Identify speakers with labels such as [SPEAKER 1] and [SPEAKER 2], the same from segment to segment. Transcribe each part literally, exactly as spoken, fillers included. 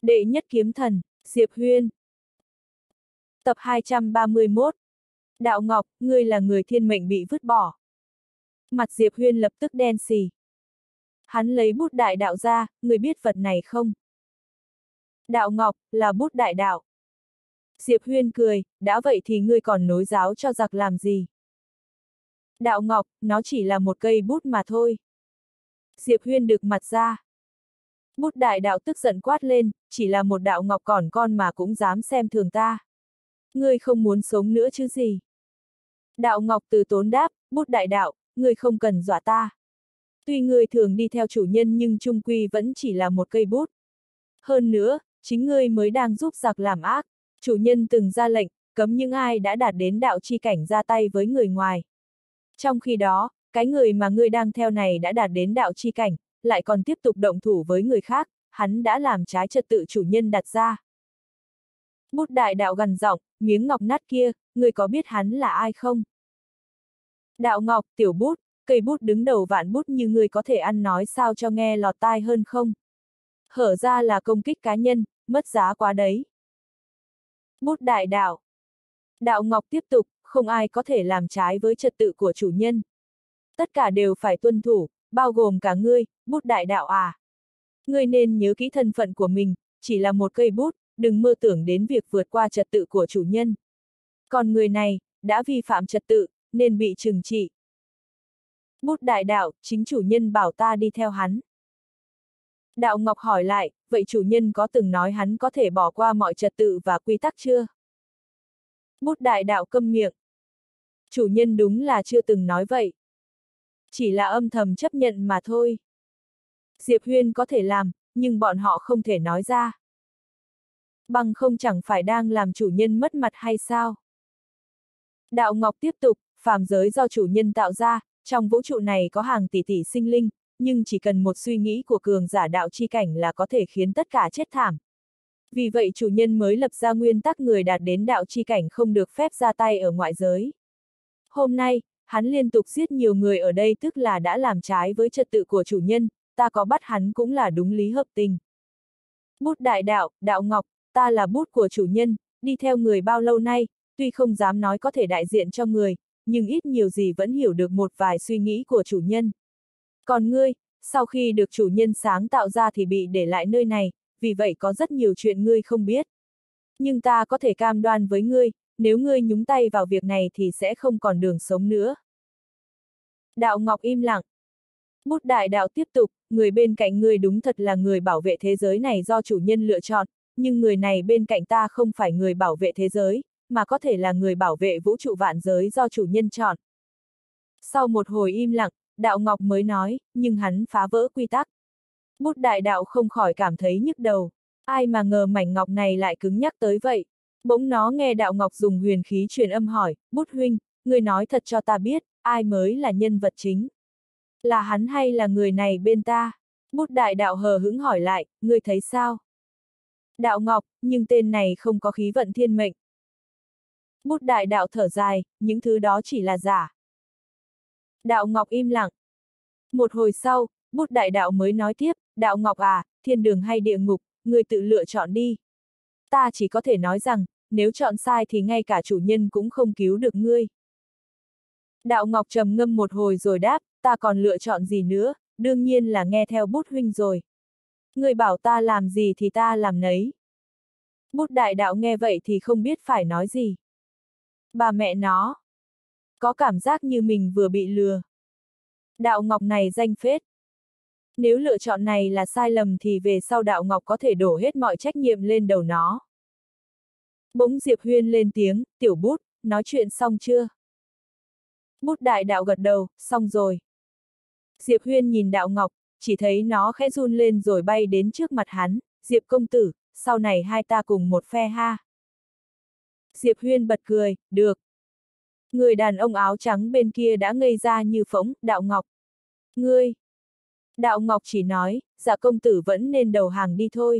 [SPEAKER 1] Đệ nhất kiếm thần, Diệp Huyên. Tập hai trăm ba mươi mốt. Đạo Ngọc, ngươi là người thiên mệnh bị vứt bỏ. Mặt Diệp Huyên lập tức đen xì. Hắn lấy bút đại đạo ra, ngươi biết vật này không? Đạo Ngọc, là bút đại đạo. Diệp Huyên cười, đã vậy thì ngươi còn nối giáo cho giặc làm gì? Đạo Ngọc, nó chỉ là một cây bút mà thôi. Diệp Huyên đực mặt ra. Bút đại đạo tức giận quát lên, chỉ là một đạo ngọc còn con mà cũng dám xem thường ta. Ngươi không muốn sống nữa chứ gì? Đạo Ngọc từ tốn đáp, bút đại đạo, ngươi không cần dọa ta. Tuy ngươi thường đi theo chủ nhân nhưng chung quy vẫn chỉ là một cây bút. Hơn nữa, chính ngươi mới đang giúp giặc làm ác. Chủ nhân từng ra lệnh, cấm những ai đã đạt đến đạo chi cảnh ra tay với người ngoài. Trong khi đó, cái người mà ngươi đang theo này đã đạt đến đạo chi cảnh, lại còn tiếp tục động thủ với người khác, hắn đã làm trái trật tự chủ nhân đặt ra. Bút đại đạo gằn giọng, miếng ngọc nát kia, ngươi có biết hắn là ai không? Đạo Ngọc, tiểu bút, cây bút đứng đầu vạn bút như ngươi có thể ăn nói sao cho nghe lọt tai hơn không? Hở ra là công kích cá nhân, mất giá quá đấy. Bút đại đạo. Đạo Ngọc tiếp tục, không ai có thể làm trái với trật tự của chủ nhân. Tất cả đều phải tuân thủ, bao gồm cả ngươi, bút đại đạo à. Ngươi nên nhớ kỹ thân phận của mình, chỉ là một cây bút, đừng mơ tưởng đến việc vượt qua trật tự của chủ nhân. Còn người này, đã vi phạm trật tự, nên bị trừng trị. Bút đại đạo, chính chủ nhân bảo ta đi theo hắn. Đạo Ngọc hỏi lại, vậy chủ nhân có từng nói hắn có thể bỏ qua mọi trật tự và quy tắc chưa? Bút đại đạo câm miệng. Chủ nhân đúng là chưa từng nói vậy. Chỉ là âm thầm chấp nhận mà thôi. Diệp Huyên có thể làm, nhưng bọn họ không thể nói ra. Bằng không chẳng phải đang làm chủ nhân mất mặt hay sao? Đạo Ngọc tiếp tục, phàm giới do chủ nhân tạo ra, trong vũ trụ này có hàng tỷ tỷ sinh linh, nhưng chỉ cần một suy nghĩ của cường giả đạo chi cảnh là có thể khiến tất cả chết thảm. Vì vậy chủ nhân mới lập ra nguyên tắc người đạt đến đạo chi cảnh không được phép ra tay ở ngoại giới. Hôm nay, hắn liên tục giết nhiều người ở đây tức là đã làm trái với trật tự của chủ nhân, ta có bắt hắn cũng là đúng lý hợp tình. Bút đại đạo, đạo Ngọc, ta là bút của chủ nhân, đi theo người bao lâu nay, tuy không dám nói có thể đại diện cho người, nhưng ít nhiều gì vẫn hiểu được một vài suy nghĩ của chủ nhân. Còn ngươi, sau khi được chủ nhân sáng tạo ra thì bị để lại nơi này, vì vậy có rất nhiều chuyện ngươi không biết. Nhưng ta có thể cam đoan với ngươi, nếu ngươi nhúng tay vào việc này thì sẽ không còn đường sống nữa. Đạo Ngọc im lặng. Bút đại đạo tiếp tục, người bên cạnh ngươi đúng thật là người bảo vệ thế giới này do chủ nhân lựa chọn, nhưng người này bên cạnh ta không phải người bảo vệ thế giới, mà có thể là người bảo vệ vũ trụ vạn giới do chủ nhân chọn. Sau một hồi im lặng, Đạo Ngọc mới nói, nhưng hắn phá vỡ quy tắc. Bút đại đạo không khỏi cảm thấy nhức đầu. Ai mà ngờ mảnh ngọc này lại cứng nhắc tới vậy. Bỗng nó nghe Đạo Ngọc dùng huyền khí truyền âm hỏi, Bút huynh, ngươi nói thật cho ta biết, ai mới là nhân vật chính? Là hắn hay là người này bên ta? Bút đại đạo hờ hững hỏi lại, ngươi thấy sao? Đạo Ngọc, nhưng tên này không có khí vận thiên mệnh. Bút đại đạo thở dài, những thứ đó chỉ là giả. Đạo Ngọc im lặng. Một hồi sau, bút đại đạo mới nói tiếp, Đạo Ngọc à, thiên đường hay địa ngục, ngươi tự lựa chọn đi. Ta chỉ có thể nói rằng, nếu chọn sai thì ngay cả chủ nhân cũng không cứu được ngươi. Đạo Ngọc trầm ngâm một hồi rồi đáp, ta còn lựa chọn gì nữa, đương nhiên là nghe theo bút huynh rồi. Ngươi bảo ta làm gì thì ta làm nấy. Bút đại đạo nghe vậy thì không biết phải nói gì. Bà mẹ nó. Có cảm giác như mình vừa bị lừa. Đạo Ngọc này danh phết. Nếu lựa chọn này là sai lầm thì về sau Đạo Ngọc có thể đổ hết mọi trách nhiệm lên đầu nó. Bỗng Diệp Huyên lên tiếng, tiểu bút, nói chuyện xong chưa? Bút đại đạo gật đầu, xong rồi. Diệp Huyên nhìn Đạo Ngọc, chỉ thấy nó khẽ run lên rồi bay đến trước mặt hắn, Diệp công tử, sau này hai ta cùng một phe ha. Diệp Huyên bật cười, được. Người đàn ông áo trắng bên kia đã ngây ra như phỗng, Đạo Ngọc. Ngươi. Đạo Ngọc chỉ nói, dạ công tử vẫn nên đầu hàng đi thôi.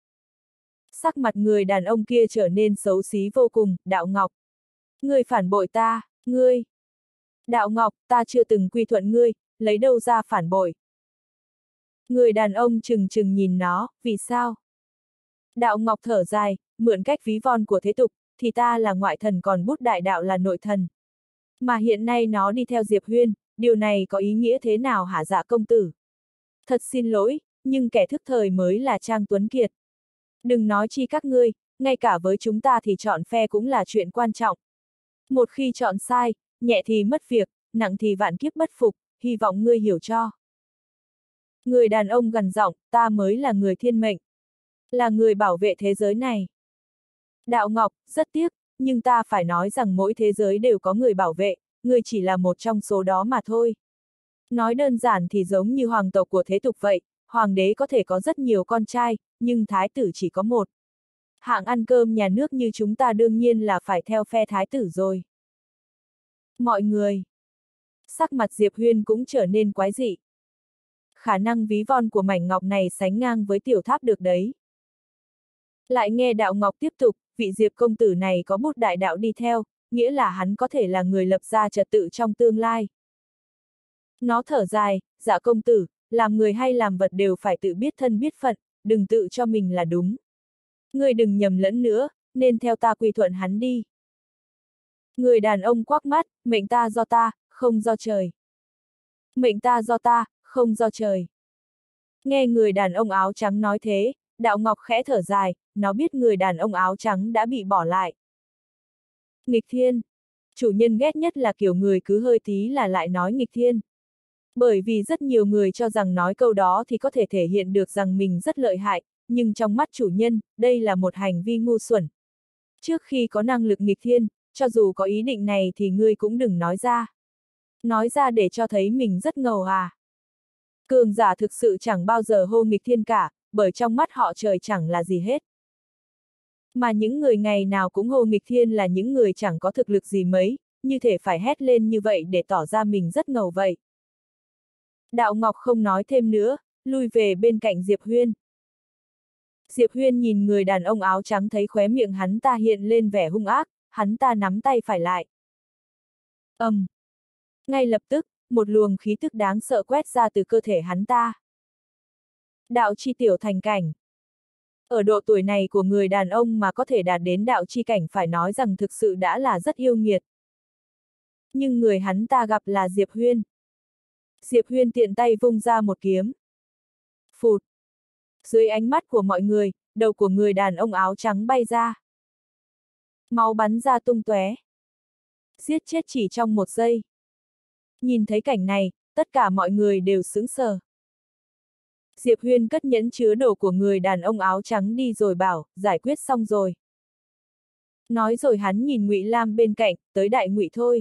[SPEAKER 1] Sắc mặt người đàn ông kia trở nên xấu xí vô cùng, Đạo Ngọc. Ngươi phản bội ta, ngươi. Đạo Ngọc, ta chưa từng quy thuận ngươi, lấy đâu ra phản bội. Người đàn ông trừng trừng nhìn nó, vì sao? Đạo Ngọc thở dài, mượn cách ví von của thế tục, thì ta là ngoại thần còn bút đại đạo là nội thần. Mà hiện nay nó đi theo Diệp Huyên, điều này có ý nghĩa thế nào hả Dạ công tử? Thật xin lỗi, nhưng kẻ thức thời mới là Trang Tuấn Kiệt. Đừng nói chi các ngươi, ngay cả với chúng ta thì chọn phe cũng là chuyện quan trọng. Một khi chọn sai, nhẹ thì mất việc, nặng thì vạn kiếp bất phục, hy vọng ngươi hiểu cho. Người đàn ông gằn giọng, ta mới là người thiên mệnh. Là người bảo vệ thế giới này. Đạo Ngọc, rất tiếc, nhưng ta phải nói rằng mỗi thế giới đều có người bảo vệ, ngươi chỉ là một trong số đó mà thôi. Nói đơn giản thì giống như hoàng tộc của thế tục vậy, hoàng đế có thể có rất nhiều con trai, nhưng thái tử chỉ có một. Hạng ăn cơm nhà nước như chúng ta đương nhiên là phải theo phe thái tử rồi. Mọi người. Sắc mặt Diệp Huyên cũng trở nên quái dị. Khả năng ví von của mảnh ngọc này sánh ngang với tiểu tháp được đấy. Lại nghe Đạo Ngọc tiếp tục, vị Diệp công tử này có bút đại đạo đi theo, nghĩa là hắn có thể là người lập ra trật tự trong tương lai. Nó thở dài, Dạ công tử, làm người hay làm vật đều phải tự biết thân biết phận, đừng tự cho mình là đúng. Ngươi đừng nhầm lẫn nữa, nên theo ta quy thuận hắn đi. Người đàn ông quắc mắt, mệnh ta do ta, không do trời. Mệnh ta do ta, không do trời. Nghe người đàn ông áo trắng nói thế, Đạo Ngọc khẽ thở dài, nó biết người đàn ông áo trắng đã bị bỏ lại. Nghịch thiên. Chủ nhân ghét nhất là kiểu người cứ hơi tí là lại nói nghịch thiên. Bởi vì rất nhiều người cho rằng nói câu đó thì có thể thể hiện được rằng mình rất lợi hại, nhưng trong mắt chủ nhân, đây là một hành vi ngu xuẩn. Trước khi có năng lực nghịch thiên, cho dù có ý định này thì ngươi cũng đừng nói ra. Nói ra để cho thấy mình rất ngầu à. Cường giả thực sự chẳng bao giờ hô nghịch thiên cả, bởi trong mắt họ trời chẳng là gì hết. Mà những người ngày nào cũng hô nghịch thiên là những người chẳng có thực lực gì mấy, như thể phải hét lên như vậy để tỏ ra mình rất ngầu vậy. Đạo Ngọc không nói thêm nữa, lui về bên cạnh Diệp Huyên. Diệp Huyên nhìn người đàn ông áo trắng thấy khóe miệng hắn ta hiện lên vẻ hung ác, hắn ta nắm tay phải lại. ầm, um. Ngay lập tức, một luồng khí tức đáng sợ quét ra từ cơ thể hắn ta. Đạo chi tiểu thành cảnh. Ở độ tuổi này của người đàn ông mà có thể đạt đến đạo chi cảnh phải nói rằng thực sự đã là rất yêu nghiệt. Nhưng người hắn ta gặp là Diệp Huyên. Diệp Huyên tiện tay vung ra một kiếm. Phụt. Dưới ánh mắt của mọi người, đầu của người đàn ông áo trắng bay ra. Máu bắn ra tung tóe. Giết chết chỉ trong một giây. Nhìn thấy cảnh này, tất cả mọi người đều sững sờ. Diệp Huyên cất nhẫn chứa đồ của người đàn ông áo trắng đi rồi bảo, giải quyết xong rồi. Nói rồi hắn nhìn Ngụy Lam bên cạnh, tới Đại Ngụy thôi.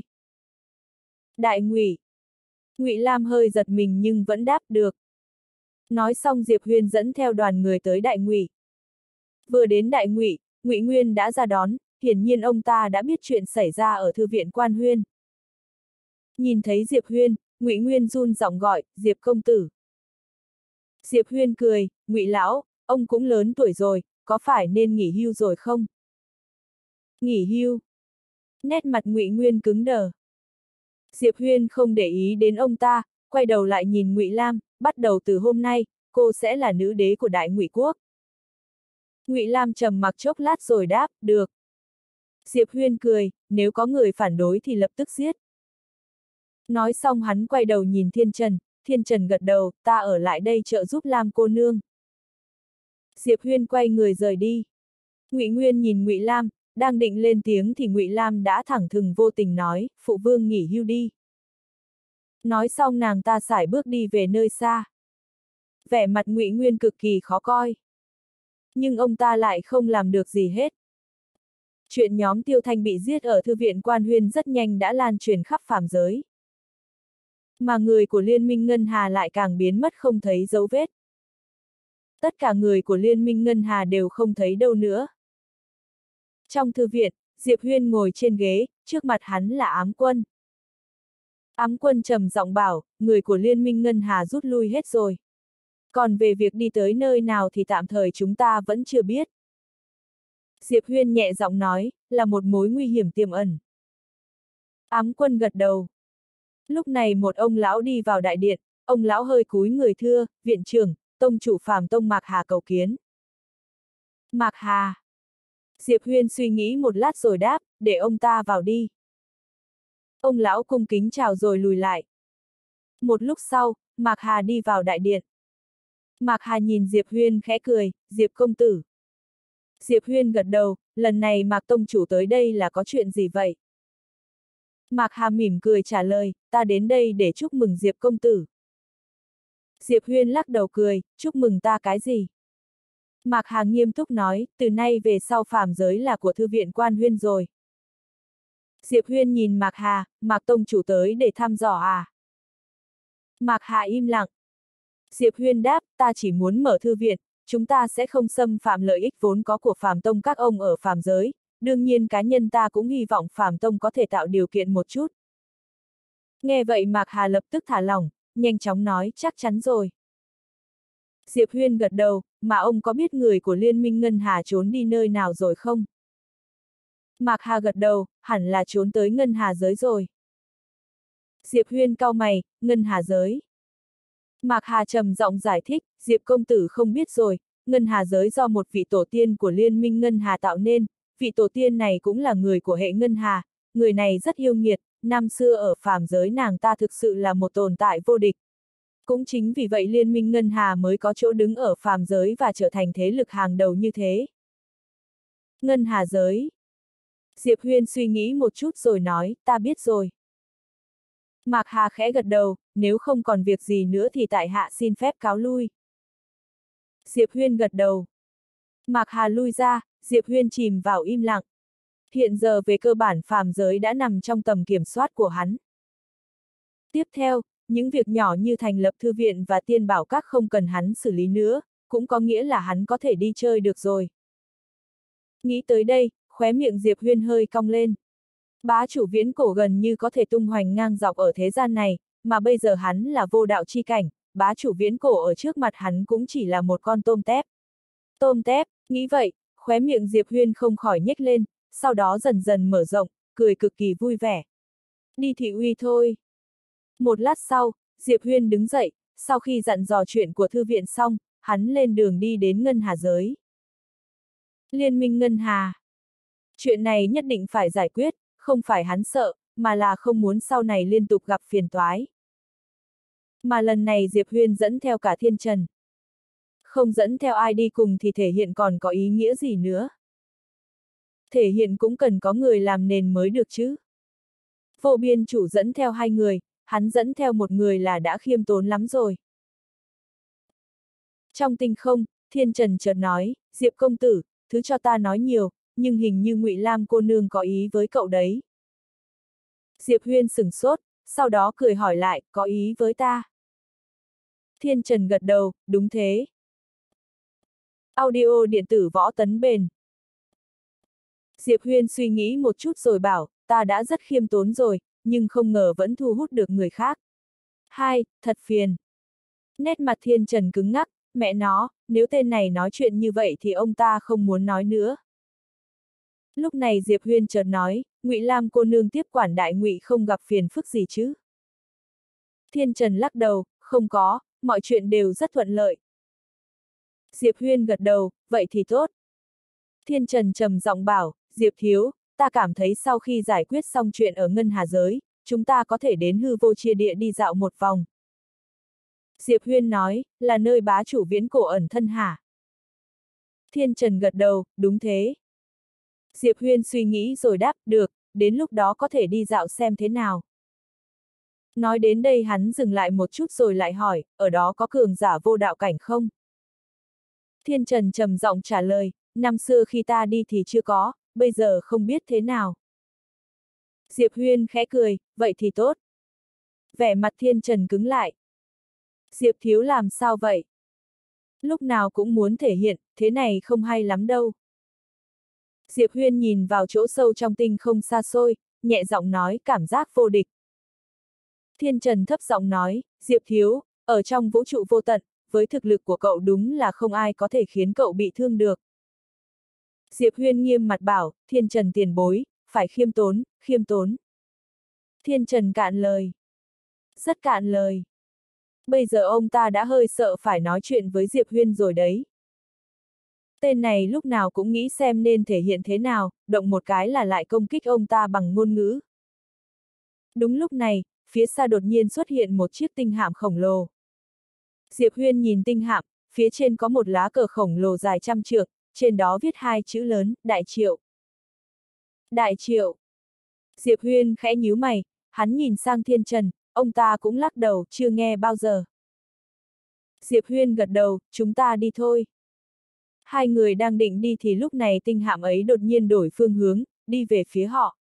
[SPEAKER 1] Đại Ngụy. Ngụy Lam hơi giật mình nhưng vẫn đáp được. Nói xong Diệp Huyên dẫn theo đoàn người tới Đại Ngụy. Vừa đến Đại Ngụy, Ngụy Nguyên đã ra đón, hiển nhiên ông ta đã biết chuyện xảy ra ở thư viện Quan Huyên. Nhìn thấy Diệp Huyên, Ngụy Nguyên run giọng gọi, Diệp công tử. Diệp Huyên cười, Ngụy lão, ông cũng lớn tuổi rồi, có phải nên nghỉ hưu rồi không? Nghỉ hưu. Nét mặt Ngụy Nguyên cứng đờ. Diệp Huyên không để ý đến ông ta, quay đầu lại nhìn Ngụy Lam, bắt đầu từ hôm nay, cô sẽ là nữ đế của Đại Ngụy quốc. Ngụy Lam trầm mặc chốc lát rồi đáp, được. Diệp Huyên cười, nếu có người phản đối thì lập tức giết. Nói xong hắn quay đầu nhìn Thiên Trần, Thiên Trần gật đầu, ta ở lại đây trợ giúp Lam cô nương. Diệp Huyên quay người rời đi. Ngụy Nguyên nhìn Ngụy Lam, đang định lên tiếng thì Ngụy Lam đã thẳng thừng vô tình nói, phụ vương nghỉ hưu đi. Nói xong nàng ta sải bước đi về nơi xa. Vẻ mặt Ngụy Nguyên cực kỳ khó coi. Nhưng ông ta lại không làm được gì hết. Chuyện nhóm Tiêu Thanh bị giết ở thư viện Quan Huyên rất nhanh đã lan truyền khắp phàm giới. Mà người của Liên minh Ngân Hà lại càng biến mất không thấy dấu vết. Tất cả người của Liên minh Ngân Hà đều không thấy đâu nữa. Trong thư viện, Diệp Huyên ngồi trên ghế, trước mặt hắn là Ám Quân. Ám Quân trầm giọng bảo, người của Liên minh Ngân Hà rút lui hết rồi. Còn về việc đi tới nơi nào thì tạm thời chúng ta vẫn chưa biết. Diệp Huyên nhẹ giọng nói, là một mối nguy hiểm tiềm ẩn. Ám Quân gật đầu. Lúc này một ông lão đi vào đại điện, ông lão hơi cúi người thưa, viện trưởng, tông chủ Phàm Tông Mạc Hà cầu kiến. Mạc Hà. Diệp Huyên suy nghĩ một lát rồi đáp, để ông ta vào đi. Ông lão cung kính chào rồi lùi lại. Một lúc sau, Mạc Hà đi vào đại điện. Mạc Hà nhìn Diệp Huyên khẽ cười, Diệp công tử. Diệp Huyên gật đầu, lần này Mạc tông chủ tới đây là có chuyện gì vậy? Mạc Hà mỉm cười trả lời, ta đến đây để chúc mừng Diệp công tử. Diệp Huyên lắc đầu cười, chúc mừng ta cái gì? Mạc Hà nghiêm túc nói, từ nay về sau phàm giới là của thư viện Quan Huyên rồi. Diệp Huyên nhìn Mạc Hà, Mạc tông chủ tới để thăm dò à? Mạc Hà im lặng. Diệp Huyên đáp, ta chỉ muốn mở thư viện, chúng ta sẽ không xâm phạm lợi ích vốn có của Phàm Tông các ông ở phàm giới, đương nhiên cá nhân ta cũng hy vọng Phàm Tông có thể tạo điều kiện một chút. Nghe vậy Mạc Hà lập tức thả lỏng, nhanh chóng nói, chắc chắn rồi. Diệp Huyên gật đầu, mà ông có biết người của Liên minh Ngân Hà trốn đi nơi nào rồi không? Mạc Hà gật đầu, hẳn là trốn tới Ngân Hà giới rồi. Diệp Huyên cau mày, Ngân Hà giới. Mạc Hà trầm giọng giải thích, Diệp công tử không biết rồi, Ngân Hà giới do một vị tổ tiên của Liên minh Ngân Hà tạo nên, vị tổ tiên này cũng là người của hệ Ngân Hà, người này rất yêu nghiệt, năm xưa ở phàm giới nàng ta thực sự là một tồn tại vô địch. Cũng chính vì vậy Liên minh Ngân Hà mới có chỗ đứng ở phàm giới và trở thành thế lực hàng đầu như thế. Ngân Hà giới. Diệp Huyên suy nghĩ một chút rồi nói, ta biết rồi. Mạc Hà khẽ gật đầu, nếu không còn việc gì nữa thì tại hạ xin phép cáo lui. Diệp Huyên gật đầu. Mạc Hà lui ra, Diệp Huyên chìm vào im lặng. Hiện giờ về cơ bản phàm giới đã nằm trong tầm kiểm soát của hắn. Tiếp theo, những việc nhỏ như thành lập thư viện và tiên bảo các không cần hắn xử lý nữa, cũng có nghĩa là hắn có thể đi chơi được rồi. Nghĩ tới đây, khóe miệng Diệp Huyên hơi cong lên. Bá chủ viễn cổ gần như có thể tung hoành ngang dọc ở thế gian này, mà bây giờ hắn là vô đạo chi cảnh, bá chủ viễn cổ ở trước mặt hắn cũng chỉ là một con tôm tép. Tôm tép, nghĩ vậy, khóe miệng Diệp Huyên không khỏi nhếch lên, sau đó dần dần mở rộng, cười cực kỳ vui vẻ. Đi thị uy thôi. Một lát sau, Diệp Huyên đứng dậy, sau khi dặn dò chuyện của thư viện xong, hắn lên đường đi đến Ngân Hà giới. Liên minh Ngân Hà. Chuyện này nhất định phải giải quyết, không phải hắn sợ, mà là không muốn sau này liên tục gặp phiền toái. Mà lần này Diệp Huyên dẫn theo cả Thiên Trần. Không dẫn theo ai đi cùng thì thể hiện còn có ý nghĩa gì nữa. Thể hiện cũng cần có người làm nền mới được chứ. Vô biên chủ dẫn theo hai người, hắn dẫn theo một người là đã khiêm tốn lắm rồi. Trong tinh không, Thiên Trần chợt nói, Diệp công tử, thứ cho ta nói nhiều, nhưng hình như Ngụy Lam cô nương có ý với cậu đấy. Diệp Huyên sửng sốt, sau đó cười hỏi lại, có ý với ta? Thiên Trần gật đầu, đúng thế. Audio điện tử võ tấn bền. Diệp Huyên suy nghĩ một chút rồi bảo, ta đã rất khiêm tốn rồi, nhưng không ngờ vẫn thu hút được người khác. Hai, thật phiền. Nét mặt Thiên Trần cứng ngắc, mẹ nó, nếu tên này nói chuyện như vậy thì ông ta không muốn nói nữa. Lúc này Diệp Huyên chợt nói, Ngụy Lam cô nương tiếp quản đại ngụy không gặp phiền phức gì chứ? Thiên Trần lắc đầu, không có, mọi chuyện đều rất thuận lợi. Diệp Huyên gật đầu, vậy thì tốt. Thiên Trần trầm giọng bảo, Diệp thiếu, ta cảm thấy sau khi giải quyết xong chuyện ở Ngân Hà giới, chúng ta có thể đến hư vô chia địa đi dạo một vòng. Diệp Huyên nói, là nơi bá chủ viễn cổ ẩn thân hả? Thiên Trần gật đầu, đúng thế. Diệp Huyên suy nghĩ rồi đáp, được, đến lúc đó có thể đi dạo xem thế nào. Nói đến đây hắn dừng lại một chút rồi lại hỏi, ở đó có cường giả vô đạo cảnh không? Thiên Trần trầm giọng trả lời, năm xưa khi ta đi thì chưa có, bây giờ không biết thế nào. Diệp Huyên khẽ cười, vậy thì tốt. Vẻ mặt Thiên Trần cứng lại. Diệp thiếu làm sao vậy? Lúc nào cũng muốn thể hiện, thế này không hay lắm đâu. Diệp Huyên nhìn vào chỗ sâu trong tinh không xa xôi, nhẹ giọng nói, cảm giác vô địch. Thiên Trần thấp giọng nói, Diệp thiếu, ở trong vũ trụ vô tận, với thực lực của cậu đúng là không ai có thể khiến cậu bị thương được. Diệp Huyên nghiêm mặt bảo, Thiên Trần tiền bối, phải khiêm tốn, khiêm tốn. Thiên Trần cạn lời. Rất cạn lời. Bây giờ ông ta đã hơi sợ phải nói chuyện với Diệp Huyên rồi đấy. Tên này lúc nào cũng nghĩ xem nên thể hiện thế nào, động một cái là lại công kích ông ta bằng ngôn ngữ. Đúng lúc này, phía xa đột nhiên xuất hiện một chiếc tinh hạm khổng lồ. Diệp Huyên nhìn tinh hạm, phía trên có một lá cờ khổng lồ dài trăm trượng, trên đó viết hai chữ lớn, Đại Triệu. Đại Triệu. Diệp Huyên khẽ nhíu mày, hắn nhìn sang Thiên Trần, ông ta cũng lắc đầu, chưa nghe bao giờ. Diệp Huyên gật đầu, chúng ta đi thôi. Hai người đang định đi thì lúc này tinh hạm ấy đột nhiên đổi phương hướng, đi về phía họ.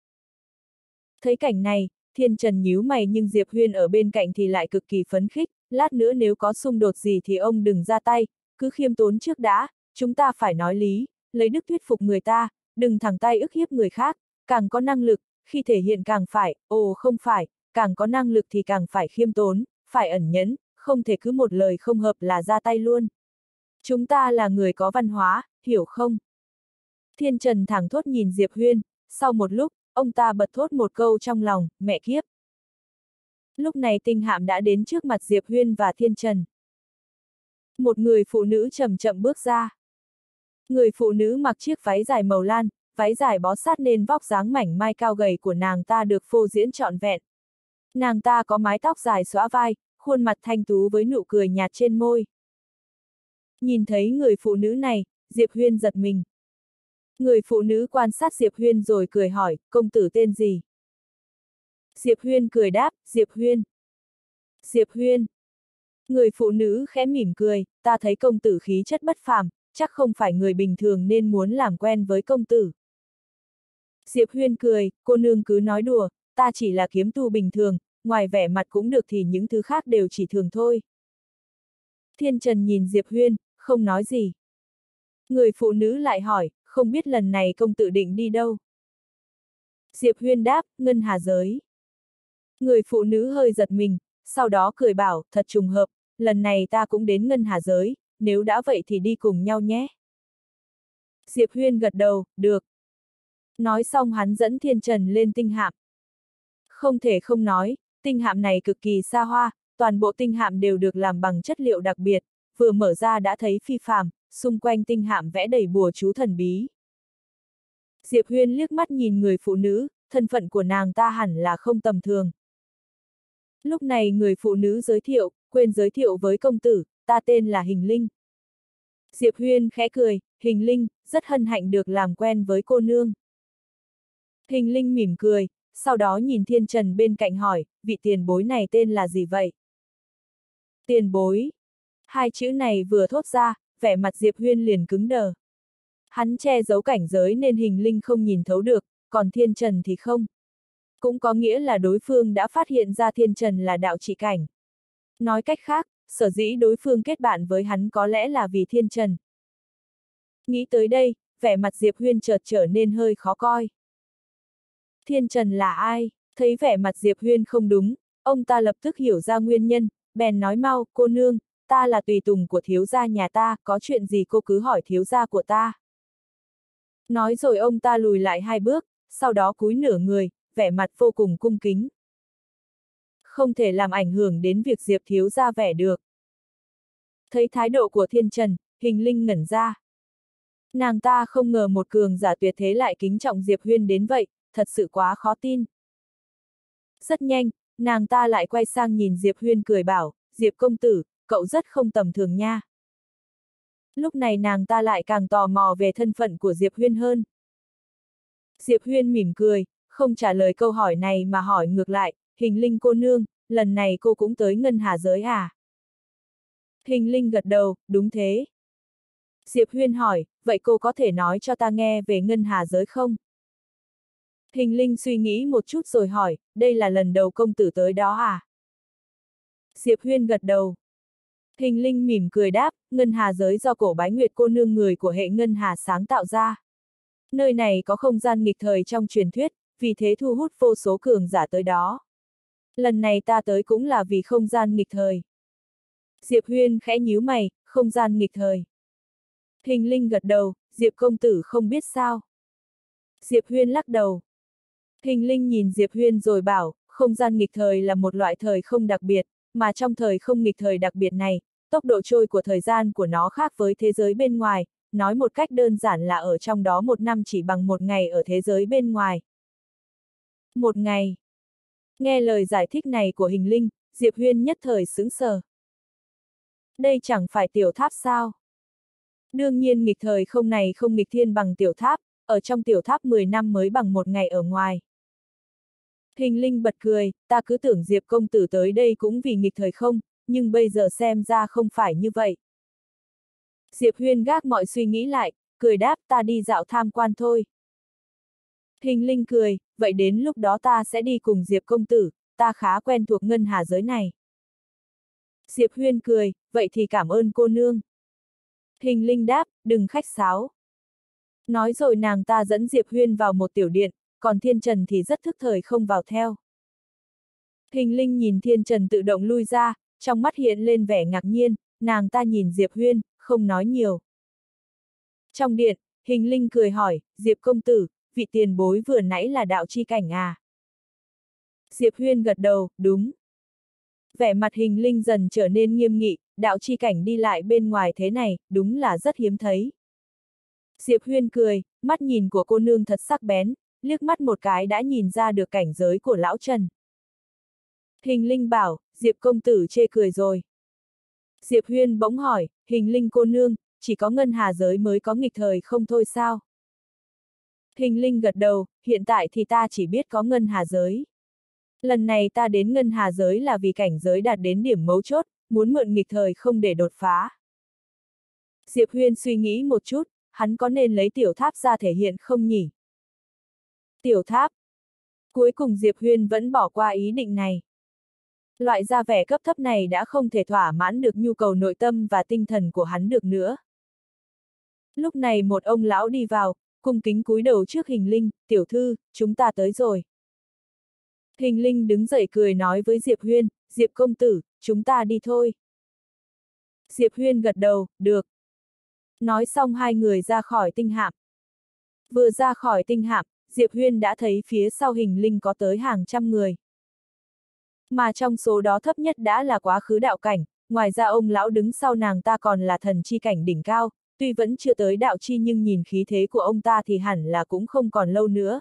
[SPEAKER 1] Thấy cảnh này, Thiên Trần nhíu mày nhưng Diệp Huyên ở bên cạnh thì lại cực kỳ phấn khích, lát nữa nếu có xung đột gì thì ông đừng ra tay, cứ khiêm tốn trước đã, chúng ta phải nói lý, lấy đức thuyết phục người ta, đừng thẳng tay ức hiếp người khác, càng có năng lực, khi thể hiện càng phải, ồ không phải, càng có năng lực thì càng phải khiêm tốn, phải ẩn nhẫn, không thể cứ một lời không hợp là ra tay luôn. Chúng ta là người có văn hóa, hiểu không? Thiên Trần thẳng thốt nhìn Diệp Huyên, sau một lúc, ông ta bật thốt một câu trong lòng, mẹ kiếp. Lúc này tinh hạm đã đến trước mặt Diệp Huyên và Thiên Trần. Một người phụ nữ chậm chậm bước ra. Người phụ nữ mặc chiếc váy dài màu lan, váy dài bó sát nên vóc dáng mảnh mai cao gầy của nàng ta được phô diễn trọn vẹn. Nàng ta có mái tóc dài xõa vai, khuôn mặt thanh tú với nụ cười nhạt trên môi. Nhìn thấy người phụ nữ này, Diệp Huyên giật mình. Người phụ nữ quan sát Diệp Huyên rồi cười hỏi, công tử tên gì? Diệp Huyên cười đáp, Diệp Huyên. Diệp Huyên. Người phụ nữ khẽ mỉm cười, ta thấy công tử khí chất bất phàm, chắc không phải người bình thường nên muốn làm quen với công tử. Diệp Huyên cười, cô nương cứ nói đùa, ta chỉ là kiếm tu bình thường, ngoài vẻ mặt cũng được thì những thứ khác đều chỉ thường thôi. Thiên Trần nhìn Diệp Huyên, không nói gì. Người phụ nữ lại hỏi, không biết lần này công tử định đi đâu? Diệp Huyên đáp, Ngân Hà giới. Người phụ nữ hơi giật mình, sau đó cười bảo, thật trùng hợp, lần này ta cũng đến Ngân Hà giới, nếu đã vậy thì đi cùng nhau nhé. Diệp Huyên gật đầu, được. Nói xong hắn dẫn Thiên Trần lên tinh hạm. Không thể không nói, tinh hạm này cực kỳ xa hoa, toàn bộ tinh hạm đều được làm bằng chất liệu đặc biệt, vừa mở ra đã thấy phi phàm, xung quanh tinh hạm vẽ đầy bùa chú thần bí. Diệp Huyên liếc mắt nhìn người phụ nữ, thân phận của nàng ta hẳn là không tầm thường. Lúc này người phụ nữ giới thiệu, quên giới thiệu với công tử, ta tên là Hình Linh. Diệp Huyên khẽ cười, Hình Linh, rất hân hạnh được làm quen với cô nương. Hình Linh mỉm cười, sau đó nhìn Thiên Trần bên cạnh hỏi, vị tiền bối này tên là gì vậy? Tiền bối. Hai chữ này vừa thốt ra, vẻ mặt Diệp Huyên liền cứng đờ. Hắn che giấu cảnh giới nên Hình Linh không nhìn thấu được, còn Thiên Trần thì không. Cũng có nghĩa là đối phương đã phát hiện ra Thiên Trần là đạo trị cảnh. Nói cách khác, sở dĩ đối phương kết bạn với hắn có lẽ là vì Thiên Trần. Nghĩ tới đây, vẻ mặt Diệp Huyên chợt trở nên hơi khó coi. Thiên Trần là ai? Thấy vẻ mặt Diệp Huyên không đúng, ông ta lập tức hiểu ra nguyên nhân, bèn nói mau, cô nương, ta là tùy tùng của thiếu gia nhà ta, có chuyện gì cô cứ hỏi thiếu gia của ta. Nói rồi ông ta lùi lại hai bước, sau đó cúi nửa người, vẻ mặt vô cùng cung kính. Không thể làm ảnh hưởng đến việc Diệp thiếu gia vẻ được. Thấy thái độ của Thiên Trần, Hình Linh ngẩn ra. Nàng ta không ngờ một cường giả tuyệt thế lại kính trọng Diệp Huyên đến vậy, thật sự quá khó tin. Rất nhanh, nàng ta lại quay sang nhìn Diệp Huyên cười bảo, Diệp công tử, cậu rất không tầm thường nha. Lúc này nàng ta lại càng tò mò về thân phận của Diệp Huyên hơn. Diệp Huyên mỉm cười, không trả lời câu hỏi này mà hỏi ngược lại, Hình Linh cô nương, lần này cô cũng tới Ngân Hà giới à? Hình Linh gật đầu, đúng thế. Diệp Huyên hỏi, vậy cô có thể nói cho ta nghe về Ngân Hà giới không? Hình Linh suy nghĩ một chút rồi hỏi, đây là lần đầu công tử tới đó à? Diệp Huyên gật đầu. Hình Linh mỉm cười đáp, Ngân Hà giới do Cổ Bái Nguyệt cô nương người của hệ Ngân Hà sáng tạo ra. Nơi này có không gian nghịch thời trong truyền thuyết, vì thế thu hút vô số cường giả tới đó. Lần này ta tới cũng là vì không gian nghịch thời. Diệp Huyên khẽ nhíu mày, không gian nghịch thời. Hình Linh gật đầu, Diệp công tử không biết sao. Diệp Huyên lắc đầu. Hình Linh nhìn Diệp Huyên rồi bảo, không gian nghịch thời là một loại thời không đặc biệt, mà trong thời không nghịch thời đặc biệt này, tốc độ trôi của thời gian của nó khác với thế giới bên ngoài, nói một cách đơn giản là ở trong đó một năm chỉ bằng một ngày ở thế giới bên ngoài. Một ngày. Nghe lời giải thích này của Hình Linh, Diệp Huyên nhất thời sững sờ. Đây chẳng phải tiểu tháp sao? Đương nhiên nghịch thời không này không nghịch thiên bằng tiểu tháp, ở trong tiểu tháp mười năm mới bằng một ngày ở ngoài. Hình Linh bật cười, ta cứ tưởng Diệp công tử tới đây cũng vì nghịch thời không, nhưng bây giờ xem ra không phải như vậy. Diệp Huyên gác mọi suy nghĩ lại, cười đáp ta đi dạo tham quan thôi. Hình Linh cười, vậy đến lúc đó ta sẽ đi cùng Diệp công tử, ta khá quen thuộc ngân hà giới này. Diệp Huyên cười, vậy thì cảm ơn cô nương. Hình Linh đáp, đừng khách sáo. Nói rồi nàng ta dẫn Diệp Huyên vào một tiểu điện, còn Thiên Trần thì rất thức thời không vào theo. Hình Linh nhìn Thiên Trần tự động lui ra, trong mắt hiện lên vẻ ngạc nhiên, nàng ta nhìn Diệp Huyên, không nói nhiều. Trong điện, Hình Linh cười hỏi, Diệp công tử, vị tiền bối vừa nãy là đạo chi cảnh à? Diệp Huyên gật đầu, đúng. Vẻ mặt Hình Linh dần trở nên nghiêm nghị, đạo chi cảnh đi lại bên ngoài thế này, đúng là rất hiếm thấy. Diệp Huyên cười, mắt nhìn của cô nương thật sắc bén, liếc mắt một cái đã nhìn ra được cảnh giới của lão Trần. Hình Linh bảo, Diệp công tử chê cười rồi. Diệp Huyên bỗng hỏi, Hình Linh cô nương, chỉ có ngân hà giới mới có nghịch thời không thôi sao? Hình Linh gật đầu, hiện tại thì ta chỉ biết có ngân hà giới. Lần này ta đến ngân hà giới là vì cảnh giới đạt đến điểm mấu chốt, muốn mượn nghịch thời không để đột phá. Diệp Huyên suy nghĩ một chút, hắn có nên lấy tiểu tháp ra thể hiện không nhỉ? Tiểu tháp. Cuối cùng Diệp Huyên vẫn bỏ qua ý định này. Loại gia vẻ cấp thấp này đã không thể thỏa mãn được nhu cầu nội tâm và tinh thần của hắn được nữa. Lúc này một ông lão đi vào, cung kính cúi đầu trước Hình Linh, tiểu thư, chúng ta tới rồi. Hình Linh đứng dậy cười nói với Diệp Huyên, Diệp công tử, chúng ta đi thôi. Diệp Huyên gật đầu, được. Nói xong hai người ra khỏi tinh hạm. Vừa ra khỏi tinh hạm, Diệp Huyên đã thấy phía sau Hình Linh có tới hàng trăm người. Mà trong số đó thấp nhất đã là quá khứ đạo cảnh, ngoài ra ông lão đứng sau nàng ta còn là thần chi cảnh đỉnh cao, tuy vẫn chưa tới đạo chi nhưng nhìn khí thế của ông ta thì hẳn là cũng không còn lâu nữa.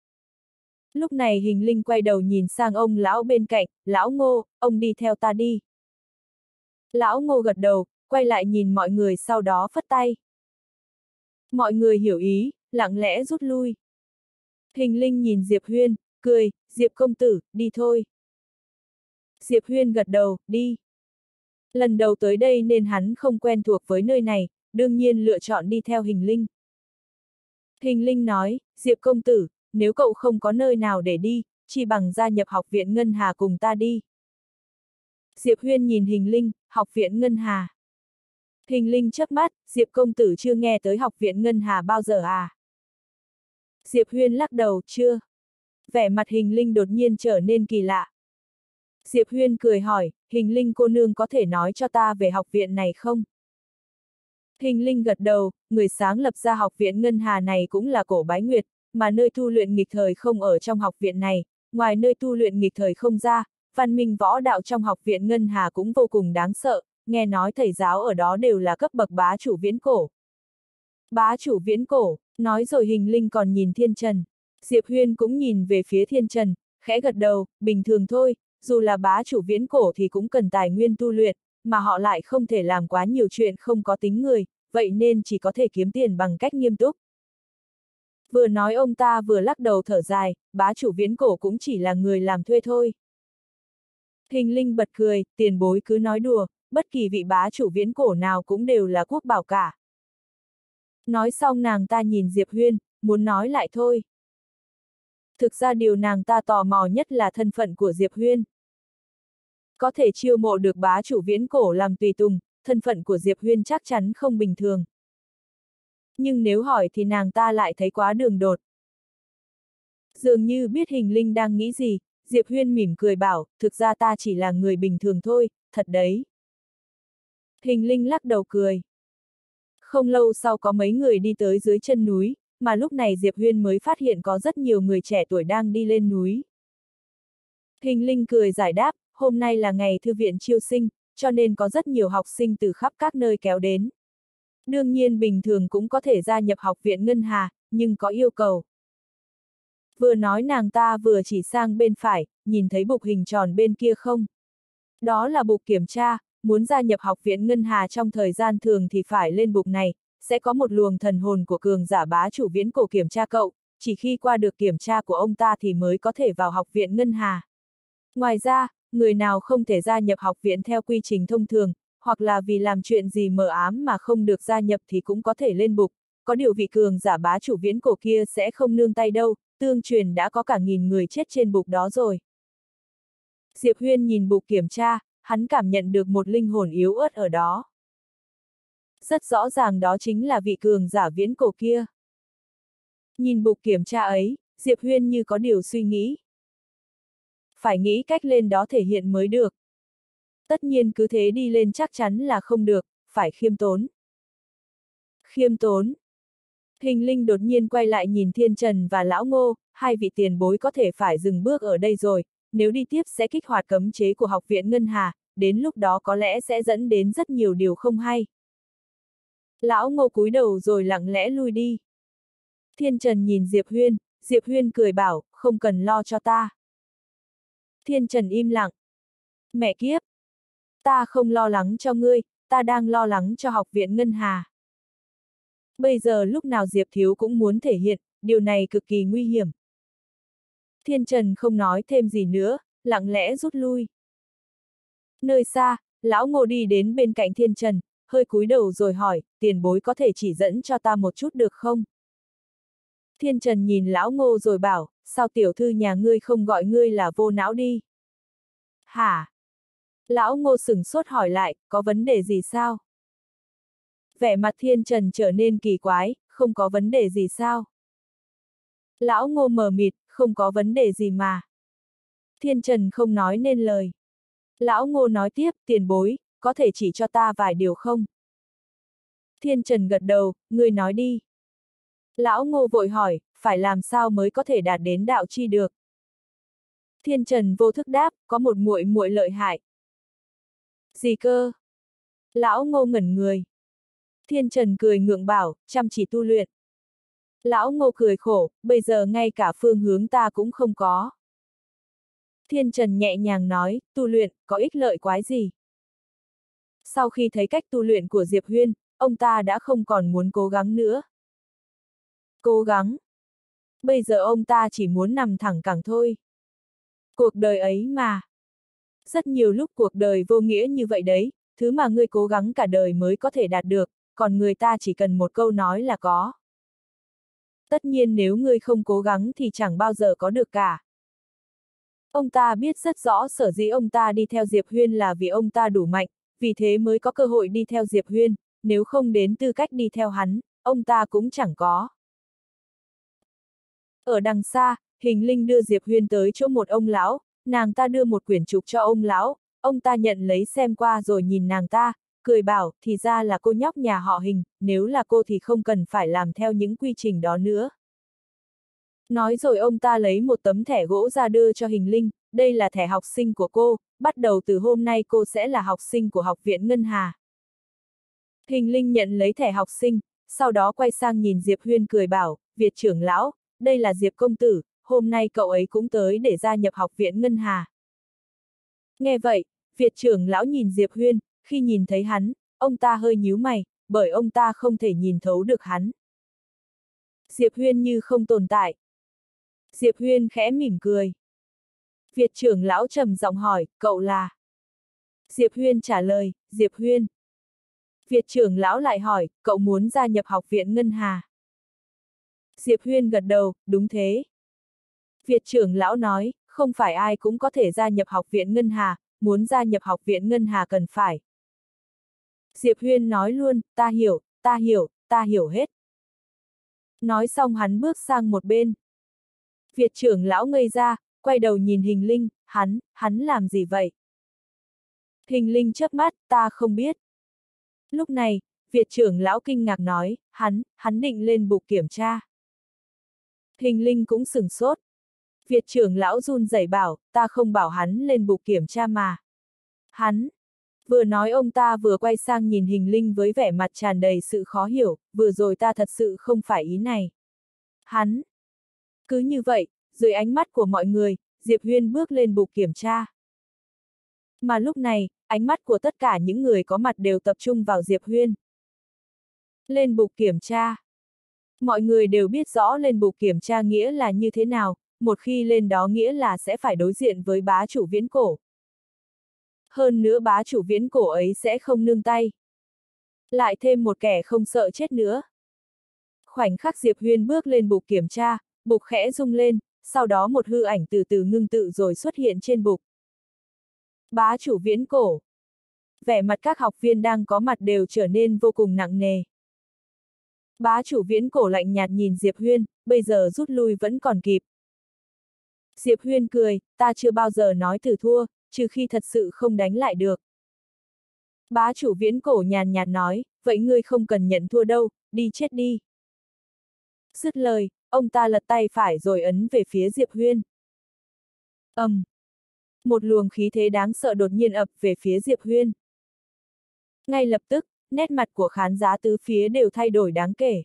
[SPEAKER 1] Lúc này Hình Linh quay đầu nhìn sang ông lão bên cạnh, lão Ngô, ông đi theo ta đi. Lão Ngô gật đầu, quay lại nhìn mọi người sau đó phất tay. Mọi người hiểu ý, lặng lẽ rút lui. Hình Linh nhìn Diệp Huyên, cười, Diệp công tử, đi thôi. Diệp Huyên gật đầu, đi. Lần đầu tới đây nên hắn không quen thuộc với nơi này, đương nhiên lựa chọn đi theo Hình Linh. Hình Linh nói, Diệp công tử, nếu cậu không có nơi nào để đi, chỉ bằng gia nhập học viện Ngân Hà cùng ta đi. Diệp Huyên nhìn Hình Linh, học viện Ngân Hà. Hình Linh chớp mắt, Diệp công tử chưa nghe tới học viện Ngân Hà bao giờ à? Diệp Huyên lắc đầu, chưa. Vẻ mặt Hình Linh đột nhiên trở nên kỳ lạ. Diệp Huyên cười hỏi, Hình Linh cô nương có thể nói cho ta về học viện này không? Hình Linh gật đầu, người sáng lập ra học viện Ngân Hà này cũng là Cổ Bái Nguyệt, mà nơi tu luyện nghịch thời không ở trong học viện này, ngoài nơi tu luyện nghịch thời không ra, văn minh võ đạo trong học viện Ngân Hà cũng vô cùng đáng sợ, nghe nói thầy giáo ở đó đều là cấp bậc bá chủ viễn cổ. Bá chủ viễn cổ, nói rồi Hình Linh còn nhìn Thiên Trần. Diệp Huyên cũng nhìn về phía Thiên Trần, khẽ gật đầu, bình thường thôi, dù là bá chủ viễn cổ thì cũng cần tài nguyên tu luyện, mà họ lại không thể làm quá nhiều chuyện không có tính người, vậy nên chỉ có thể kiếm tiền bằng cách nghiêm túc. Vừa nói ông ta vừa lắc đầu thở dài, bá chủ viễn cổ cũng chỉ là người làm thuê thôi. Hình Linh bật cười, tiền bối cứ nói đùa, bất kỳ vị bá chủ viễn cổ nào cũng đều là quốc bảo cả. Nói xong nàng ta nhìn Diệp Huyên, muốn nói lại thôi. Thực ra điều nàng ta tò mò nhất là thân phận của Diệp Huyên. Có thể chiêu mộ được bá chủ viễn cổ làm tùy tùng, thân phận của Diệp Huyên chắc chắn không bình thường. Nhưng nếu hỏi thì nàng ta lại thấy quá đường đột. Dường như biết Hình Linh đang nghĩ gì, Diệp Huyên mỉm cười bảo, thực ra ta chỉ là người bình thường thôi, thật đấy. Hình Linh lắc đầu cười. Không lâu sau có mấy người đi tới dưới chân núi, mà lúc này Diệp Huyên mới phát hiện có rất nhiều người trẻ tuổi đang đi lên núi. Hình Linh cười giải đáp, hôm nay là ngày thư viện chiêu sinh, cho nên có rất nhiều học sinh từ khắp các nơi kéo đến. Đương nhiên bình thường cũng có thể gia nhập học viện Ngân Hà, nhưng có yêu cầu. Vừa nói nàng ta vừa chỉ sang bên phải, nhìn thấy bục hình tròn bên kia không? Đó là bục kiểm tra, muốn gia nhập học viện Ngân Hà trong thời gian thường thì phải lên bục này, sẽ có một luồng thần hồn của cường giả bá chủ viễn cổ kiểm tra cậu, chỉ khi qua được kiểm tra của ông ta thì mới có thể vào học viện Ngân Hà. Ngoài ra, người nào không thể gia nhập học viện theo quy trình thông thường, hoặc là vì làm chuyện gì mờ ám mà không được gia nhập thì cũng có thể lên bục, có điều vị cường giả bá chủ viễn cổ kia sẽ không nương tay đâu, tương truyền đã có cả nghìn người chết trên bục đó rồi. Diệp Huyên nhìn bục kiểm tra, hắn cảm nhận được một linh hồn yếu ớt ở đó. Rất rõ ràng đó chính là vị cường giả viễn cổ kia. Nhìn bục kiểm tra ấy, Diệp Huyên như có điều suy nghĩ. Phải nghĩ cách lên đó thể hiện mới được. Tất nhiên cứ thế đi lên chắc chắn là không được, phải khiêm tốn. Khiêm tốn. Hình Linh đột nhiên quay lại nhìn Thiên Trần và Lão Ngô, hai vị tiền bối có thể phải dừng bước ở đây rồi, nếu đi tiếp sẽ kích hoạt cấm chế của học viện Ngân Hà, đến lúc đó có lẽ sẽ dẫn đến rất nhiều điều không hay. Lão Ngô cúi đầu rồi lặng lẽ lui đi. Thiên Trần nhìn Diệp Huyên, Diệp Huyên cười bảo, không cần lo cho ta. Thiên Trần im lặng. Mẹ kiếp! Ta không lo lắng cho ngươi, ta đang lo lắng cho học viện Ngân Hà. Bây giờ lúc nào Diệp Thiếu cũng muốn thể hiện, điều này cực kỳ nguy hiểm. Thiên Trần không nói thêm gì nữa, lặng lẽ rút lui. Nơi xa, Lão Ngô đi đến bên cạnh Thiên Trần, hơi cúi đầu rồi hỏi, tiền bối có thể chỉ dẫn cho ta một chút được không? Thiên Trần nhìn Lão Ngô rồi bảo, sao tiểu thư nhà ngươi không gọi ngươi là vô não đi? Hả? Lão Ngô sửng sốt hỏi lại, có vấn đề gì sao? Vẻ mặt Thiên Trần trở nên kỳ quái, không có vấn đề gì sao? Lão Ngô mờ mịt, không có vấn đề gì mà. Thiên Trần không nói nên lời. Lão Ngô nói tiếp, tiền bối, có thể chỉ cho ta vài điều không? Thiên Trần gật đầu, ngươi nói đi. Lão Ngô vội hỏi, phải làm sao mới có thể đạt đến đạo chi được? Thiên Trần vô thức đáp, có một muội muội lợi hại. Gì cơ? Lão Ngô ngẩn người. Thiên Trần cười ngượng bảo, chăm chỉ tu luyện. Lão Ngô cười khổ, bây giờ ngay cả phương hướng ta cũng không có. Thiên Trần nhẹ nhàng nói, tu luyện, có ích lợi quái gì? Sau khi thấy cách tu luyện của Diệp Huyên, ông ta đã không còn muốn cố gắng nữa. Cố gắng? Bây giờ ông ta chỉ muốn nằm thẳng cẳng thôi. Cuộc đời ấy mà. Rất nhiều lúc cuộc đời vô nghĩa như vậy đấy, thứ mà ngươi cố gắng cả đời mới có thể đạt được, còn người ta chỉ cần một câu nói là có. Tất nhiên nếu ngươi không cố gắng thì chẳng bao giờ có được cả. Ông ta biết rất rõ sở dĩ ông ta đi theo Diệp Huyên là vì ông ta đủ mạnh, vì thế mới có cơ hội đi theo Diệp Huyên, nếu không đến tư cách đi theo hắn, ông ta cũng chẳng có. Ở đằng xa, Hình Linh đưa Diệp Huyên tới chỗ một ông lão, nàng ta đưa một quyển trục cho ông lão, ông ta nhận lấy xem qua rồi nhìn nàng ta, cười bảo, thì ra là cô nhóc nhà họ Hình, nếu là cô thì không cần phải làm theo những quy trình đó nữa. Nói rồi ông ta lấy một tấm thẻ gỗ ra đưa cho Hình Linh, đây là thẻ học sinh của cô, bắt đầu từ hôm nay cô sẽ là học sinh của học viện Ngân Hà. Hình Linh nhận lấy thẻ học sinh, sau đó quay sang nhìn Diệp Huyên cười bảo, Việt trưởng lão, đây là Diệp công tử, hôm nay cậu ấy cũng tới để gia nhập học viện Ngân Hà. Nghe vậy, Việt trưởng lão nhìn Diệp Huyên, khi nhìn thấy hắn, ông ta hơi nhíu mày, bởi ông ta không thể nhìn thấu được hắn. Diệp Huyên như không tồn tại. Diệp Huyên khẽ mỉm cười. Việt trưởng lão trầm giọng hỏi, cậu là? Diệp Huyên trả lời, Diệp Huyên. Việt trưởng lão lại hỏi, cậu muốn gia nhập học viện Ngân Hà? Diệp Huyên gật đầu, đúng thế. Việt trưởng lão nói, không phải ai cũng có thể gia nhập học viện Ngân Hà, muốn gia nhập học viện Ngân Hà cần phải. Diệp Huyên nói luôn, ta hiểu, ta hiểu, ta hiểu hết. Nói xong hắn bước sang một bên. Việt trưởng lão ngây ra, quay đầu nhìn Hình Linh, hắn, hắn làm gì vậy? Hình Linh chớp mắt, ta không biết. Lúc này, Việt trưởng lão kinh ngạc nói, hắn, hắn định lên bục kiểm tra. Hình Linh cũng sửng sốt. Việt trưởng lão run rẩy bảo, ta không bảo hắn lên bục kiểm tra mà. Hắn. Vừa nói ông ta vừa quay sang nhìn Hình Linh với vẻ mặt tràn đầy sự khó hiểu, vừa rồi ta thật sự không phải ý này. Hắn. Cứ như vậy, dưới ánh mắt của mọi người, Diệp Huyên bước lên bục kiểm tra. Mà lúc này, ánh mắt của tất cả những người có mặt đều tập trung vào Diệp Huyên. Lên bục kiểm tra. Mọi người đều biết rõ lên bục kiểm tra nghĩa là như thế nào, một khi lên đó nghĩa là sẽ phải đối diện với bá chủ viễn cổ. Hơn nữa bá chủ viễn cổ ấy sẽ không nương tay. Lại thêm một kẻ không sợ chết nữa. Khoảnh khắc Diệp Huyên bước lên bục kiểm tra, bục khẽ rung lên, sau đó một hư ảnh từ từ ngưng tự rồi xuất hiện trên bục. Bá chủ viễn cổ. Vẻ mặt các học viên đang có mặt đều trở nên vô cùng nặng nề. Bá chủ viễn cổ lạnh nhạt nhìn Diệp Huyên, bây giờ rút lui vẫn còn kịp. Diệp Huyên cười, ta chưa bao giờ nói thử thua, trừ khi thật sự không đánh lại được. Bá chủ viễn cổ nhàn nhạt nói, vậy ngươi không cần nhận thua đâu, đi chết đi. Dứt lời, ông ta lật tay phải rồi ấn về phía Diệp Huyên. ầm, um, một luồng khí thế đáng sợ đột nhiên ập về phía Diệp Huyên. Ngay lập tức, nét mặt của khán giả tứ phía đều thay đổi đáng kể.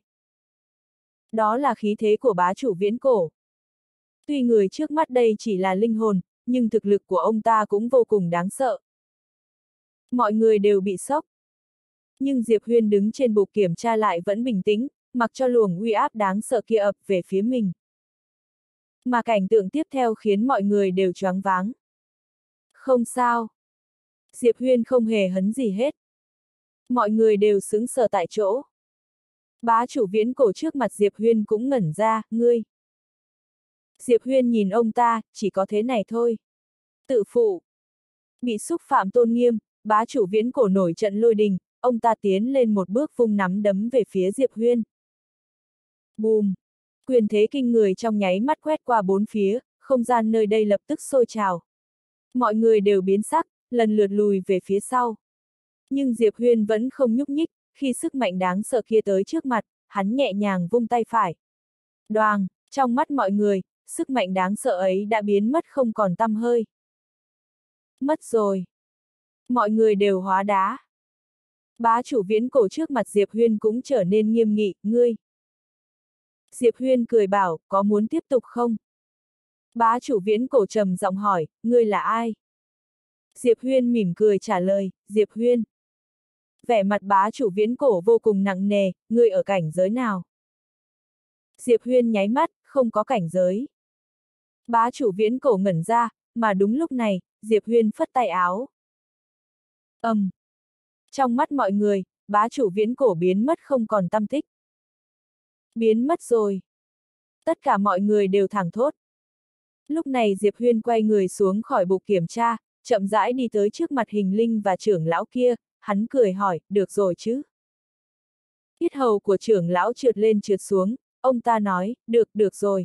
[SPEAKER 1] Đó là khí thế của bá chủ viễn cổ. Tuy người trước mắt đây chỉ là linh hồn, nhưng thực lực của ông ta cũng vô cùng đáng sợ. Mọi người đều bị sốc. Nhưng Diệp Huyên đứng trên bục kiểm tra lại vẫn bình tĩnh, mặc cho luồng uy áp đáng sợ kia ập về phía mình. Mà cảnh tượng tiếp theo khiến mọi người đều choáng váng. Không sao. Diệp Huyên không hề hấn gì hết. Mọi người đều sững sờ tại chỗ. Bá chủ viễn cổ trước mặt Diệp Huyên cũng ngẩn ra, ngươi. Diệp Huyên nhìn ông ta, chỉ có thế này thôi. Tự phụ. Bị xúc phạm tôn nghiêm, bá chủ viễn cổ nổi trận lôi đình, ông ta tiến lên một bước vung nắm đấm về phía Diệp Huyên. Bùm! Quyền thế kinh người trong nháy mắt quét qua bốn phía, không gian nơi đây lập tức sôi trào. Mọi người đều biến sắc, lần lượt lùi về phía sau. Nhưng Diệp Huyên vẫn không nhúc nhích, khi sức mạnh đáng sợ kia tới trước mặt, hắn nhẹ nhàng vung tay phải. Đoàng, trong mắt mọi người, sức mạnh đáng sợ ấy đã biến mất không còn tăm hơi. Mất rồi. Mọi người đều hóa đá. Bá chủ viễn cổ trước mặt Diệp Huyên cũng trở nên nghiêm nghị, ngươi. Diệp Huyên cười bảo, có muốn tiếp tục không? Bá chủ viễn cổ trầm giọng hỏi, ngươi là ai? Diệp Huyên mỉm cười trả lời, Diệp Huyên. Vẻ mặt bá chủ viễn cổ vô cùng nặng nề, ngươi ở cảnh giới nào? Diệp Huyên nháy mắt, không có cảnh giới. Bá chủ viễn cổ ngẩn ra, mà đúng lúc này, Diệp Huyên phất tay áo. ầm, um. Trong mắt mọi người, bá chủ viễn cổ biến mất không còn tăm tích. Biến mất rồi. Tất cả mọi người đều thảng thốt. Lúc này Diệp Huyên quay người xuống khỏi bục kiểm tra, chậm rãi đi tới trước mặt Hình Linh và trưởng lão kia, hắn cười hỏi, được rồi chứ? Yết hầu của trưởng lão trượt lên trượt xuống, ông ta nói, được, được rồi.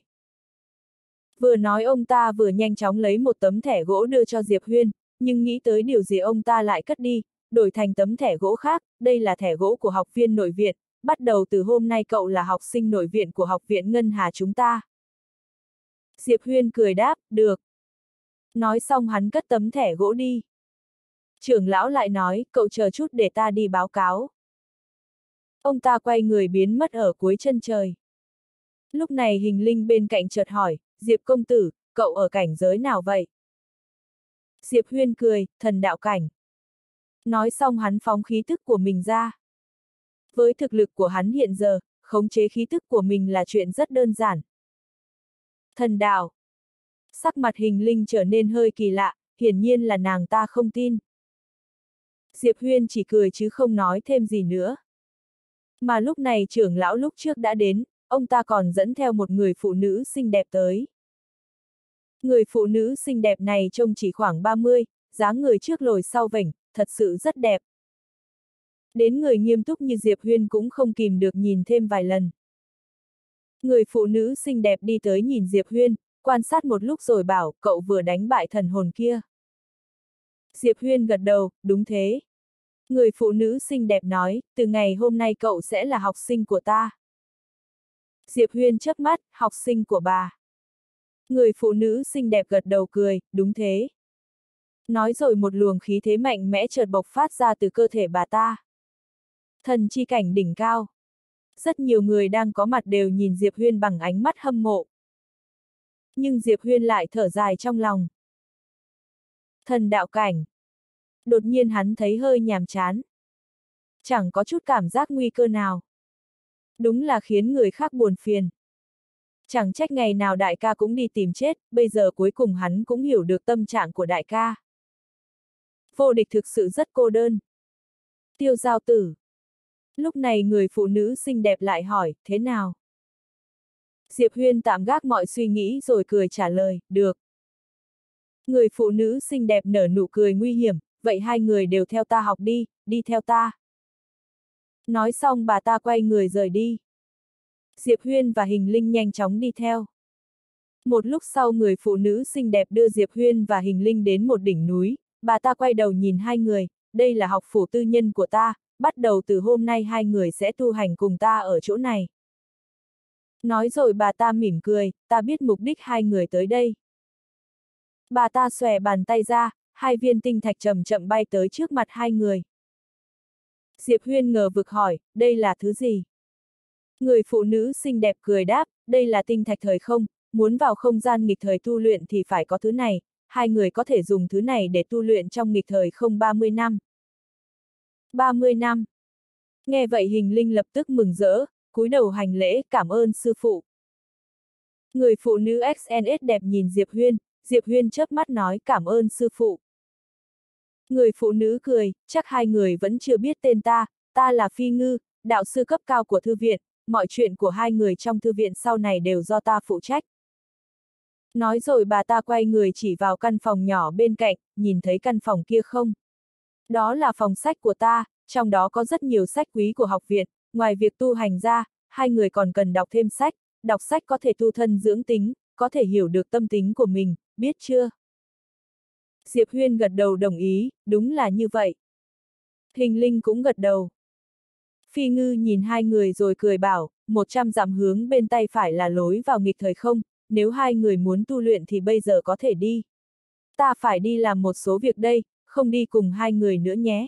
[SPEAKER 1] Vừa nói ông ta vừa nhanh chóng lấy một tấm thẻ gỗ đưa cho Diệp Huyên, nhưng nghĩ tới điều gì ông ta lại cất đi, đổi thành tấm thẻ gỗ khác, đây là thẻ gỗ của học viên nội viện, bắt đầu từ hôm nay cậu là học sinh nội viện của học viện Ngân Hà chúng ta. Diệp Huyên cười đáp, được. Nói xong hắn cất tấm thẻ gỗ đi. Trưởng lão lại nói, cậu chờ chút để ta đi báo cáo. Ông ta quay người biến mất ở cuối chân trời. Lúc này Hình Linh bên cạnh chợt hỏi, Diệp công tử, cậu ở cảnh giới nào vậy? Diệp Huyên cười, thần đạo cảnh. Nói xong hắn phóng khí tức của mình ra. Với thực lực của hắn hiện giờ, khống chế khí tức của mình là chuyện rất đơn giản. Thần đạo. Sắc mặt Hình Linh trở nên hơi kỳ lạ, hiển nhiên là nàng ta không tin. Diệp Huyên chỉ cười chứ không nói thêm gì nữa. Mà lúc này trưởng lão lúc trước đã đến, ông ta còn dẫn theo một người phụ nữ xinh đẹp tới. Người phụ nữ xinh đẹp này trông chỉ khoảng ba mươi, dáng người trước lồi sau vểnh, thật sự rất đẹp. Đến người nghiêm túc như Diệp Huyên cũng không kìm được nhìn thêm vài lần. Người phụ nữ xinh đẹp đi tới nhìn Diệp Huyên, quan sát một lúc rồi bảo, cậu vừa đánh bại thần hồn kia. Diệp Huyên gật đầu, đúng thế. Người phụ nữ xinh đẹp nói, từ ngày hôm nay cậu sẽ là học sinh của ta. Diệp Huyên chớp mắt, học sinh của bà. Người phụ nữ xinh đẹp gật đầu cười, đúng thế. Nói rồi một luồng khí thế mạnh mẽ chợt bộc phát ra từ cơ thể bà ta. Thần chi cảnh đỉnh cao. Rất nhiều người đang có mặt đều nhìn Diệp Huyên bằng ánh mắt hâm mộ. Nhưng Diệp Huyên lại thở dài trong lòng. Thần đạo cảnh. Đột nhiên hắn thấy hơi nhàm chán. Chẳng có chút cảm giác nguy cơ nào. Đúng là khiến người khác buồn phiền. Chẳng trách ngày nào đại ca cũng đi tìm chết, bây giờ cuối cùng hắn cũng hiểu được tâm trạng của đại ca. Vô địch thực sự rất cô đơn. Tiêu Giao Tử. Lúc này người phụ nữ xinh đẹp lại hỏi, thế nào? Diệp Huyên tạm gác mọi suy nghĩ rồi cười trả lời, được. Người phụ nữ xinh đẹp nở nụ cười nguy hiểm, vậy hai người đều theo ta học đi, đi theo ta. Nói xong bà ta quay người rời đi. Diệp Huyên và Hình Linh nhanh chóng đi theo. Một lúc sau người phụ nữ xinh đẹp đưa Diệp Huyên và Hình Linh đến một đỉnh núi, bà ta quay đầu nhìn hai người, đây là học phủ tư nhân của ta, bắt đầu từ hôm nay hai người sẽ tu hành cùng ta ở chỗ này. Nói rồi bà ta mỉm cười, ta biết mục đích hai người tới đây. Bà ta xòe bàn tay ra, hai viên tinh thạch chậm chậm bay tới trước mặt hai người. Diệp Huyên ngờ vực hỏi, đây là thứ gì? Người phụ nữ xinh đẹp cười đáp, đây là tinh thạch thời không, muốn vào không gian nghịch thời tu luyện thì phải có thứ này, hai người có thể dùng thứ này để tu luyện trong nghịch thời không ba mươi năm. ba mươi năm. Nghe vậy Hình Linh lập tức mừng rỡ, cúi đầu hành lễ, cảm ơn sư phụ. Người phụ nữ ích en ét đẹp nhìn Diệp Huyên, Diệp Huyên chớp mắt nói cảm ơn sư phụ. Người phụ nữ cười, chắc hai người vẫn chưa biết tên ta, ta là Phi Ngư, đạo sư cấp cao của thư viện, mọi chuyện của hai người trong thư viện sau này đều do ta phụ trách. Nói rồi bà ta quay người chỉ vào căn phòng nhỏ bên cạnh, nhìn thấy căn phòng kia không? Đó là phòng sách của ta, trong đó có rất nhiều sách quý của học viện, ngoài việc tu hành ra, hai người còn cần đọc thêm sách, đọc sách có thể tu thân dưỡng tính, có thể hiểu được tâm tính của mình, biết chưa? Diệp Huyên gật đầu đồng ý, đúng là như vậy. Hình Linh cũng gật đầu. Phi Ngư nhìn hai người rồi cười bảo, một trăm dặm hướng bên tay phải là lối vào nghịch thời không, nếu hai người muốn tu luyện thì bây giờ có thể đi. Ta phải đi làm một số việc đây, không đi cùng hai người nữa nhé.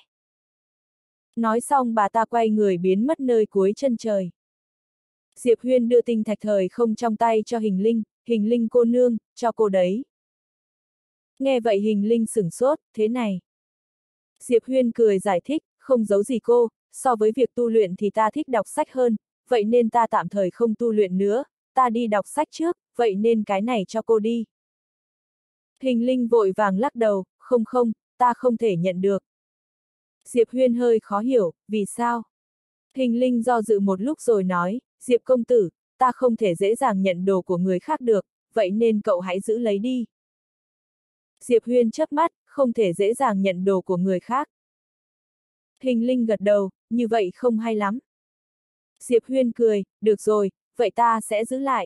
[SPEAKER 1] Nói xong bà ta quay người biến mất nơi cuối chân trời. Diệp Huyên đưa tinh thạch thời không trong tay cho Hình Linh, Hình Linh cô nương, cho cô đấy. Nghe vậy Hình Linh sửng sốt, thế này. Diệp Huyên cười giải thích, không giấu gì cô, so với việc tu luyện thì ta thích đọc sách hơn, vậy nên ta tạm thời không tu luyện nữa, ta đi đọc sách trước, vậy nên cái này cho cô đi. Hình Linh vội vàng lắc đầu, không không, ta không thể nhận được. Diệp Huyên hơi khó hiểu, vì sao? Hình Linh do dự một lúc rồi nói, Diệp công tử, ta không thể dễ dàng nhận đồ của người khác được, vậy nên cậu hãy giữ lấy đi. Diệp Huyên chớp mắt, không thể dễ dàng nhận đồ của người khác. Hình Linh gật đầu, như vậy không hay lắm. Diệp Huyên cười, được rồi, vậy ta sẽ giữ lại.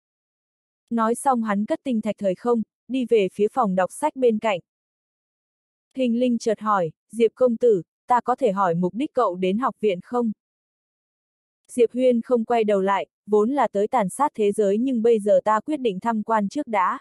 [SPEAKER 1] Nói xong hắn cất tinh thạch thời không, đi về phía phòng đọc sách bên cạnh. Hình Linh chợt hỏi, Diệp công tử, ta có thể hỏi mục đích cậu đến học viện không? Diệp Huyên không quay đầu lại, vốn là tới tàn sát thế giới nhưng bây giờ ta quyết định tham quan trước đã.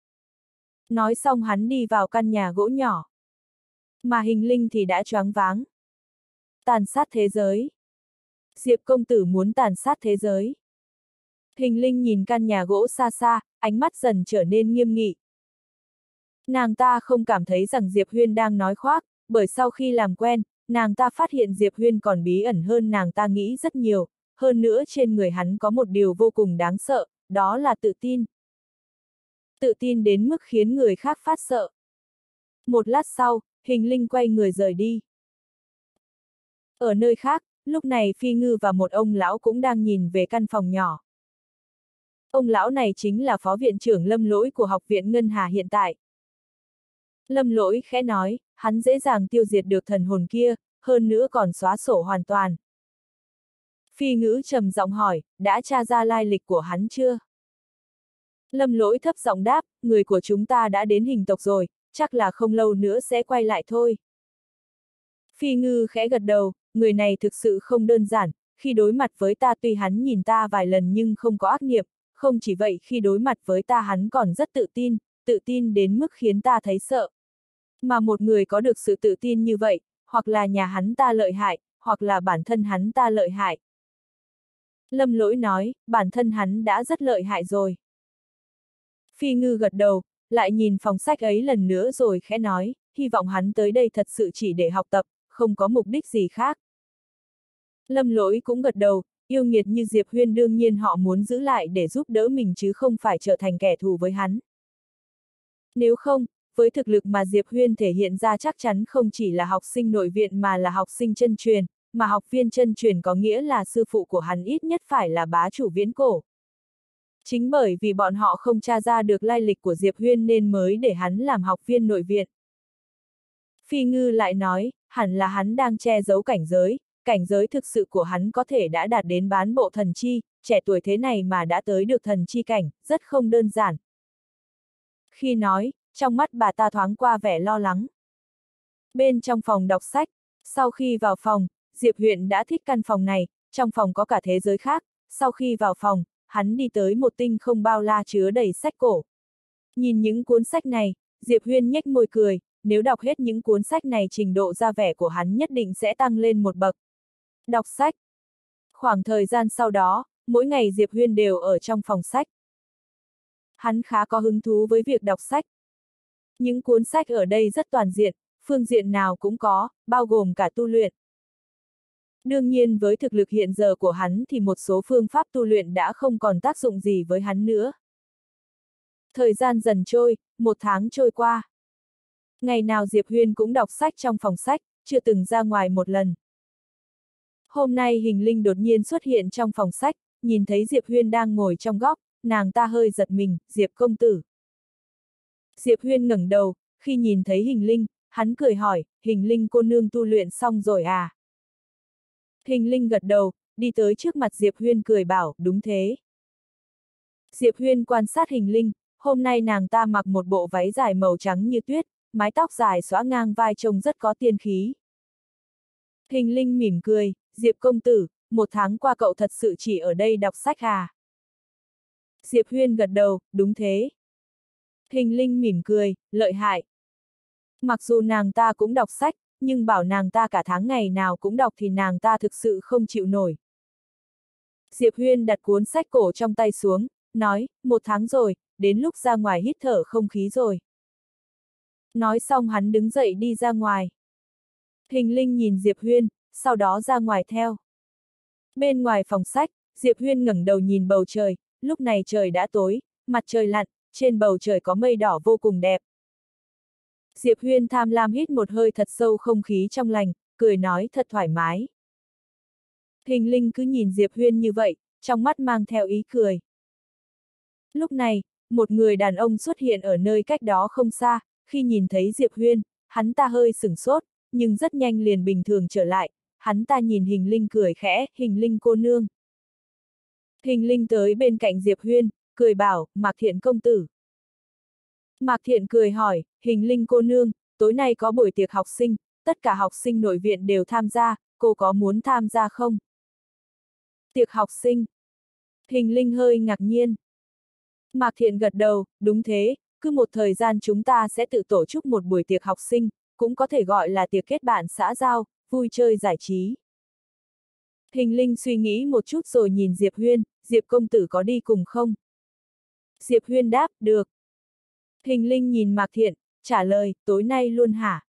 [SPEAKER 1] Nói xong hắn đi vào căn nhà gỗ nhỏ. Mà Hình Linh thì đã choáng váng. Tàn sát thế giới. Diệp công tử muốn tàn sát thế giới. Hình Linh nhìn căn nhà gỗ xa xa, ánh mắt dần trở nên nghiêm nghị. Nàng ta không cảm thấy rằng Diệp Huyên đang nói khoác, bởi sau khi làm quen, nàng ta phát hiện Diệp Huyên còn bí ẩn hơn nàng ta nghĩ rất nhiều, hơn nữa trên người hắn có một điều vô cùng đáng sợ, đó là tự tin. Tự tin đến mức khiến người khác phát sợ. Một lát sau, Hình Linh quay người rời đi. Ở nơi khác, lúc này Phi Ngư và một ông lão cũng đang nhìn về căn phòng nhỏ. Ông lão này chính là phó viện trưởng Lâm Lỗi của học viện Ngân Hà hiện tại. Lâm Lỗi khẽ nói, hắn dễ dàng tiêu diệt được thần hồn kia, hơn nữa còn xóa sổ hoàn toàn. Phi Ngữ trầm giọng hỏi, đã tra ra lai lịch của hắn chưa? Lâm Lỗi thấp giọng đáp, người của chúng ta đã đến hình tộc rồi, chắc là không lâu nữa sẽ quay lại thôi. Phi Ngư khẽ gật đầu, người này thực sự không đơn giản, khi đối mặt với ta tuy hắn nhìn ta vài lần nhưng không có ác nghiệp, không chỉ vậy khi đối mặt với ta hắn còn rất tự tin, tự tin đến mức khiến ta thấy sợ. Mà một người có được sự tự tin như vậy, hoặc là nhà hắn ta lợi hại, hoặc là bản thân hắn ta lợi hại. Lâm Lỗi nói, bản thân hắn đã rất lợi hại rồi. Phi Ngư gật đầu, lại nhìn phòng sách ấy lần nữa rồi khẽ nói, hy vọng hắn tới đây thật sự chỉ để học tập, không có mục đích gì khác. Lâm Lỗi cũng gật đầu, yêu nghiệt như Diệp Huyên đương nhiên họ muốn giữ lại để giúp đỡ mình chứ không phải trở thành kẻ thù với hắn. Nếu không, với thực lực mà Diệp Huyên thể hiện ra chắc chắn không chỉ là học sinh nội viện mà là học sinh chân truyền, mà học viên chân truyền có nghĩa là sư phụ của hắn ít nhất phải là bá chủ viễn cổ. Chính bởi vì bọn họ không tra ra được lai lịch của Diệp Huyên nên mới để hắn làm học viên nội viện. Phi Ngư lại nói, hẳn là hắn đang che giấu cảnh giới, cảnh giới thực sự của hắn có thể đã đạt đến bán bộ thần chi, trẻ tuổi thế này mà đã tới được thần chi cảnh, rất không đơn giản. Khi nói, trong mắt bà ta thoáng qua vẻ lo lắng. Bên trong phòng đọc sách, sau khi vào phòng, Diệp Huyên đã thích căn phòng này, trong phòng có cả thế giới khác, sau khi vào phòng, hắn đi tới một tinh không bao la chứa đầy sách cổ. Nhìn những cuốn sách này, Diệp Huyên nhếch môi cười, nếu đọc hết những cuốn sách này trình độ ra vẻ của hắn nhất định sẽ tăng lên một bậc. Đọc sách. Khoảng thời gian sau đó, mỗi ngày Diệp Huyên đều ở trong phòng sách. Hắn khá có hứng thú với việc đọc sách. Những cuốn sách ở đây rất toàn diện, phương diện nào cũng có, bao gồm cả tu luyện. Đương nhiên với thực lực hiện giờ của hắn thì một số phương pháp tu luyện đã không còn tác dụng gì với hắn nữa. Thời gian dần trôi, một tháng trôi qua. Ngày nào Diệp Huyên cũng đọc sách trong phòng sách, chưa từng ra ngoài một lần. Hôm nay Hình Linh đột nhiên xuất hiện trong phòng sách, nhìn thấy Diệp Huyên đang ngồi trong góc, nàng ta hơi giật mình, Diệp công tử. Diệp Huyên ngẩng đầu, khi nhìn thấy Hình Linh, hắn cười hỏi, Hình Linh cô nương tu luyện xong rồi à? Hình Linh gật đầu, đi tới trước mặt Diệp Huyên cười bảo, đúng thế. Diệp Huyên quan sát Hình Linh, hôm nay nàng ta mặc một bộ váy dài màu trắng như tuyết, mái tóc dài xõa ngang vai trông rất có tiên khí. Hình Linh mỉm cười, Diệp công tử, một tháng qua cậu thật sự chỉ ở đây đọc sách à? Diệp Huyên gật đầu, đúng thế. Hình Linh mỉm cười, lợi hại. Mặc dù nàng ta cũng đọc sách, nhưng bảo nàng ta cả tháng ngày nào cũng đọc thì nàng ta thực sự không chịu nổi. Diệp Huyên đặt cuốn sách cổ trong tay xuống, nói, một tháng rồi, đến lúc ra ngoài hít thở không khí rồi. Nói xong hắn đứng dậy đi ra ngoài. Hình Linh nhìn Diệp Huyên, sau đó ra ngoài theo. Bên ngoài phòng sách, Diệp Huyên ngẩng đầu nhìn bầu trời, lúc này trời đã tối, mặt trời lặn, trên bầu trời có mây đỏ vô cùng đẹp. Diệp Huyên tham lam hít một hơi thật sâu không khí trong lành, cười nói thật thoải mái. Hình Linh cứ nhìn Diệp Huyên như vậy, trong mắt mang theo ý cười. Lúc này, một người đàn ông xuất hiện ở nơi cách đó không xa, khi nhìn thấy Diệp Huyên, hắn ta hơi sửng sốt, nhưng rất nhanh liền bình thường trở lại, hắn ta nhìn Hình Linh cười khẽ, Hình Linh cô nương. Hình Linh tới bên cạnh Diệp Huyên, cười bảo, Mạc Thiện công tử. Mạc Thiện cười hỏi, Hình Linh cô nương, tối nay có buổi tiệc học sinh, tất cả học sinh nội viện đều tham gia, cô có muốn tham gia không? Tiệc học sinh. Hình Linh hơi ngạc nhiên. Mạc Thiện gật đầu, đúng thế, cứ một thời gian chúng ta sẽ tự tổ chức một buổi tiệc học sinh, cũng có thể gọi là tiệc kết bạn xã giao, vui chơi giải trí. Hình Linh suy nghĩ một chút rồi nhìn Diệp Huyên, Diệp công tử có đi cùng không? Diệp Huyên đáp, được. Hình Linh nhìn Mạc Thiện, trả lời, tối nay luôn hả?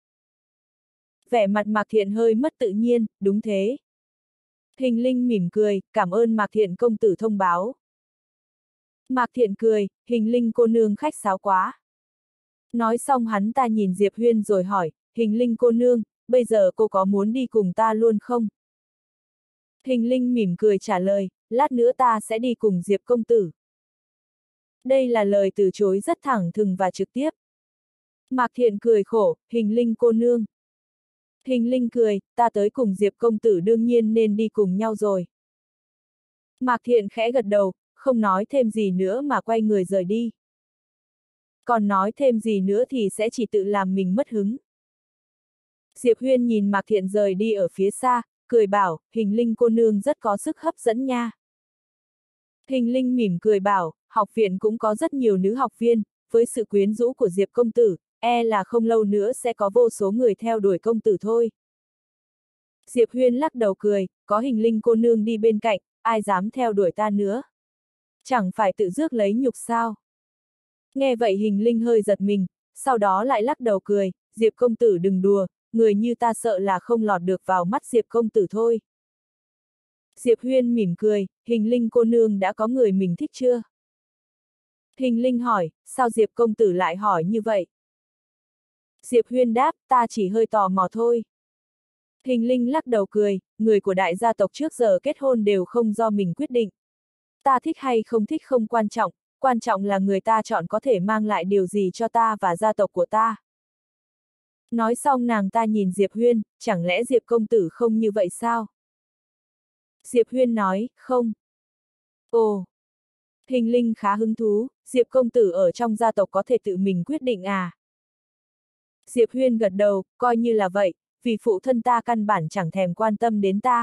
[SPEAKER 1] Vẻ mặt Mạc Thiện hơi mất tự nhiên, đúng thế. Hình Linh mỉm cười, cảm ơn Mạc Thiện công tử thông báo. Mạc Thiện cười, Hình Linh cô nương khách sáo quá. Nói xong hắn ta nhìn Diệp Huyên rồi hỏi, Hình Linh cô nương, bây giờ cô có muốn đi cùng ta luôn không? Hình Linh mỉm cười trả lời, lát nữa ta sẽ đi cùng Diệp công tử. Đây là lời từ chối rất thẳng thừng và trực tiếp. Mạc Thiện cười khổ, Hình Linh cô nương. Hình Linh cười, ta tới cùng Diệp công tử đương nhiên nên đi cùng nhau rồi. Mạc Thiện khẽ gật đầu, không nói thêm gì nữa mà quay người rời đi. Còn nói thêm gì nữa thì sẽ chỉ tự làm mình mất hứng. Diệp Huyên nhìn Mạc Thiện rời đi ở phía xa, cười bảo, Hình Linh cô nương rất có sức hấp dẫn nha. Hình Linh mỉm cười bảo, học viện cũng có rất nhiều nữ học viên, với sự quyến rũ của Diệp công tử, e là không lâu nữa sẽ có vô số người theo đuổi công tử thôi. Diệp Huyên lắc đầu cười, có Hình Linh cô nương đi bên cạnh, ai dám theo đuổi ta nữa. Chẳng phải tự rước lấy nhục sao? Nghe vậy Hình Linh hơi giật mình, sau đó lại lắc đầu cười, Diệp công tử đừng đùa, người như ta sợ là không lọt được vào mắt Diệp công tử thôi. Diệp Huyên mỉm cười, Hình Linh cô nương đã có người mình thích chưa? Hình Linh hỏi, sao Diệp công tử lại hỏi như vậy? Diệp Huyên đáp, ta chỉ hơi tò mò thôi. Hình Linh lắc đầu cười, người của đại gia tộc trước giờ kết hôn đều không do mình quyết định. Ta thích hay không thích không quan trọng, quan trọng là người ta chọn có thể mang lại điều gì cho ta và gia tộc của ta. Nói xong nàng ta nhìn Diệp Huyên, chẳng lẽ Diệp công tử không như vậy sao? Diệp Huyên nói, không. Ồ. Hình Linh khá hứng thú, Diệp công tử ở trong gia tộc có thể tự mình quyết định à? Diệp Huyên gật đầu, coi như là vậy, vì phụ thân ta căn bản chẳng thèm quan tâm đến ta.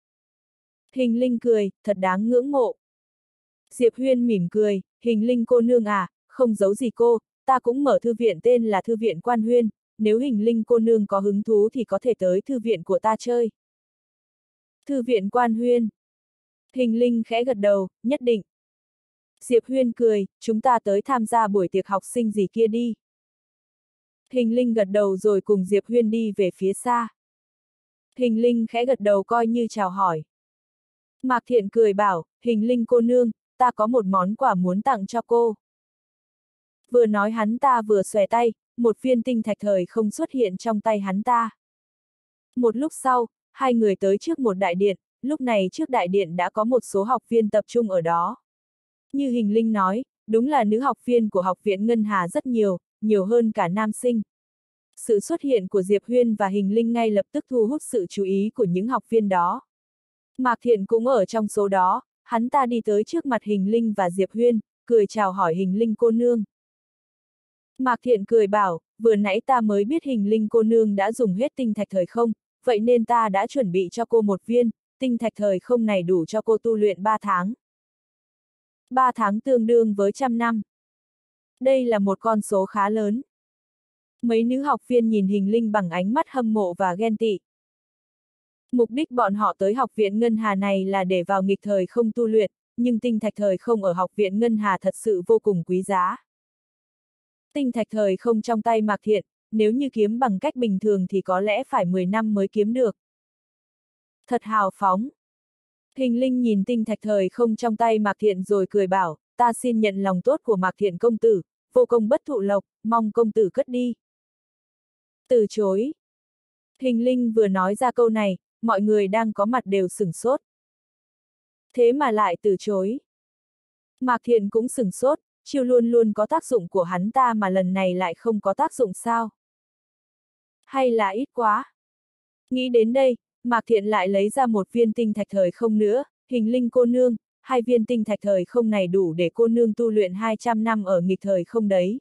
[SPEAKER 1] Hình Linh cười, thật đáng ngưỡng mộ. Diệp Huyên mỉm cười, Hình Linh cô nương à, không giấu gì cô, ta cũng mở thư viện tên là Thư viện Quan Huyên, nếu Hình Linh cô nương có hứng thú thì có thể tới thư viện của ta chơi. Thư viện Quan Huyên. Hình Linh khẽ gật đầu, nhất định. Diệp Huyên cười, chúng ta tới tham gia buổi tiệc học sinh gì kia đi. Hình Linh gật đầu rồi cùng Diệp Huyên đi về phía xa. Hình Linh khẽ gật đầu coi như chào hỏi. Mạc Thiện cười bảo, Hình Linh cô nương, ta có một món quà muốn tặng cho cô. Vừa nói hắn ta vừa xòe tay, một viên tinh thạch thời không xuất hiện trong tay hắn ta. Một lúc sau, hai người tới trước một đại điện, lúc này trước đại điện đã có một số học viên tập trung ở đó. Như Hình Linh nói, đúng là nữ học viên của học viện Ngân Hà rất nhiều, nhiều hơn cả nam sinh. Sự xuất hiện của Diệp Huyên và Hình Linh ngay lập tức thu hút sự chú ý của những học viên đó. Mạc Thiện cũng ở trong số đó, hắn ta đi tới trước mặt Hình Linh và Diệp Huyên, cười chào hỏi Hình Linh cô nương. Mạc Thiện cười bảo, vừa nãy ta mới biết Hình Linh cô nương đã dùng hết tinh thạch thời không, vậy nên ta đã chuẩn bị cho cô một viên, tinh thạch thời không này đủ cho cô tu luyện ba tháng. ba tháng tương đương với trăm năm. Đây là một con số khá lớn. Mấy nữ học viên nhìn Hình Linh bằng ánh mắt hâm mộ và ghen tị. Mục đích bọn họ tới học viện Ngân Hà này là để vào nghịch thời không tu luyện, nhưng tinh thạch thời không ở học viện Ngân Hà thật sự vô cùng quý giá. Tinh thạch thời không trong tay Mạc Thiện, nếu như kiếm bằng cách bình thường thì có lẽ phải mười năm mới kiếm được. Thật hào phóng. Hình Linh nhìn tinh thạch thời không trong tay Mạc Thiện rồi cười bảo, ta xin nhận lòng tốt của Mạc Thiện công tử, vô công bất thụ lộc, mong công tử cất đi. Từ chối. Hình Linh vừa nói ra câu này, mọi người đang có mặt đều sửng sốt. Thế mà lại từ chối. Mạc Thiện cũng sửng sốt, chiêu luôn luôn có tác dụng của hắn ta mà lần này lại không có tác dụng sao? Hay là ít quá? Nghĩ đến đây, Mạc Thiện lại lấy ra một viên tinh thạch thời không nữa, Hình Linh cô nương, hai viên tinh thạch thời không này đủ để cô nương tu luyện hai trăm năm ở nghịch thời không đấy.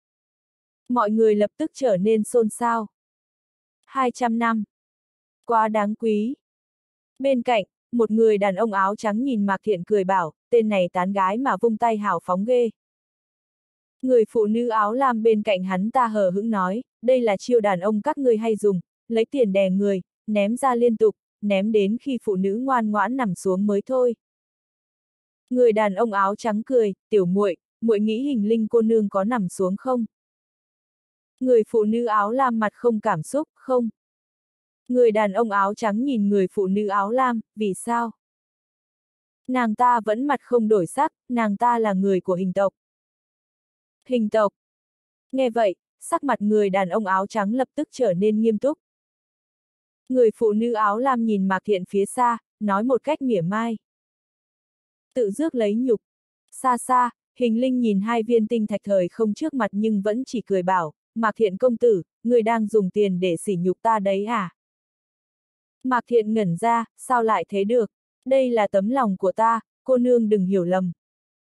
[SPEAKER 1] Mọi người lập tức trở nên xôn xao. hai trăm năm. Quá đáng quý. Bên cạnh, một người đàn ông áo trắng nhìn Mạc Thiện cười bảo, tên này tán gái mà vung tay hào phóng ghê. Người phụ nữ áo lam bên cạnh hắn ta hờ hững nói, đây là chiêu đàn ông các ngươi hay dùng, lấy tiền đè người, ném ra liên tục, ném đến khi phụ nữ ngoan ngoãn nằm xuống mới thôi. Người đàn ông áo trắng cười, tiểu muội, muội nghĩ Hình Linh cô nương có nằm xuống không? Người phụ nữ áo lam mặt không cảm xúc, không. Người đàn ông áo trắng nhìn người phụ nữ áo lam, vì sao? Nàng ta vẫn mặt không đổi sắc, nàng ta là người của hình tộc. Hình tộc. Nghe vậy, sắc mặt người đàn ông áo trắng lập tức trở nên nghiêm túc. Người phụ nữ áo lam nhìn Mạc Thiện phía xa, nói một cách mỉa mai. Tự rước lấy nhục. Xa xa, Hình Linh nhìn hai viên tinh thạch thời không trước mặt nhưng vẫn chỉ cười bảo, Mạc Thiện công tử, người đang dùng tiền để sỉ nhục ta đấy à? Mạc Thiện ngẩn ra, sao lại thế được? Đây là tấm lòng của ta, cô nương đừng hiểu lầm.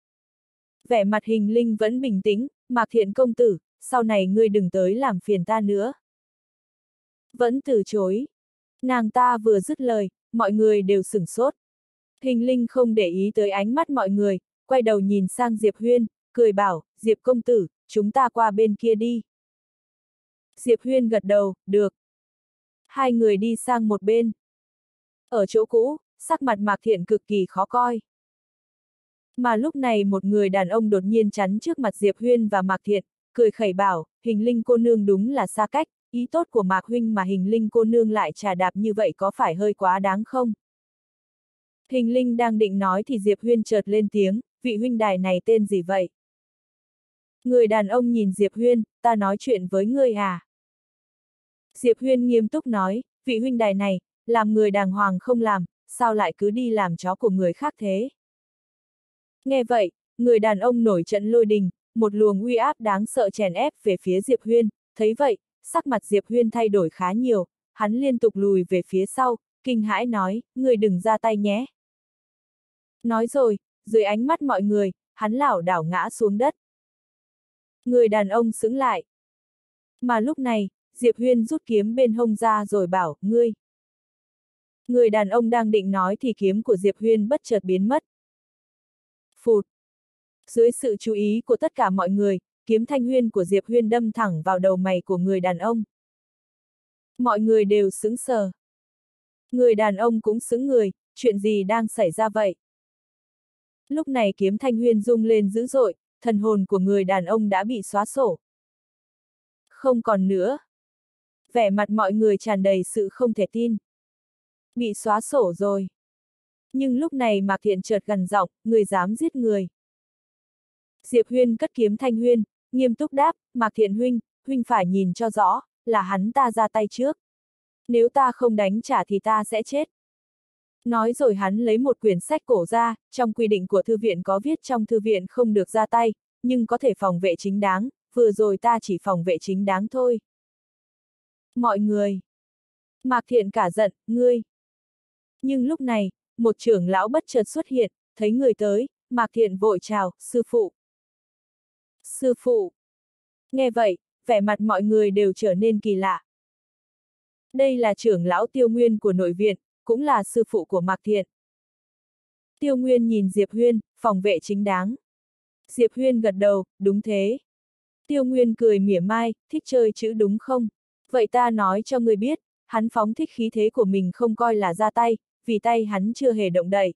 [SPEAKER 1] Vẻ mặt Hình Linh vẫn bình tĩnh, Mạc Thiện công tử, sau này ngươi đừng tới làm phiền ta nữa. Vẫn từ chối. Nàng ta vừa dứt lời, mọi người đều sửng sốt. Hình Linh không để ý tới ánh mắt mọi người, quay đầu nhìn sang Diệp Huyên, cười bảo, Diệp công tử, chúng ta qua bên kia đi. Diệp Huyên gật đầu, được. Hai người đi sang một bên. Ở chỗ cũ, sắc mặt Mạc Thiện cực kỳ khó coi. Mà lúc này một người đàn ông đột nhiên chắn trước mặt Diệp Huyên và Mạc Thiện, cười khẩy bảo, Hình Linh cô nương đúng là xa cách, ý tốt của Mạc huynh mà Hình Linh cô nương lại trà đạp như vậy có phải hơi quá đáng không? Hình Linh đang định nói thì Diệp Huyên chợt lên tiếng, vị huynh đài này tên gì vậy? Người đàn ông nhìn Diệp Huyên, ta nói chuyện với ngươi à? Diệp Huyên nghiêm túc nói, vị huynh đài này, làm người đàng hoàng không làm, sao lại cứ đi làm chó của người khác thế? Nghe vậy, người đàn ông nổi trận lôi đình, một luồng uy áp đáng sợ chèn ép về phía Diệp Huyên, thấy vậy, sắc mặt Diệp Huyên thay đổi khá nhiều, hắn liên tục lùi về phía sau, kinh hãi nói, người đừng ra tay nhé. Nói rồi, dưới ánh mắt mọi người, hắn lảo đảo ngã xuống đất. Người đàn ông sững lại. Mà lúc này, Diệp Huyên rút kiếm bên hông ra rồi bảo, ngươi. Người đàn ông đang định nói thì kiếm của Diệp Huyên bất chợt biến mất. Phụt. Dưới sự chú ý của tất cả mọi người, kiếm thanh huyên của Diệp Huyên đâm thẳng vào đầu mày của người đàn ông. Mọi người đều sững sờ. Người đàn ông cũng sững người, chuyện gì đang xảy ra vậy? Lúc này kiếm thanh huyên rung lên dữ dội, thần hồn của người đàn ông đã bị xóa sổ. Không còn nữa. Vẻ mặt mọi người tràn đầy sự không thể tin. Bị xóa sổ rồi. Nhưng lúc này Mạc Thiện chợt gằn giọng, người dám giết người. Diệp Huyên cất kiếm thanh huyên, nghiêm túc đáp, Mạc Thiện huynh, huynh phải nhìn cho rõ, là hắn ta ra tay trước. Nếu ta không đánh trả thì ta sẽ chết. Nói rồi hắn lấy một quyển sách cổ ra, trong quy định của thư viện có viết trong thư viện không được ra tay, nhưng có thể phòng vệ chính đáng, vừa rồi ta chỉ phòng vệ chính đáng thôi. Mọi người. Mạc Thiện cả giận, ngươi. Nhưng lúc này, một trưởng lão bất chợt xuất hiện, thấy người tới, Mạc Thiện vội chào, sư phụ. Sư phụ. Nghe vậy, vẻ mặt mọi người đều trở nên kỳ lạ. Đây là trưởng lão Tiêu Nguyên của nội viện, cũng là sư phụ của Mạc Thiện. Tiêu Nguyên nhìn Diệp Huyên, phòng vệ chính đáng. Diệp Huyên gật đầu, đúng thế. Tiêu Nguyên cười mỉa mai, thích chơi chữ đúng không? Vậy ta nói cho ngươi biết, hắn phóng thích khí thế của mình không coi là ra tay, vì tay hắn chưa hề động đậy.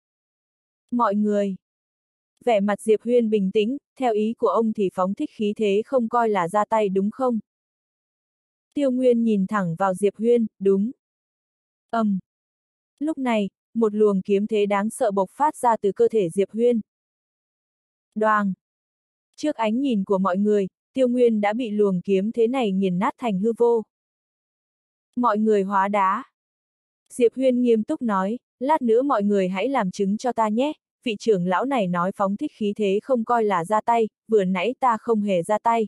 [SPEAKER 1] Mọi người. Vẻ mặt Diệp Huyên bình tĩnh, theo ý của ông thì phóng thích khí thế không coi là ra tay đúng không? Tiêu Nguyên nhìn thẳng vào Diệp Huyên, đúng. Ầm. Um. Lúc này, một luồng kiếm thế đáng sợ bộc phát ra từ cơ thể Diệp Huyên. Đoàng. Trước ánh nhìn của mọi người, Tiêu Nguyên đã bị luồng kiếm thế này nghiền nát thành hư vô. Mọi người hóa đá. Diệp Huyên nghiêm túc nói, lát nữa mọi người hãy làm chứng cho ta nhé, vị trưởng lão này nói phóng thích khí thế không coi là ra tay, vừa nãy ta không hề ra tay.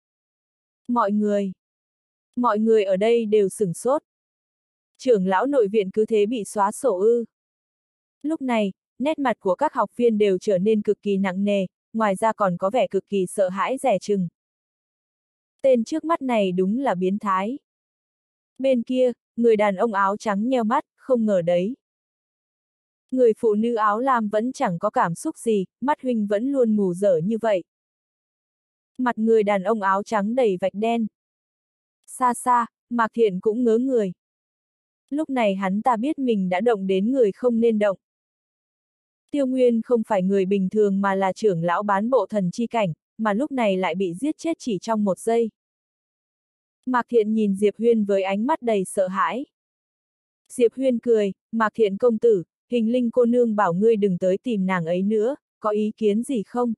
[SPEAKER 1] Mọi người. Mọi người ở đây đều sửng sốt. Trưởng lão nội viện cứ thế bị xóa sổ ư. Lúc này, nét mặt của các học viên đều trở nên cực kỳ nặng nề, ngoài ra còn có vẻ cực kỳ sợ hãi dè chừng. Tên trước mắt này đúng là biến thái. Bên kia, người đàn ông áo trắng nheo mắt, không ngờ đấy. Người phụ nữ áo lam vẫn chẳng có cảm xúc gì, mắt huynh vẫn luôn mù dở như vậy. Mặt người đàn ông áo trắng đầy vạch đen. Xa xa, Mạc Thiện cũng ngớ người. Lúc này hắn ta biết mình đã động đến người không nên động. Tiêu Nguyên không phải người bình thường mà là trưởng lão bán bộ thần chi cảnh, mà lúc này lại bị giết chết chỉ trong một giây. Mạc Thiện nhìn Diệp Huyên với ánh mắt đầy sợ hãi. Diệp Huyên cười, Mạc Thiện công tử, Hình Linh cô nương bảo ngươi đừng tới tìm nàng ấy nữa, có ý kiến gì không?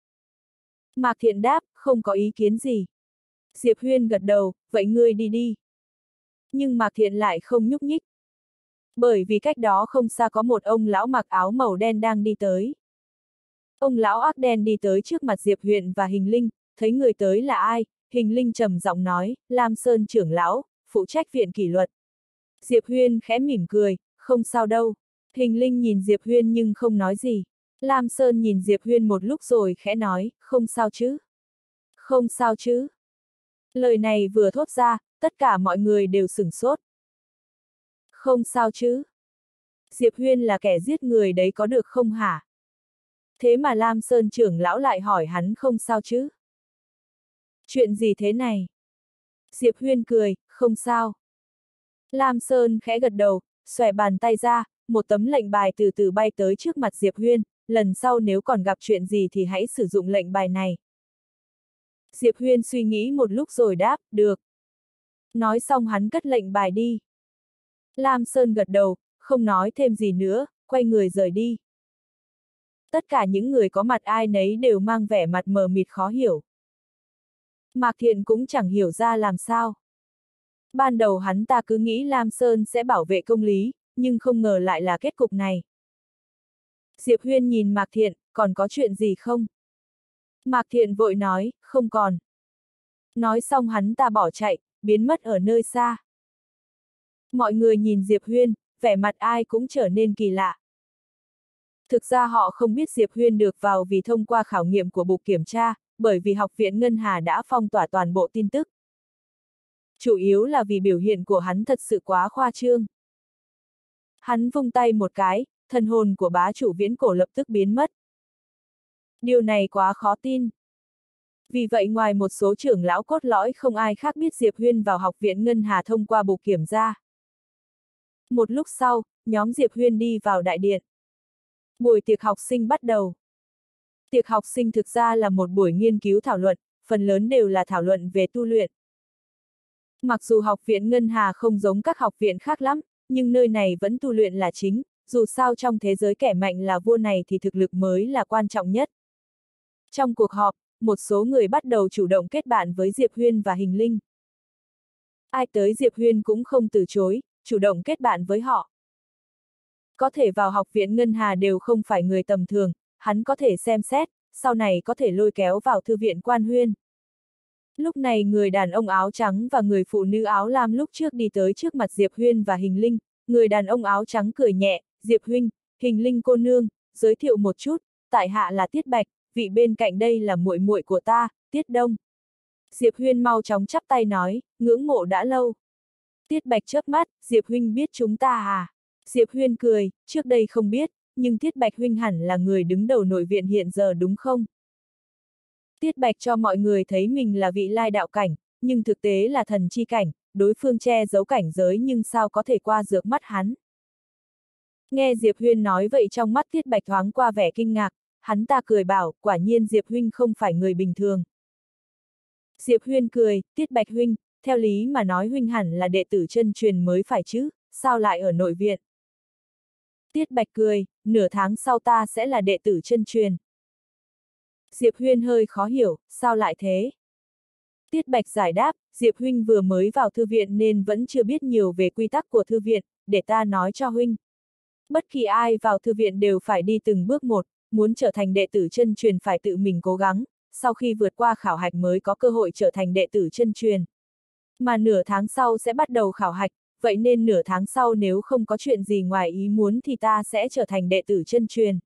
[SPEAKER 1] Mạc Thiện đáp, không có ý kiến gì. Diệp Huyên gật đầu, vậy ngươi đi đi. Nhưng Mạc Thiện lại không nhúc nhích. Bởi vì cách đó không xa có một ông lão mặc áo màu đen đang đi tới. Ông lão ác đen đi tới trước mặt Diệp Huyên và Hình Linh, thấy người tới là ai, Hình Linh trầm giọng nói, Lam Sơn trưởng lão, phụ trách viện kỷ luật. Diệp Huyên khẽ mỉm cười, không sao đâu. Hình Linh nhìn Diệp Huyên nhưng không nói gì. Lam Sơn nhìn Diệp Huyên một lúc rồi khẽ nói, không sao chứ. Không sao chứ. Lời này vừa thốt ra, tất cả mọi người đều sửng sốt. Không sao chứ. Diệp Huyên là kẻ giết người đấy có được không hả? Thế mà Lam Sơn trưởng lão lại hỏi hắn không sao chứ. Chuyện gì thế này? Diệp Huyên cười, không sao. Lam Sơn khẽ gật đầu, xòe bàn tay ra, một tấm lệnh bài từ từ bay tới trước mặt Diệp Huyên, lần sau nếu còn gặp chuyện gì thì hãy sử dụng lệnh bài này. Diệp Huyên suy nghĩ một lúc rồi đáp, được. Nói xong hắn cất lệnh bài đi. Lam Sơn gật đầu, không nói thêm gì nữa, quay người rời đi. Tất cả những người có mặt ai nấy đều mang vẻ mặt mờ mịt khó hiểu. Mạc Thiện cũng chẳng hiểu ra làm sao. Ban đầu hắn ta cứ nghĩ Lam Sơn sẽ bảo vệ công lý, nhưng không ngờ lại là kết cục này. Diệp Huyên nhìn Mạc Thiện, còn có chuyện gì không? Mạc Thiện vội nói, không còn. Nói xong hắn ta bỏ chạy, biến mất ở nơi xa. Mọi người nhìn Diệp Huyên, vẻ mặt ai cũng trở nên kỳ lạ. Thực ra họ không biết Diệp Huyên được vào vì thông qua khảo nghiệm của Bục Kiểm tra, bởi vì Học viện Ngân Hà đã phong tỏa toàn bộ tin tức. Chủ yếu là vì biểu hiện của hắn thật sự quá khoa trương. Hắn vung tay một cái, thần hồn của bá chủ viễn cổ lập tức biến mất. Điều này quá khó tin. Vì vậy ngoài một số trưởng lão cốt lõi không ai khác biết Diệp Huyên vào Học viện Ngân Hà thông qua Bục Kiểm tra. Một lúc sau, nhóm Diệp Huyên đi vào đại điện. Buổi tiệc học sinh bắt đầu. Tiệc học sinh thực ra là một buổi nghiên cứu thảo luận, phần lớn đều là thảo luận về tu luyện. Mặc dù Học viện Ngân Hà không giống các học viện khác lắm, nhưng nơi này vẫn tu luyện là chính, dù sao trong thế giới kẻ mạnh là vua này thì thực lực mới là quan trọng nhất. Trong cuộc họp, một số người bắt đầu chủ động kết bạn với Diệp Huyên và Hình Linh. Ai tới Diệp Huyên cũng không từ chối, chủ động kết bạn với họ. Có thể vào Học viện Ngân Hà đều không phải người tầm thường, hắn có thể xem xét, sau này có thể lôi kéo vào thư viện Quan Huyên. Lúc này người đàn ông áo trắng và người phụ nữ áo lam lúc trước đi tới trước mặt Diệp Huyên và Hình Linh, người đàn ông áo trắng cười nhẹ, Diệp Huynh, Hình Linh cô nương, giới thiệu một chút, tại hạ là Tiết Bạch, vị bên cạnh đây là muội muội của ta, Tiết Đông. Diệp Huyên mau chóng chắp tay nói, ngưỡng mộ đã lâu. Tiết Bạch chớp mắt, Diệp Huynh biết chúng ta à? Diệp Huyên cười, trước đây không biết, nhưng Tiết Bạch Huynh hẳn là người đứng đầu nội viện hiện giờ đúng không? Tiết Bạch cho mọi người thấy mình là vị lai đạo cảnh, nhưng thực tế là thần chi cảnh, đối phương che giấu cảnh giới nhưng sao có thể qua dược mắt hắn. Nghe Diệp Huyên nói vậy trong mắt Tiết Bạch thoáng qua vẻ kinh ngạc, hắn ta cười bảo, quả nhiên Diệp Huynh không phải người bình thường. Diệp Huyên cười, Tiết Bạch Huynh, theo lý mà nói Huynh hẳn là đệ tử chân truyền mới phải chứ, sao lại ở nội viện? Tiết Bạch cười, nửa tháng sau ta sẽ là đệ tử chân truyền. Diệp Huyên hơi khó hiểu, sao lại thế? Tiết Bạch giải đáp, Diệp Huynh vừa mới vào thư viện nên vẫn chưa biết nhiều về quy tắc của thư viện, để ta nói cho Huynh. Bất kỳ ai vào thư viện đều phải đi từng bước một, muốn trở thành đệ tử chân truyền phải tự mình cố gắng, sau khi vượt qua khảo hạch mới có cơ hội trở thành đệ tử chân truyền. Mà nửa tháng sau sẽ bắt đầu khảo hạch, vậy nên nửa tháng sau nếu không có chuyện gì ngoài ý muốn thì ta sẽ trở thành đệ tử chân truyền.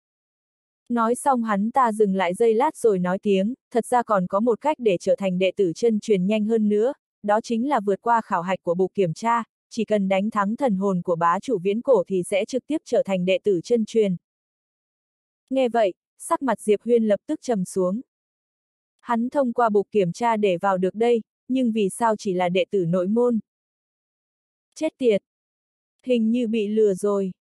[SPEAKER 1] Nói xong hắn ta dừng lại giây lát rồi nói tiếng, thật ra còn có một cách để trở thành đệ tử chân truyền nhanh hơn nữa, đó chính là vượt qua khảo hạch của Bục Kiểm tra, chỉ cần đánh thắng thần hồn của bá chủ viễn cổ thì sẽ trực tiếp trở thành đệ tử chân truyền. Nghe vậy, sắc mặt Diệp Huyên lập tức trầm xuống. Hắn thông qua Bục Kiểm tra để vào được đây, nhưng vì sao chỉ là đệ tử nội môn? Chết tiệt! Hình như bị lừa rồi.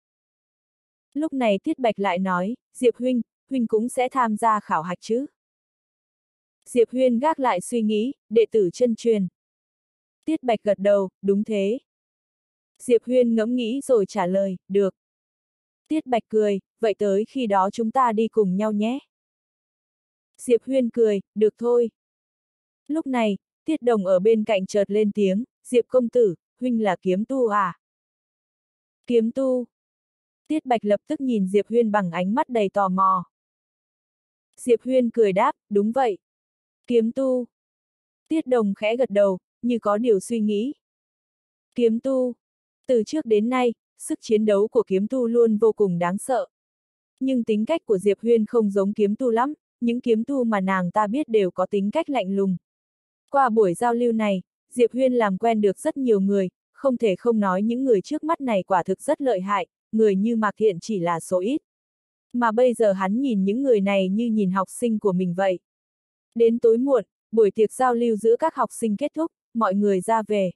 [SPEAKER 1] Lúc này Tiết Bạch lại nói, Diệp Huynh, Huynh cũng sẽ tham gia khảo hạch chứ? Diệp Huyên gác lại suy nghĩ, đệ tử chân truyền. Tiết Bạch gật đầu, đúng thế. Diệp Huyên ngẫm nghĩ rồi trả lời, được. Tiết Bạch cười, vậy tới khi đó chúng ta đi cùng nhau nhé. Diệp Huyên cười, được thôi. Lúc này, Tiết Đồng ở bên cạnh chợt lên tiếng, Diệp công tử, Huynh là kiếm tu à? Kiếm tu. Tiết Bạch lập tức nhìn Diệp Huyên bằng ánh mắt đầy tò mò. Diệp Huyên cười đáp, đúng vậy. Kiếm tu. Tiết Đồng khẽ gật đầu, như có điều suy nghĩ. Kiếm tu. Từ trước đến nay, sức chiến đấu của kiếm tu luôn vô cùng đáng sợ. Nhưng tính cách của Diệp Huyên không giống kiếm tu lắm, những kiếm tu mà nàng ta biết đều có tính cách lạnh lùng. Qua buổi giao lưu này, Diệp Huyên làm quen được rất nhiều người, không thể không nói những người trước mắt này quả thực rất lợi hại, người như Mạc Thiện chỉ là số ít. Mà bây giờ hắn nhìn những người này như nhìn học sinh của mình vậy. Đến tối muộn, buổi tiệc giao lưu giữa các học sinh kết thúc, mọi người ra về.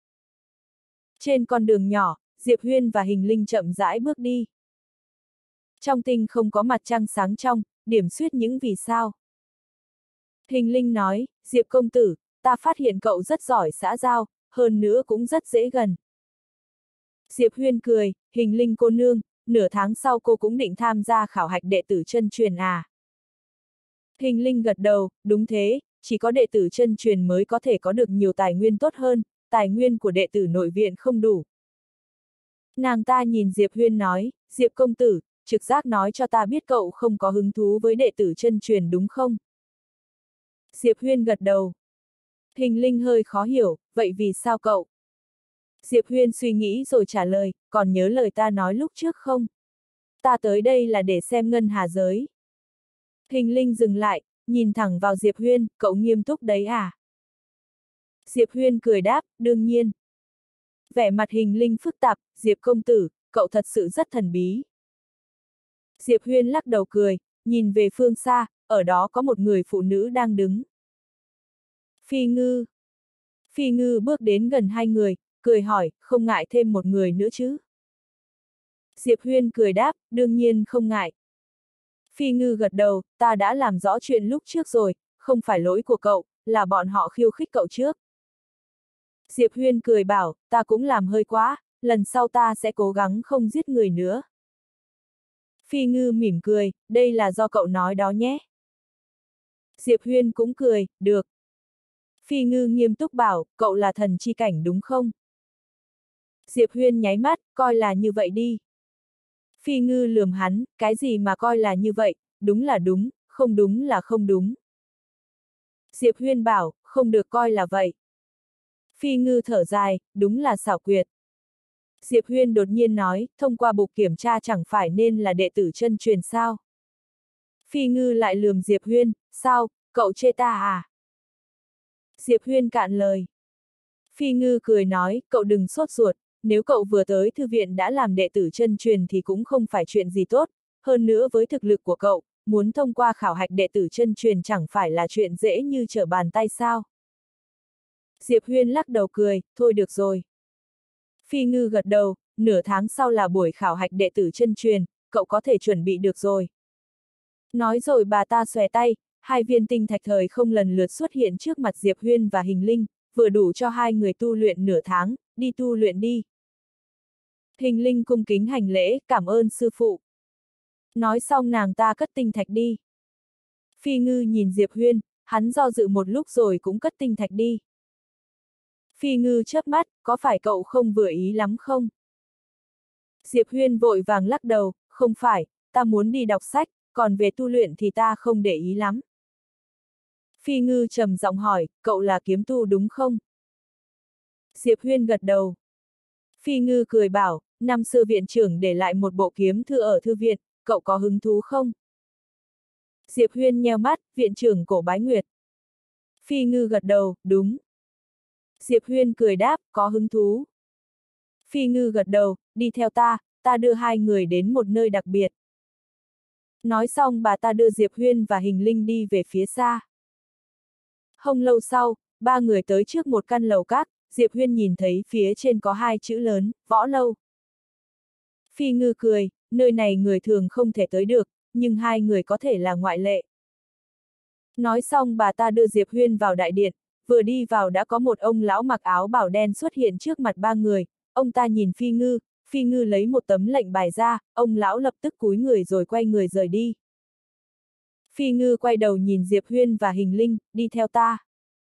[SPEAKER 1] Trên con đường nhỏ, Diệp Huyên và Hình Linh chậm rãi bước đi. Trong tinh không có mặt trăng sáng trong, điểm xuyết những vì sao. Hình Linh nói, Diệp công tử, ta phát hiện cậu rất giỏi xã giao, hơn nữa cũng rất dễ gần. Diệp Huyên cười, Hình Linh cô nương, nửa tháng sau cô cũng định tham gia khảo hạch đệ tử chân truyền à. Hình Linh gật đầu, đúng thế, chỉ có đệ tử chân truyền mới có thể có được nhiều tài nguyên tốt hơn, tài nguyên của đệ tử nội viện không đủ. Nàng ta nhìn Diệp Huyên nói, Diệp công tử, trực giác nói cho ta biết cậu không có hứng thú với đệ tử chân truyền đúng không? Diệp Huyên gật đầu. Hình Linh hơi khó hiểu, vậy vì sao cậu? Diệp Huyên suy nghĩ rồi trả lời, còn nhớ lời ta nói lúc trước không? Ta tới đây là để xem ngân hà giới. Hình Linh dừng lại, nhìn thẳng vào Diệp Huyên, cậu nghiêm túc đấy à? Diệp Huyên cười đáp, đương nhiên. Vẻ mặt Hình Linh phức tạp, Diệp công tử, cậu thật sự rất thần bí. Diệp Huyên lắc đầu cười, nhìn về phương xa, ở đó có một người phụ nữ đang đứng. Phi Ngư. Phi Ngư bước đến gần hai người, cười hỏi, không ngại thêm một người nữa chứ? Diệp Huyên cười đáp, đương nhiên không ngại. Phi Ngư gật đầu, ta đã làm rõ chuyện lúc trước rồi, không phải lỗi của cậu, là bọn họ khiêu khích cậu trước. Diệp Huyên cười bảo, ta cũng làm hơi quá, lần sau ta sẽ cố gắng không giết người nữa. Phi Ngư mỉm cười, đây là do cậu nói đó nhé. Diệp Huyên cũng cười, được. Phi Ngư nghiêm túc bảo, cậu là thần chi cảnh đúng không? Diệp Huyên nháy mắt, coi là như vậy đi. Phi Ngư lườm hắn, cái gì mà coi là như vậy, đúng là đúng, không đúng là không đúng. Diệp Huyên bảo, không được coi là vậy. Phi Ngư thở dài, đúng là xảo quyệt. Diệp Huyên đột nhiên nói, thông qua bục kiểm tra chẳng phải nên là đệ tử chân truyền sao? Phi Ngư lại lườm Diệp Huyên, sao, cậu chê ta à? Diệp Huyên cạn lời. Phi Ngư cười nói, cậu đừng sốt ruột, nếu cậu vừa tới thư viện đã làm đệ tử chân truyền thì cũng không phải chuyện gì tốt, hơn nữa với thực lực của cậu, muốn thông qua khảo hạch đệ tử chân truyền chẳng phải là chuyện dễ như trở bàn tay sao? Diệp Huyên lắc đầu cười, thôi được rồi. Phi Ngư gật đầu, nửa tháng sau là buổi khảo hạch đệ tử chân truyền, cậu có thể chuẩn bị được rồi. Nói rồi bà ta xòe tay, hai viên tinh thạch thời không lần lượt xuất hiện trước mặt Diệp Huyên và Hình Linh, vừa đủ cho hai người tu luyện nửa tháng, đi tu luyện đi. Hình Linh cung kính hành lễ, cảm ơn sư phụ. Nói xong nàng ta cất tinh thạch đi. Phi Ngư nhìn Diệp Huyên, hắn do dự một lúc rồi cũng cất tinh thạch đi. Phi Ngư chớp mắt, có phải cậu không vừa ý lắm không? Diệp Huyên vội vàng lắc đầu, không phải, ta muốn đi đọc sách, còn về tu luyện thì ta không để ý lắm. Phi Ngư trầm giọng hỏi, cậu là kiếm tu đúng không? Diệp Huyên gật đầu. Phi Ngư cười bảo, năm xưa viện trưởng để lại một bộ kiếm thư ở thư viện, cậu có hứng thú không? Diệp Huyên nheo mắt, viện trưởng Cổ Bái Nguyệt. Phi Ngư gật đầu, đúng. Diệp Huyên cười đáp, có hứng thú. Phi Ngư gật đầu, đi theo ta, ta đưa hai người đến một nơi đặc biệt. Nói xong bà ta đưa Diệp Huyên và Hình Linh đi về phía xa. Không lâu sau, ba người tới trước một căn lầu các, Diệp Huyên nhìn thấy phía trên có hai chữ lớn, Võ Lâu. Phi Ngư cười, nơi này người thường không thể tới được, nhưng hai người có thể là ngoại lệ. Nói xong bà ta đưa Diệp Huyên vào đại điện, vừa đi vào đã có một ông lão mặc áo bảo đen xuất hiện trước mặt ba người, ông ta nhìn Phi Ngư, Phi Ngư lấy một tấm lệnh bài ra, ông lão lập tức cúi người rồi quay người rời đi. Phi Ngư quay đầu nhìn Diệp Huyên và Hình Linh, đi theo ta.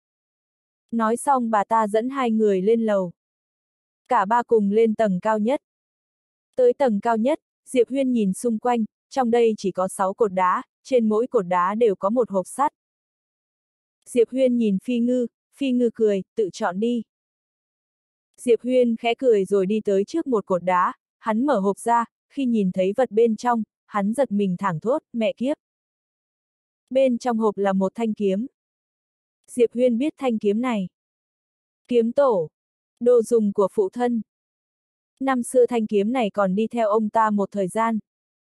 [SPEAKER 1] Nói xong bà ta dẫn hai người lên lầu. Cả ba cùng lên tầng cao nhất. Tới tầng cao nhất, Diệp Huyên nhìn xung quanh, trong đây chỉ có sáu cột đá, trên mỗi cột đá đều có một hộp sắt. Diệp Huyên nhìn Phi Ngư, Phi Ngư cười, tự chọn đi. Diệp Huyên khẽ cười rồi đi tới trước một cột đá, hắn mở hộp ra, khi nhìn thấy vật bên trong, hắn giật mình thảng thốt, mẹ kiếp. Bên trong hộp là một thanh kiếm. Diệp Huyên biết thanh kiếm này. Kiếm tổ. Đồ dùng của phụ thân. Năm xưa thanh kiếm này còn đi theo ông ta một thời gian.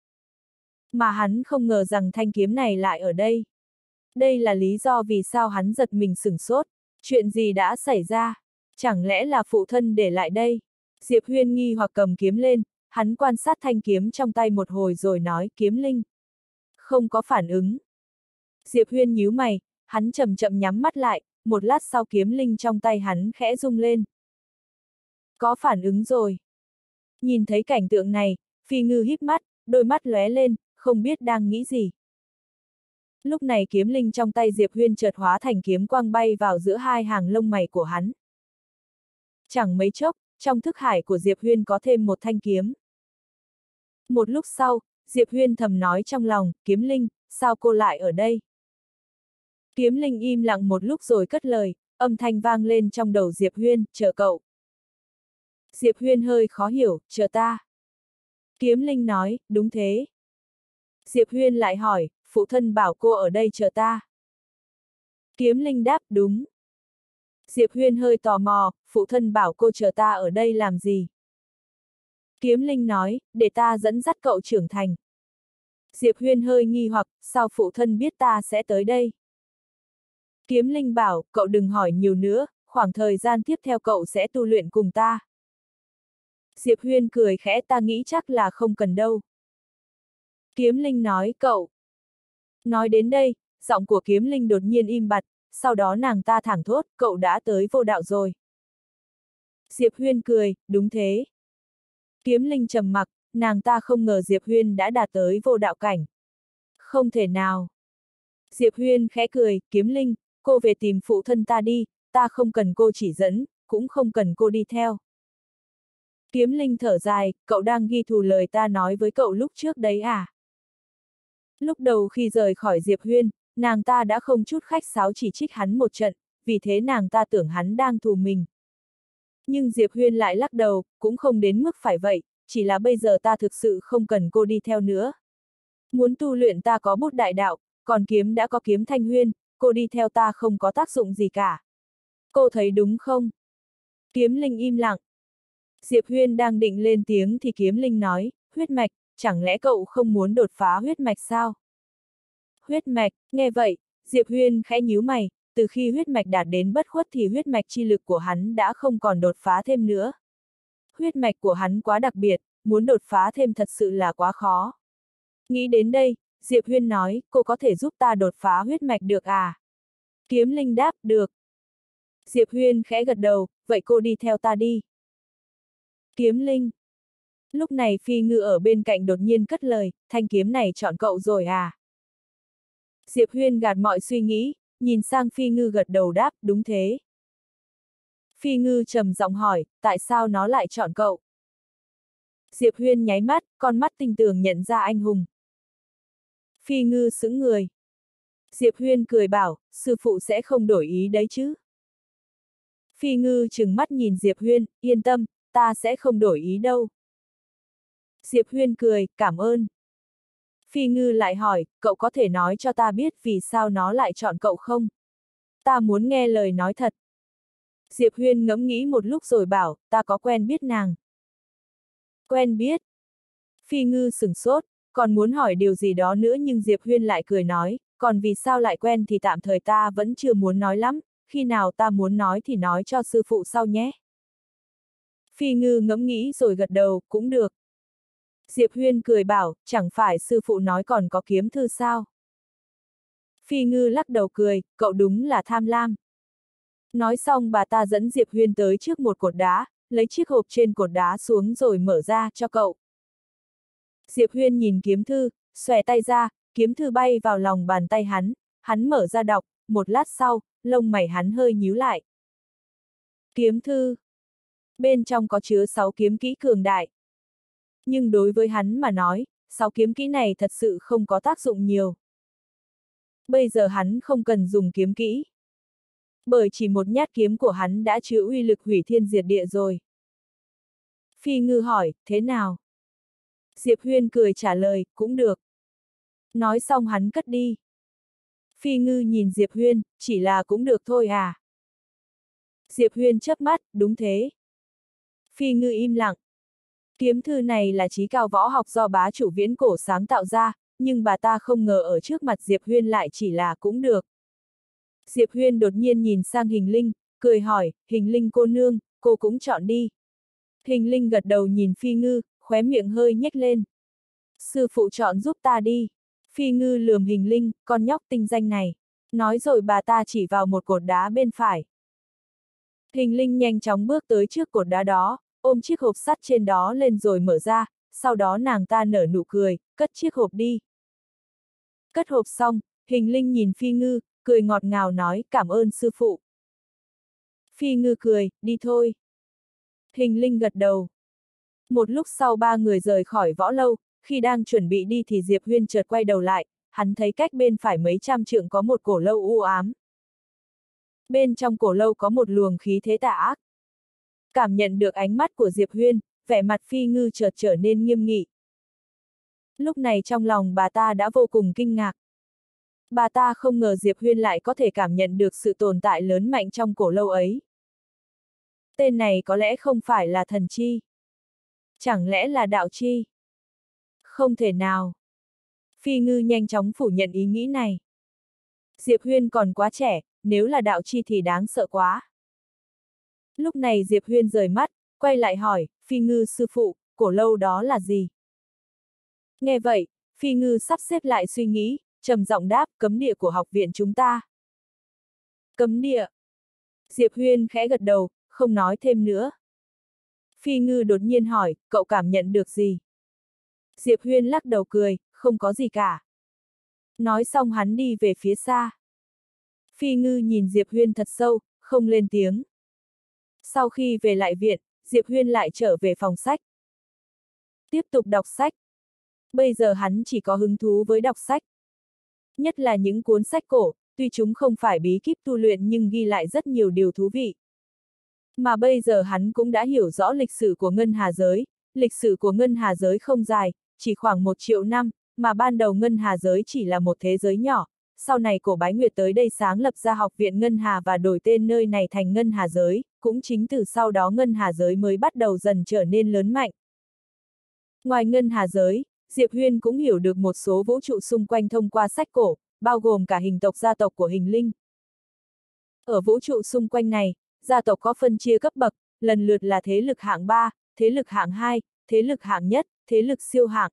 [SPEAKER 1] Mà hắn không ngờ rằng thanh kiếm này lại ở đây. Đây là lý do vì sao hắn giật mình sửng sốt. Chuyện gì đã xảy ra? Chẳng lẽ là phụ thân để lại đây? Diệp Huyên nghi hoặc cầm kiếm lên, hắn quan sát thanh kiếm trong tay một hồi rồi nói kiếm linh. Không có phản ứng. Diệp Huyên nhíu mày, hắn chậm chậm nhắm mắt lại, một lát sau kiếm linh trong tay hắn khẽ rung lên. Có phản ứng rồi. Nhìn thấy cảnh tượng này, Phi Ngư híp mắt, đôi mắt lóe lên, không biết đang nghĩ gì. Lúc này kiếm linh trong tay Diệp Huyên chợt hóa thành kiếm quang bay vào giữa hai hàng lông mày của hắn. Chẳng mấy chốc, trong thức hải của Diệp Huyên có thêm một thanh kiếm. Một lúc sau, Diệp Huyên thầm nói trong lòng, kiếm linh, sao cô lại ở đây? Kiếm linh im lặng một lúc rồi cất lời, âm thanh vang lên trong đầu Diệp Huyên, chờ cậu. Diệp Huyên hơi khó hiểu, chờ ta. Kiếm linh nói, đúng thế. Diệp Huyên lại hỏi, phụ thân bảo cô ở đây chờ ta. Kiếm linh đáp, đúng. Diệp Huyên hơi tò mò, phụ thân bảo cô chờ ta ở đây làm gì? Kiếm linh nói, để ta dẫn dắt cậu trưởng thành. Diệp Huyên hơi nghi hoặc, sao phụ thân biết ta sẽ tới đây? Kiếm linh bảo, cậu đừng hỏi nhiều nữa, khoảng thời gian tiếp theo cậu sẽ tu luyện cùng ta. Diệp Huyên cười khẽ, ta nghĩ chắc là không cần đâu. Kiếm linh nói, cậu. Nói đến đây, giọng của kiếm linh đột nhiên im bặt, sau đó nàng ta thẳng thốt, cậu đã tới vô đạo rồi. Diệp Huyên cười, đúng thế. Kiếm linh trầm mặc, nàng ta không ngờ Diệp Huyên đã đạt tới vô đạo cảnh. Không thể nào. Diệp Huyên khẽ cười, kiếm linh, cô về tìm phụ thân ta đi, ta không cần cô chỉ dẫn, cũng không cần cô đi theo. Kiếm linh thở dài, cậu đang ghi thù lời ta nói với cậu lúc trước đấy à? Lúc đầu khi rời khỏi Diệp Huyên, nàng ta đã không chút khách sáo chỉ trích hắn một trận, vì thế nàng ta tưởng hắn đang thù mình. Nhưng Diệp Huyên lại lắc đầu, cũng không đến mức phải vậy, chỉ là bây giờ ta thực sự không cần cô đi theo nữa. Muốn tu luyện ta có bút đại đạo, còn kiếm đã có kiếm thanh huyên, cô đi theo ta không có tác dụng gì cả. Cô thấy đúng không? Kiếm linh im lặng. Diệp Huyên đang định lên tiếng thì kiếm linh nói, huyết mạch, chẳng lẽ cậu không muốn đột phá huyết mạch sao? Huyết mạch, nghe vậy, Diệp Huyên khẽ nhíu mày, từ khi huyết mạch đạt đến bất khuất thì huyết mạch chi lực của hắn đã không còn đột phá thêm nữa. Huyết mạch của hắn quá đặc biệt, muốn đột phá thêm thật sự là quá khó. Nghĩ đến đây, Diệp Huyên nói, cô có thể giúp ta đột phá huyết mạch được à? Kiếm linh đáp, được. Diệp Huyên khẽ gật đầu, vậy cô đi theo ta đi. Kiếm linh. Lúc này Phi Ngư ở bên cạnh đột nhiên cất lời, thanh kiếm này chọn cậu rồi à? Diệp Huyên gạt mọi suy nghĩ, nhìn sang Phi Ngư gật đầu đáp, đúng thế. Phi Ngư trầm giọng hỏi, tại sao nó lại chọn cậu? Diệp Huyên nháy mắt, con mắt tinh tường nhận ra anh hùng. Phi Ngư sững người. Diệp Huyên cười bảo, sư phụ sẽ không đổi ý đấy chứ. Phi Ngư trừng mắt nhìn Diệp Huyên, yên tâm, ta sẽ không đổi ý đâu. Diệp Huyên cười, cảm ơn. Phi Ngư lại hỏi, cậu có thể nói cho ta biết vì sao nó lại chọn cậu không? Ta muốn nghe lời nói thật. Diệp Huyên ngẫm nghĩ một lúc rồi bảo, ta có quen biết nàng. Quen biết. Phi Ngư sửng sốt, còn muốn hỏi điều gì đó nữa nhưng Diệp Huyên lại cười nói, còn vì sao lại quen thì tạm thời ta vẫn chưa muốn nói lắm, khi nào ta muốn nói thì nói cho sư phụ sau nhé. Phi Ngư ngẫm nghĩ rồi gật đầu, cũng được. Diệp Huyên cười bảo, chẳng phải sư phụ nói còn có kiếm thư sao? Phi Ngư lắc đầu cười, cậu đúng là tham lam. Nói xong bà ta dẫn Diệp Huyên tới trước một cột đá, lấy chiếc hộp trên cột đá xuống rồi mở ra cho cậu. Diệp Huyên nhìn kiếm thư, xòe tay ra, kiếm thư bay vào lòng bàn tay hắn, hắn mở ra đọc, một lát sau, lông mày hắn hơi nhíu lại. Kiếm thư. Bên trong có chứa sáu kiếm kỹ cường đại. Nhưng đối với hắn mà nói, sáu kiếm kỹ này thật sự không có tác dụng nhiều. Bây giờ hắn không cần dùng kiếm kỹ. Bởi chỉ một nhát kiếm của hắn đã chứa uy lực hủy thiên diệt địa rồi. Phi Ngư hỏi, thế nào? Diệp Huyên cười trả lời, cũng được. Nói xong hắn cất đi. Phi Ngư nhìn Diệp Huyên, chỉ là cũng được thôi à? Diệp Huyên chớp mắt, đúng thế. Phi Ngư im lặng. Kiếm thư này là chí cao võ học do bá chủ viễn cổ sáng tạo ra, nhưng bà ta không ngờ ở trước mặt Diệp Huyên lại chỉ là cũng được. Diệp Huyên đột nhiên nhìn sang hình linh, cười hỏi, Hình Linh cô nương, cô cũng chọn đi. Hình Linh gật đầu nhìn Phi Ngư, khóe miệng hơi nhếch lên. Sư phụ chọn giúp ta đi. Phi Ngư lườm Hình Linh, con nhóc tinh danh này. Nói rồi bà ta chỉ vào một cột đá bên phải. Hình Linh nhanh chóng bước tới trước cột đá đó, ôm chiếc hộp sắt trên đó lên rồi mở ra, sau đó nàng ta nở nụ cười, cất chiếc hộp đi. Cất hộp xong, Hình Linh nhìn Phi Ngư, cười ngọt ngào nói cảm ơn sư phụ. Phi Ngư cười, đi thôi. Hình Linh gật đầu. Một lúc sau ba người rời khỏi võ lâu, khi đang chuẩn bị đi thì Diệp Huyên chợt quay đầu lại, hắn thấy cách bên phải mấy trăm trượng có một cổ lâu u ám. Bên trong cổ lâu có một luồng khí thế tà ác. Cảm nhận được ánh mắt của Diệp Huyên, vẻ mặt Phi Ngư chợt trở nên nghiêm nghị. Lúc này trong lòng bà ta đã vô cùng kinh ngạc. Bà ta không ngờ Diệp Huyên lại có thể cảm nhận được sự tồn tại lớn mạnh trong cổ lâu ấy. Tên này có lẽ không phải là thần chi. Chẳng lẽ là đạo chi? Không thể nào. Phi Ngư nhanh chóng phủ nhận ý nghĩ này. Diệp Huyên còn quá trẻ, nếu là đạo chi thì đáng sợ quá. Lúc này Diệp Huyên rời mắt, quay lại hỏi, Phi Ngư sư phụ, cổ lâu đó là gì? Nghe vậy, Phi Ngư sắp xếp lại suy nghĩ, trầm giọng đáp, cấm địa của học viện chúng ta. Cấm địa. Diệp Huyên khẽ gật đầu, không nói thêm nữa. Phi Ngư đột nhiên hỏi, cậu cảm nhận được gì? Diệp Huyên lắc đầu cười, không có gì cả. Nói xong hắn đi về phía xa. Phi Ngư nhìn Diệp Huyên thật sâu, không lên tiếng. Sau khi về lại viện, Diệp Huyên lại trở về phòng sách. Tiếp tục đọc sách. Bây giờ hắn chỉ có hứng thú với đọc sách. Nhất là những cuốn sách cổ, tuy chúng không phải bí kíp tu luyện nhưng ghi lại rất nhiều điều thú vị. Mà bây giờ hắn cũng đã hiểu rõ lịch sử của Ngân Hà giới, lịch sử của Ngân Hà giới không dài, chỉ khoảng một triệu năm, mà ban đầu Ngân Hà giới chỉ là một thế giới nhỏ, sau này Cổ Bái Nguyệt tới đây sáng lập ra học viện Ngân Hà và đổi tên nơi này thành Ngân Hà giới, cũng chính từ sau đó Ngân Hà giới mới bắt đầu dần trở nên lớn mạnh. Ngoài Ngân Hà giới, Diệp Huyên cũng hiểu được một số vũ trụ xung quanh thông qua sách cổ, bao gồm cả hình tộc gia tộc của Hình Linh. Ở vũ trụ xung quanh này, gia tộc có phân chia cấp bậc, lần lượt là thế lực hạng ba, thế lực hạng hai, thế lực hạng nhất, thế lực siêu hạng.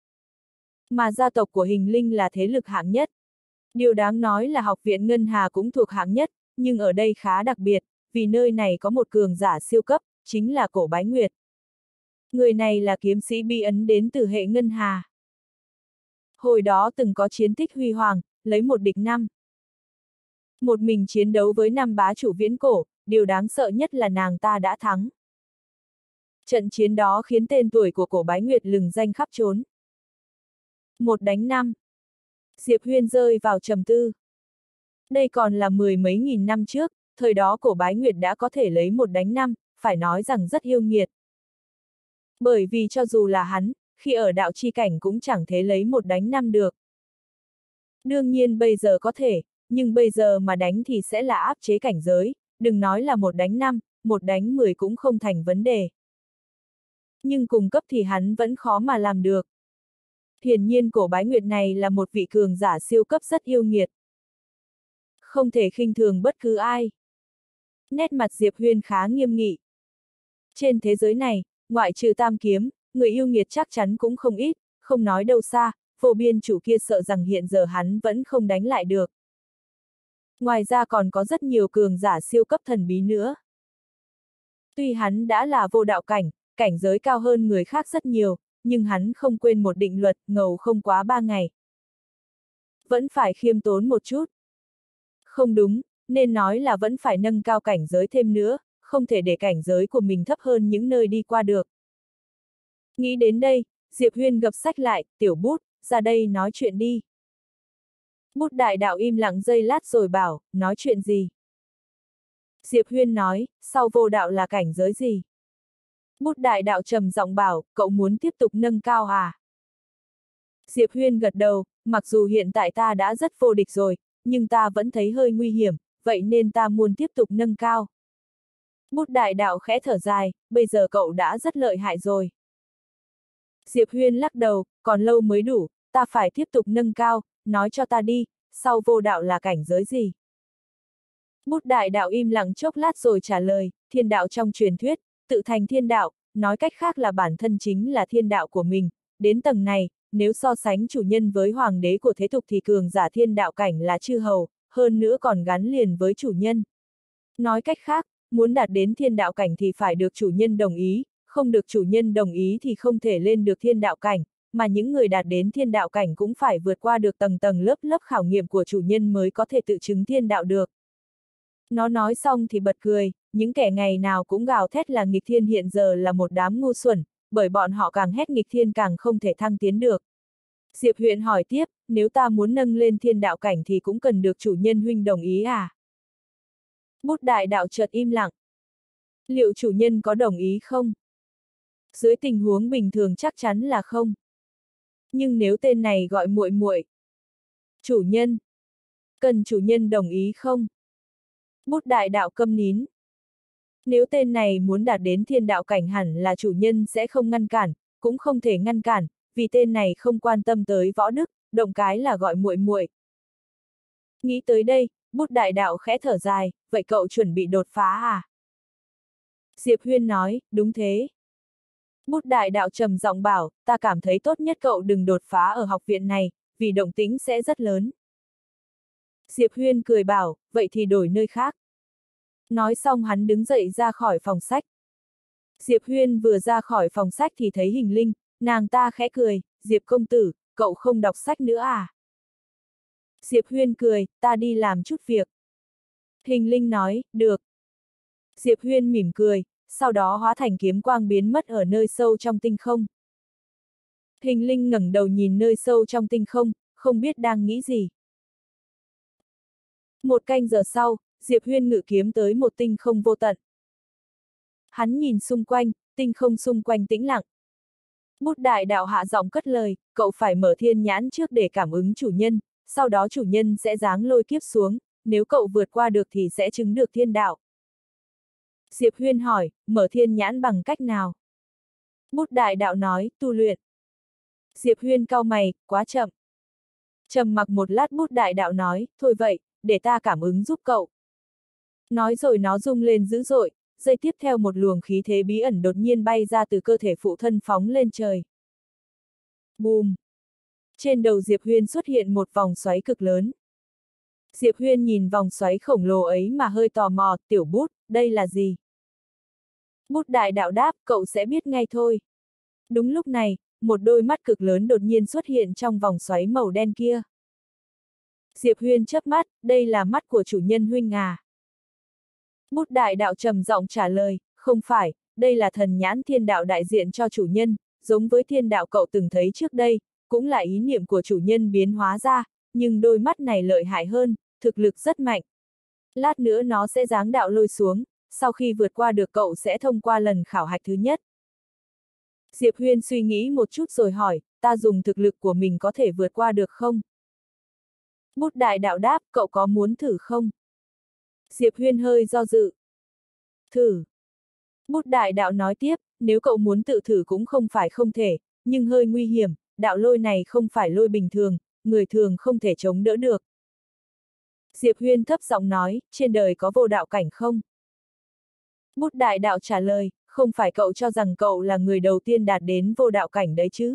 [SPEAKER 1] Mà gia tộc của Hình Linh là thế lực hạng nhất. Điều đáng nói là học viện Ngân Hà cũng thuộc hạng nhất, nhưng ở đây khá đặc biệt, vì nơi này có một cường giả siêu cấp, chính là Cổ Bái Nguyệt. Người này là kiếm sĩ bí ấn đến từ hệ Ngân Hà. Hồi đó từng có chiến tích huy hoàng, lấy một địch năm. Một mình chiến đấu với năm bá chủ viễn cổ, điều đáng sợ nhất là nàng ta đã thắng. Trận chiến đó khiến tên tuổi của Cổ Bái Nguyệt lừng danh khắp trốn. Một đánh năm. Diệp Huyên rơi vào trầm tư. Đây còn là mười mấy nghìn năm trước, thời đó Cổ Bái Nguyệt đã có thể lấy một đánh năm, phải nói rằng rất yêu nghiệt. Bởi vì cho dù là hắn, khi ở đạo chi cảnh cũng chẳng thể lấy một đánh năm được. Đương nhiên bây giờ có thể, nhưng bây giờ mà đánh thì sẽ là áp chế cảnh giới, đừng nói là một đánh năm, một đánh mười cũng không thành vấn đề. Nhưng cùng cấp thì hắn vẫn khó mà làm được. Hiển nhiên Cổ Bái Nguyệt này là một vị cường giả siêu cấp rất yêu nghiệt. Không thể khinh thường bất cứ ai. Nét mặt Diệp Huyên khá nghiêm nghị. Trên thế giới này, ngoại trừ Tam Kiếm, người yêu nghiệt chắc chắn cũng không ít, không nói đâu xa, vô biên chủ kia sợ rằng hiện giờ hắn vẫn không đánh lại được. Ngoài ra còn có rất nhiều cường giả siêu cấp thần bí nữa. Tuy hắn đã là vô đạo cảnh, cảnh giới cao hơn người khác rất nhiều, nhưng hắn không quên một định luật, ngầu không quá ba ngày. Vẫn phải khiêm tốn một chút. Không đúng, nên nói là vẫn phải nâng cao cảnh giới thêm nữa, không thể để cảnh giới của mình thấp hơn những nơi đi qua được. Nghĩ đến đây, Diệp Huyên gập sách lại, tiểu bút, ra đây nói chuyện đi. Bút đại đạo im lặng giây lát rồi bảo, nói chuyện gì? Diệp Huyên nói, sau vô đạo là cảnh giới gì? Bút đại đạo trầm giọng bảo, cậu muốn tiếp tục nâng cao à? Diệp Huyên gật đầu, mặc dù hiện tại ta đã rất vô địch rồi, nhưng ta vẫn thấy hơi nguy hiểm, vậy nên ta muốn tiếp tục nâng cao. Bút đại đạo khẽ thở dài, bây giờ cậu đã rất lợi hại rồi. Diệp Huyên lắc đầu, còn lâu mới đủ, ta phải tiếp tục nâng cao, nói cho ta đi, sau vô đạo là cảnh giới gì? Bút đại đạo im lặng chốc lát rồi trả lời, thiên đạo trong truyền thuyết, tự thành thiên đạo, nói cách khác là bản thân chính là thiên đạo của mình. Đến tầng này, nếu so sánh chủ nhân với hoàng đế của thế tục thì cường giả thiên đạo cảnh là chư hầu, hơn nữa còn gắn liền với chủ nhân. Nói cách khác, muốn đạt đến thiên đạo cảnh thì phải được chủ nhân đồng ý, không được chủ nhân đồng ý thì không thể lên được thiên đạo cảnh, mà những người đạt đến thiên đạo cảnh cũng phải vượt qua được tầng tầng lớp lớp khảo nghiệm của chủ nhân mới có thể tự chứng thiên đạo được. Nó nói xong thì bật cười, những kẻ ngày nào cũng gào thét là nghịch thiên hiện giờ là một đám ngu xuẩn, bởi bọn họ càng hét nghịch thiên càng không thể thăng tiến được. Diệp Huyền hỏi tiếp, nếu ta muốn nâng lên thiên đạo cảnh thì cũng cần được chủ nhân huynh đồng ý à? Bút đại đạo chợt im lặng. Liệu chủ nhân có đồng ý không? Dưới tình huống bình thường chắc chắn là không. Nhưng nếu tên này gọi muội muội, chủ nhân, cần chủ nhân đồng ý không? Bút đại đạo câm nín. Nếu tên này muốn đạt đến thiên đạo cảnh hẳn là chủ nhân sẽ không ngăn cản, cũng không thể ngăn cản, vì tên này không quan tâm tới võ đức, động cái là gọi muội muội. Nghĩ tới đây, bút đại đạo khẽ thở dài, vậy cậu chuẩn bị đột phá à? Diệp Huyên nói, đúng thế. Bút đại đạo trầm giọng bảo, ta cảm thấy tốt nhất cậu đừng đột phá ở học viện này, vì động tĩnh sẽ rất lớn. Diệp Huyên cười bảo, vậy thì đổi nơi khác. Nói xong hắn đứng dậy ra khỏi phòng sách. Diệp Huyên vừa ra khỏi phòng sách thì thấy Hình Linh, nàng ta khẽ cười, Diệp công tử, cậu không đọc sách nữa à? Diệp Huyên cười, ta đi làm chút việc. Hình Linh nói, được. Diệp Huyên mỉm cười, sau đó hóa thành kiếm quang biến mất ở nơi sâu trong tinh không. Hình Linh ngẩng đầu nhìn nơi sâu trong tinh không, không biết đang nghĩ gì. Một canh giờ sau, Diệp Huyên ngự kiếm tới một tinh không vô tận. Hắn nhìn xung quanh, tinh không xung quanh tĩnh lặng. Bút đại đạo hạ giọng cất lời, cậu phải mở thiên nhãn trước để cảm ứng chủ nhân, sau đó chủ nhân sẽ giáng lôi kiếp xuống, nếu cậu vượt qua được thì sẽ chứng được thiên đạo. Diệp Huyên hỏi, mở thiên nhãn bằng cách nào? Bút đại đạo nói, tu luyện. Diệp Huyên cau mày, quá chậm. Trầm mặc một lát bút đại đạo nói, thôi vậy, để ta cảm ứng giúp cậu. Nói rồi nó rung lên dữ dội, giây tiếp theo một luồng khí thế bí ẩn đột nhiên bay ra từ cơ thể phụ thân phóng lên trời. Bùm! Trên đầu Diệp Huyên xuất hiện một vòng xoáy cực lớn. Diệp Huyên nhìn vòng xoáy khổng lồ ấy mà hơi tò mò, tiểu bút, đây là gì? Bút đại đạo đáp, cậu sẽ biết ngay thôi. Đúng lúc này, một đôi mắt cực lớn đột nhiên xuất hiện trong vòng xoáy màu đen kia. Diệp Huyên chớp mắt, đây là mắt của chủ nhân huynh à? Bút đại đạo trầm giọng trả lời, không phải, đây là thần nhãn thiên đạo đại diện cho chủ nhân, giống với thiên đạo cậu từng thấy trước đây, cũng là ý niệm của chủ nhân biến hóa ra, nhưng đôi mắt này lợi hại hơn, thực lực rất mạnh. Lát nữa nó sẽ giáng đạo lôi xuống, sau khi vượt qua được cậu sẽ thông qua lần khảo hạch thứ nhất. Diệp Huyên suy nghĩ một chút rồi hỏi, ta dùng thực lực của mình có thể vượt qua được không? Bút đại đạo đáp, cậu có muốn thử không? Diệp Huyên hơi do dự. Thử. Bút đại đạo nói tiếp, nếu cậu muốn tự thử cũng không phải không thể, nhưng hơi nguy hiểm, đạo lôi này không phải lôi bình thường, người thường không thể chống đỡ được. Diệp Huyên thấp giọng nói, trên đời có vô đạo cảnh không? Bút đại đạo trả lời, không phải cậu cho rằng cậu là người đầu tiên đạt đến vô đạo cảnh đấy chứ?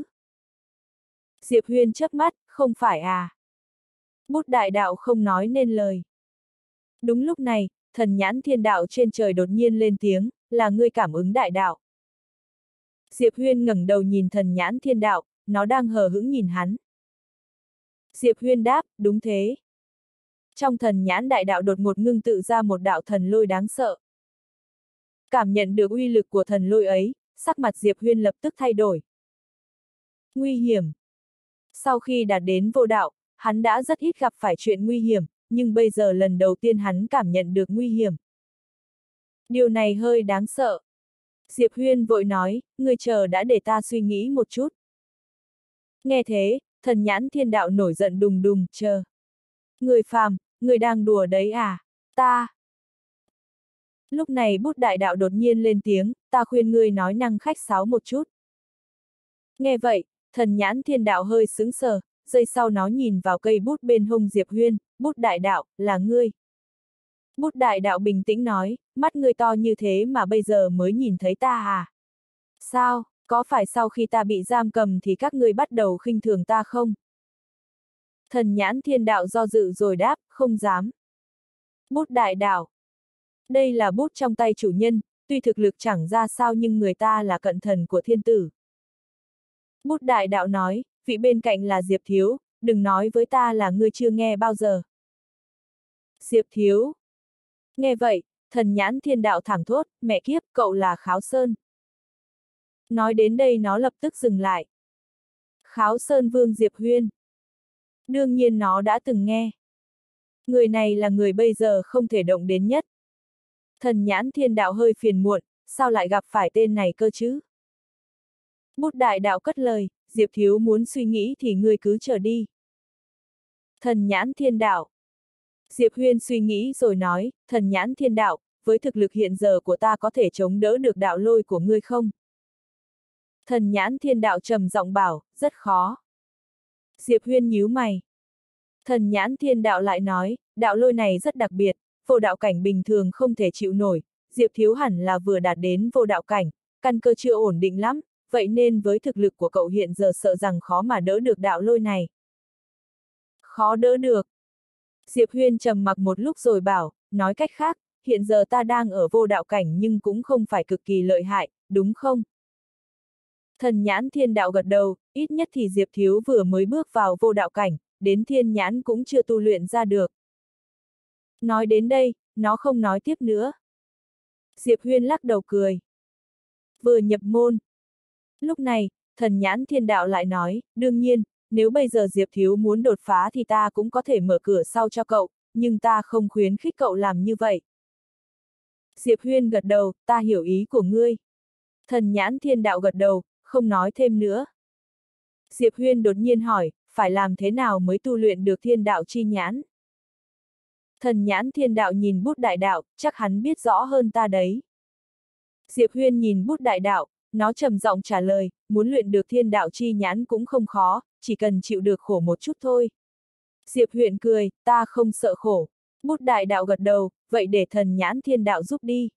[SPEAKER 1] Diệp Huyên chớp mắt, không phải à? Bút đại đạo không nói nên lời. Đúng lúc này, thần nhãn thiên đạo trên trời đột nhiên lên tiếng, là ngươi cảm ứng đại đạo. Diệp Huyên ngẩng đầu nhìn thần nhãn thiên đạo, nó đang hờ hững nhìn hắn. Diệp Huyên đáp, đúng thế. Trong thần nhãn đại đạo đột ngột ngưng tự ra một đạo thần lôi đáng sợ. Cảm nhận được uy lực của thần lôi ấy, sắc mặt Diệp Huyên lập tức thay đổi. Nguy hiểm. Sau khi đạt đến vô đạo, hắn đã rất ít gặp phải chuyện nguy hiểm, nhưng bây giờ lần đầu tiên hắn cảm nhận được nguy hiểm. Điều này hơi đáng sợ. Diệp Huyên vội nói, ngươi chờ đã để ta suy nghĩ một chút. Nghe thế, thần nhãn thiên đạo nổi giận đùng đùng, chờ. Người phàm, người đang đùa đấy à? Ta. Lúc này bút đại đạo đột nhiên lên tiếng, ta khuyên ngươi nói năng khách sáo một chút. Nghe vậy, thần nhãn thiên đạo hơi sững sờ, giây sau nó nhìn vào cây bút bên hông Diệp Huyên, bút đại đạo, là ngươi. Bút đại đạo bình tĩnh nói, mắt ngươi to như thế mà bây giờ mới nhìn thấy ta à? Sao, có phải sau khi ta bị giam cầm thì các ngươi bắt đầu khinh thường ta không? Thần nhãn thiên đạo do dự rồi đáp, không dám. Bút đại đạo. Đây là bút trong tay chủ nhân, tuy thực lực chẳng ra sao nhưng người ta là cận thần của thiên tử. Bút đại đạo nói, vị bên cạnh là Diệp Thiếu, đừng nói với ta là ngươi chưa nghe bao giờ. Diệp Thiếu. Nghe vậy, thần nhãn thiên đạo thẳng thốt, mẹ kiếp, cậu là Kháo Sơn. Nói đến đây nó lập tức dừng lại. Kháo Sơn Vương Diệp Huyên. Đương nhiên nó đã từng nghe. Người này là người bây giờ không thể động đến nhất. Thần nhãn thiên đạo hơi phiền muộn, sao lại gặp phải tên này cơ chứ? Bút đại đạo cất lời, Diệp Thiếu muốn suy nghĩ thì ngươi cứ chờ đi. Thần nhãn thiên đạo. Diệp Huyên suy nghĩ rồi nói, thần nhãn thiên đạo, với thực lực hiện giờ của ta có thể chống đỡ được đạo lôi của ngươi không? Thần nhãn thiên đạo trầm giọng bảo, rất khó. Diệp Huyên nhíu mày. Thần nhãn thiên đạo lại nói, đạo lôi này rất đặc biệt, vô đạo cảnh bình thường không thể chịu nổi, Diệp Thiếu hẳn là vừa đạt đến vô đạo cảnh, căn cơ chưa ổn định lắm, vậy nên với thực lực của cậu hiện giờ sợ rằng khó mà đỡ được đạo lôi này. Khó đỡ được. Diệp Huyên trầm mặc một lúc rồi bảo, nói cách khác, hiện giờ ta đang ở vô đạo cảnh nhưng cũng không phải cực kỳ lợi hại, đúng không? Thần nhãn thiên đạo gật đầu, ít nhất thì Diệp Thiếu vừa mới bước vào vô đạo cảnh, đến thiên nhãn cũng chưa tu luyện ra được. Nói đến đây, nó không nói tiếp nữa. Diệp Huyên lắc đầu cười. Vừa nhập môn. Lúc này, thần nhãn thiên đạo lại nói, đương nhiên, nếu bây giờ Diệp Thiếu muốn đột phá thì ta cũng có thể mở cửa sau cho cậu, nhưng ta không khuyến khích cậu làm như vậy. Diệp Huyên gật đầu, ta hiểu ý của ngươi. Thần nhãn thiên đạo gật đầu, không nói thêm nữa. Diệp Huyên đột nhiên hỏi, phải làm thế nào mới tu luyện được thiên đạo chi nhãn? Thần nhãn thiên đạo nhìn bút đại đạo, chắc hắn biết rõ hơn ta đấy. Diệp Huyên nhìn bút đại đạo, nó trầm giọng trả lời, muốn luyện được thiên đạo chi nhãn cũng không khó, chỉ cần chịu được khổ một chút thôi. Diệp Huyên cười, ta không sợ khổ. Bút đại đạo gật đầu, vậy để thần nhãn thiên đạo giúp đi.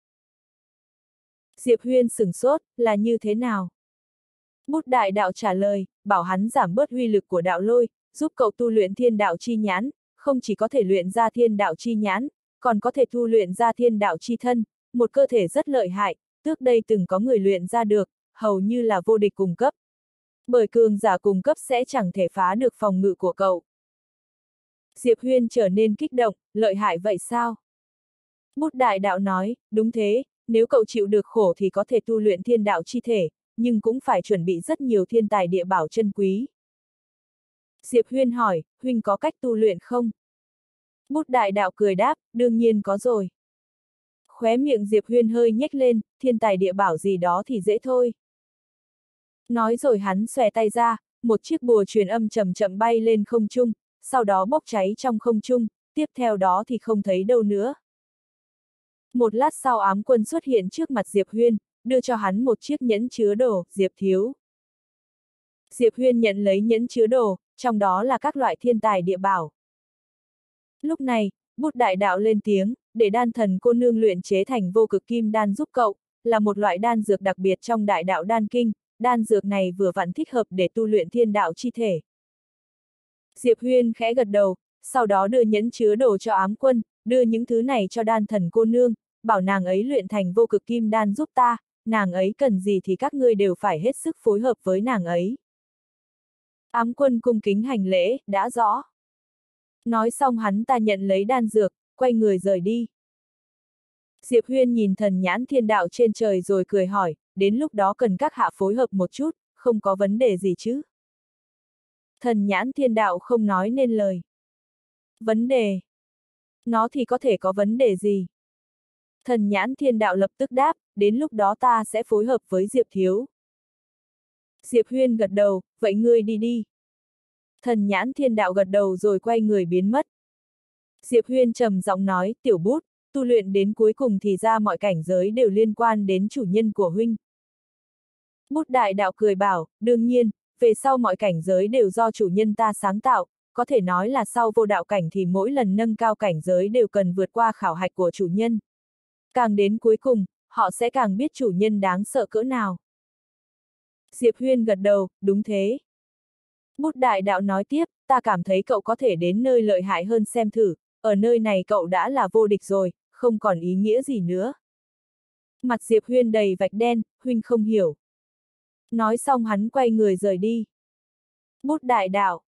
[SPEAKER 1] Diệp Huyên sửng sốt, là như thế nào? Bút đại đạo trả lời, bảo hắn giảm bớt uy lực của đạo lôi, giúp cậu tu luyện thiên đạo chi nhãn, không chỉ có thể luyện ra thiên đạo chi nhãn, còn có thể tu luyện ra thiên đạo chi thân, một cơ thể rất lợi hại, trước đây từng có người luyện ra được, hầu như là vô địch cùng cấp. Bởi cường giả cùng cấp sẽ chẳng thể phá được phòng ngự của cậu. Diệp Huyên trở nên kích động, lợi hại vậy sao? Bút đại đạo nói, đúng thế, nếu cậu chịu được khổ thì có thể tu luyện thiên đạo chi thể, nhưng cũng phải chuẩn bị rất nhiều thiên tài địa bảo chân quý. Diệp Huyên hỏi, huynh có cách tu luyện không? Bút đại đạo cười đáp, đương nhiên có rồi. Khóe miệng Diệp Huyên hơi nhếch lên, thiên tài địa bảo gì đó thì dễ thôi. Nói rồi hắn xòe tay ra, một chiếc bùa truyền âm chậm chậm bay lên không trung, sau đó bốc cháy trong không trung, tiếp theo đó thì không thấy đâu nữa. Một lát sau ám quân xuất hiện trước mặt Diệp Huyên, đưa cho hắn một chiếc nhẫn chứa đồ, Diệp Thiếu. Diệp Huyên nhận lấy nhẫn chứa đồ, trong đó là các loại thiên tài địa bảo. Lúc này, bút đại đạo lên tiếng, để đan thần cô nương luyện chế thành vô cực kim đan giúp cậu, là một loại đan dược đặc biệt trong đại đạo đan kinh, đan dược này vừa vặn thích hợp để tu luyện thiên đạo chi thể. Diệp Huyên khẽ gật đầu, sau đó đưa nhẫn chứa đồ cho ám quân, đưa những thứ này cho đan thần cô nương, bảo nàng ấy luyện thành vô cực kim đan giúp ta, nàng ấy cần gì thì các ngươi đều phải hết sức phối hợp với nàng ấy. Ám quân cung kính hành lễ, đã rõ. Nói xong hắn ta nhận lấy đan dược, quay người rời đi. Diệp Huyên nhìn thần nhãn thiên đạo trên trời rồi cười hỏi, đến lúc đó cần các hạ phối hợp một chút, không có vấn đề gì chứ? Thần nhãn thiên đạo không nói nên lời. Vấn đề? Nó thì có thể có vấn đề gì? Thần nhãn thiên đạo lập tức đáp, đến lúc đó ta sẽ phối hợp với Diệp Thiếu. Diệp Huyên gật đầu, vậy ngươi đi đi. Thần nhãn thiên đạo gật đầu rồi quay người biến mất. Diệp Huyên trầm giọng nói, tiểu bút, tu luyện đến cuối cùng thì ra mọi cảnh giới đều liên quan đến chủ nhân của huynh. Bút đại đạo cười bảo, đương nhiên, về sau mọi cảnh giới đều do chủ nhân ta sáng tạo, có thể nói là sau vô đạo cảnh thì mỗi lần nâng cao cảnh giới đều cần vượt qua khảo hạch của chủ nhân. Càng đến cuối cùng, họ sẽ càng biết chủ nhân đáng sợ cỡ nào. Diệp Huyên gật đầu, đúng thế. Bút đại đạo nói tiếp, ta cảm thấy cậu có thể đến nơi lợi hại hơn xem thử, ở nơi này cậu đã là vô địch rồi, không còn ý nghĩa gì nữa. Mặt Diệp Huyên đầy vạch đen, huynh không hiểu. Nói xong hắn quay người rời đi. Bút đại đạo.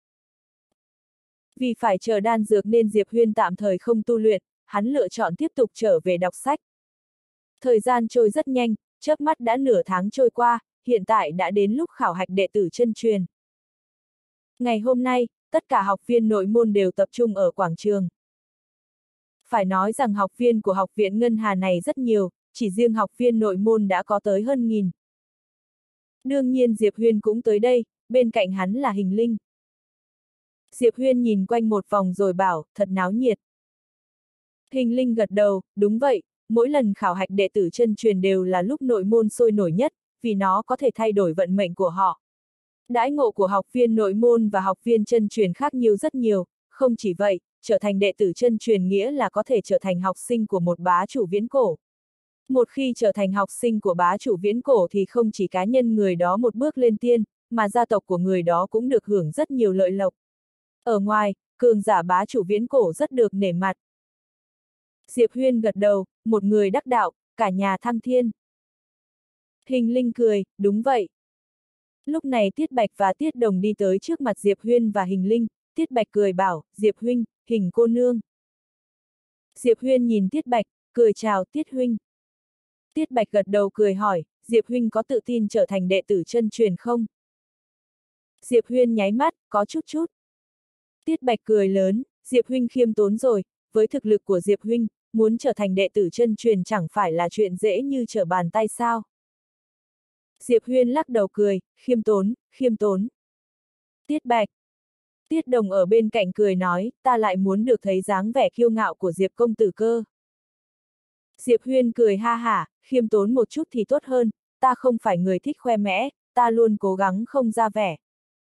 [SPEAKER 1] Vì phải chờ đan dược nên Diệp Huyên tạm thời không tu luyện, hắn lựa chọn tiếp tục trở về đọc sách. Thời gian trôi rất nhanh, chớp mắt đã nửa tháng trôi qua, hiện tại đã đến lúc khảo hạch đệ tử chân truyền. Ngày hôm nay, tất cả học viên nội môn đều tập trung ở quảng trường. Phải nói rằng học viên của học viện Ngân Hà này rất nhiều, chỉ riêng học viên nội môn đã có tới hơn nghìn. Đương nhiên Diệp Huyên cũng tới đây, bên cạnh hắn là Hình Linh. Diệp Huyên nhìn quanh một vòng rồi bảo, thật náo nhiệt. Hình Linh gật đầu, đúng vậy, mỗi lần khảo hạch đệ tử chân truyền đều là lúc nội môn sôi nổi nhất, vì nó có thể thay đổi vận mệnh của họ. Đãi ngộ của học viên nội môn và học viên chân truyền khác nhiều rất nhiều, không chỉ vậy, trở thành đệ tử chân truyền nghĩa là có thể trở thành học sinh của một bá chủ viễn cổ. Một khi trở thành học sinh của bá chủ viễn cổ thì không chỉ cá nhân người đó một bước lên tiên, mà gia tộc của người đó cũng được hưởng rất nhiều lợi lộc. Ở ngoài, cường giả bá chủ viễn cổ rất được nể mặt. Diệp Huyên gật đầu, một người đắc đạo, cả nhà thăng thiên. Hình Linh cười, đúng vậy. Lúc này Tiết Bạch và Tiết Đồng đi tới trước mặt Diệp Huyên và Hình Linh, Tiết Bạch cười bảo, Diệp huynh, Hình cô nương. Diệp Huyên nhìn Tiết Bạch, cười chào Tiết huynh. Tiết Bạch gật đầu cười hỏi, Diệp huynh có tự tin trở thành đệ tử chân truyền không? Diệp Huyên nháy mắt, có chút chút. Tiết Bạch cười lớn, Diệp huynh khiêm tốn rồi, với thực lực của Diệp huynh, muốn trở thành đệ tử chân truyền chẳng phải là chuyện dễ như trở bàn tay sao? Diệp Huyên lắc đầu cười, khiêm tốn, khiêm tốn. Tiết Bạch. Tiết Đồng ở bên cạnh cười nói, ta lại muốn được thấy dáng vẻ kiêu ngạo của Diệp công tử cơ. Diệp Huyên cười ha hả, khiêm tốn một chút thì tốt hơn, ta không phải người thích khoe mẽ, ta luôn cố gắng không ra vẻ.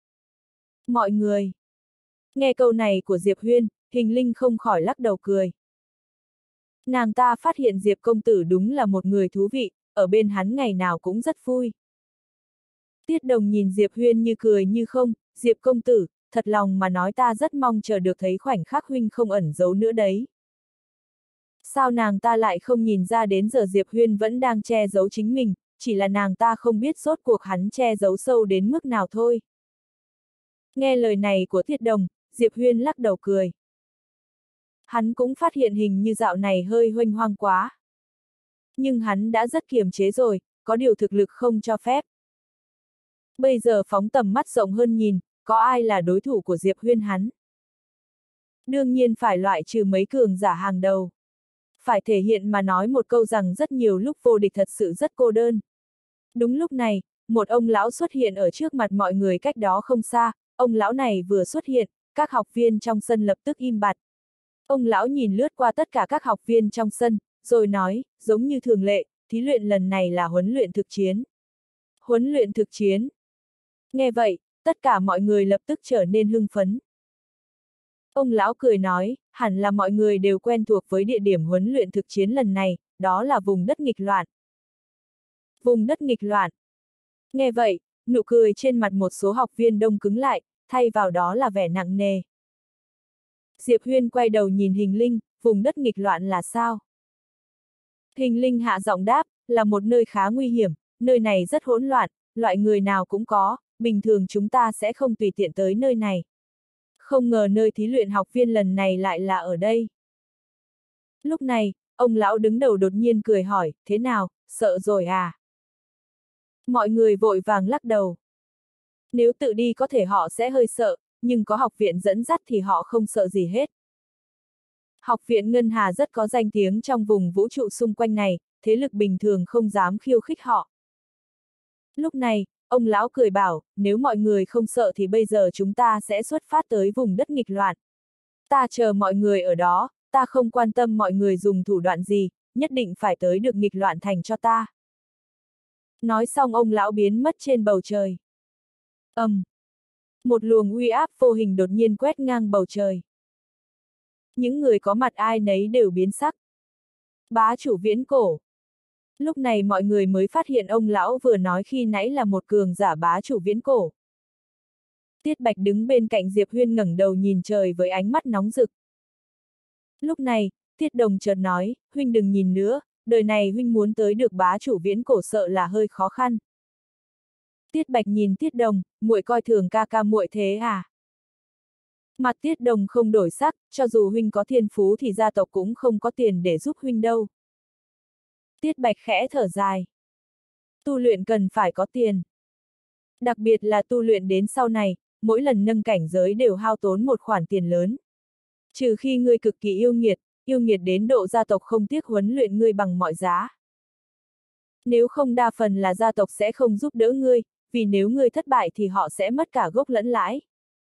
[SPEAKER 1] Mọi người. Nghe câu này của Diệp Huyên, Hình Linh không khỏi lắc đầu cười. Nàng ta phát hiện Diệp công tử đúng là một người thú vị, ở bên hắn ngày nào cũng rất vui. Tiết Đồng nhìn Diệp Huyên như cười như không, Diệp công tử, thật lòng mà nói ta rất mong chờ được thấy khoảnh khắc huynh không ẩn giấu nữa đấy. Sao nàng ta lại không nhìn ra đến giờ Diệp Huyên vẫn đang che giấu chính mình, chỉ là nàng ta không biết rốt cuộc hắn che giấu sâu đến mức nào thôi. Nghe lời này của Tiết Đồng, Diệp Huyên lắc đầu cười. Hắn cũng phát hiện hình như dạo này hơi huênh hoang quá. Nhưng hắn đã rất kiềm chế rồi, có điều thực lực không cho phép. Bây giờ phóng tầm mắt rộng hơn nhìn, có ai là đối thủ của Diệp Huyên hắn? Đương nhiên phải loại trừ mấy cường giả hàng đầu. Phải thể hiện mà nói một câu rằng rất nhiều lúc vô địch thật sự rất cô đơn. Đúng lúc này, một ông lão xuất hiện ở trước mặt mọi người cách đó không xa, ông lão này vừa xuất hiện, các học viên trong sân lập tức im bặt. Ông lão nhìn lướt qua tất cả các học viên trong sân, rồi nói, giống như thường lệ, thí luyện lần này là huấn luyện thực chiến. Huấn luyện thực chiến. Nghe vậy, tất cả mọi người lập tức trở nên hưng phấn. Ông lão cười nói, hẳn là mọi người đều quen thuộc với địa điểm huấn luyện thực chiến lần này, đó là vùng đất nghịch loạn. Vùng đất nghịch loạn. Nghe vậy, nụ cười trên mặt một số học viên đông cứng lại, thay vào đó là vẻ nặng nề. Diệp Huyên quay đầu nhìn Hình Linh, vùng đất nghịch loạn là sao? Hình Linh hạ giọng đáp, là một nơi khá nguy hiểm, nơi này rất hỗn loạn, loại người nào cũng có, bình thường chúng ta sẽ không tùy tiện tới nơi này. Không ngờ nơi thí luyện học viên lần này lại là ở đây. Lúc này, ông lão đứng đầu đột nhiên cười hỏi, thế nào, sợ rồi à? Mọi người vội vàng lắc đầu. Nếu tự đi có thể họ sẽ hơi sợ, nhưng có học viện dẫn dắt thì họ không sợ gì hết. Học viện Ngân Hà rất có danh tiếng trong vùng vũ trụ xung quanh này, thế lực bình thường không dám khiêu khích họ. Lúc này, ông lão cười bảo, nếu mọi người không sợ thì bây giờ chúng ta sẽ xuất phát tới vùng đất nghịch loạn. Ta chờ mọi người ở đó, ta không quan tâm mọi người dùng thủ đoạn gì, nhất định phải tới được nghịch loạn thành cho ta. Nói xong ông lão biến mất trên bầu trời. Ầm. Um. Một luồng uy áp vô hình đột nhiên quét ngang bầu trời. Những người có mặt ai nấy đều biến sắc. Bá chủ viễn cổ. Lúc này mọi người mới phát hiện ông lão vừa nói khi nãy là một cường giả bá chủ viễn cổ. Tiết Bạch đứng bên cạnh Diệp Huyên ngẩng đầu nhìn trời với ánh mắt nóng rực. Lúc này, Tiết Đồng chợt nói, huynh đừng nhìn nữa, đời này huynh muốn tới được bá chủ viễn cổ sợ là hơi khó khăn. Tiết Bạch nhìn Tiết Đồng, muội coi thường ca ca muội thế à? Mặt Tiết Đồng không đổi sắc, cho dù huynh có thiên phú thì gia tộc cũng không có tiền để giúp huynh đâu. Tiết Bạch khẽ thở dài. Tu luyện cần phải có tiền. Đặc biệt là tu luyện đến sau này, mỗi lần nâng cảnh giới đều hao tốn một khoản tiền lớn. Trừ khi ngươi cực kỳ yêu nghiệt, yêu nghiệt đến độ gia tộc không tiếc huấn luyện ngươi bằng mọi giá. Nếu không đa phần là gia tộc sẽ không giúp đỡ ngươi, vì nếu ngươi thất bại thì họ sẽ mất cả gốc lẫn lãi.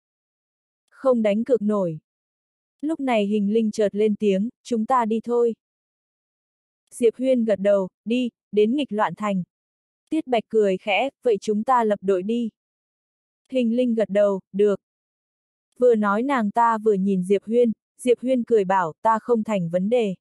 [SPEAKER 1] Không đánh cược nổi. Lúc này Hình Linh chợt lên tiếng, chúng ta đi thôi. Diệp Huyên gật đầu, đi, đến nghịch loạn thành. Tiết Bạch cười khẽ, vậy chúng ta lập đội đi. Hình Linh gật đầu, được. Vừa nói nàng ta vừa nhìn Diệp Huyên, Diệp Huyên cười bảo, ta không thành vấn đề.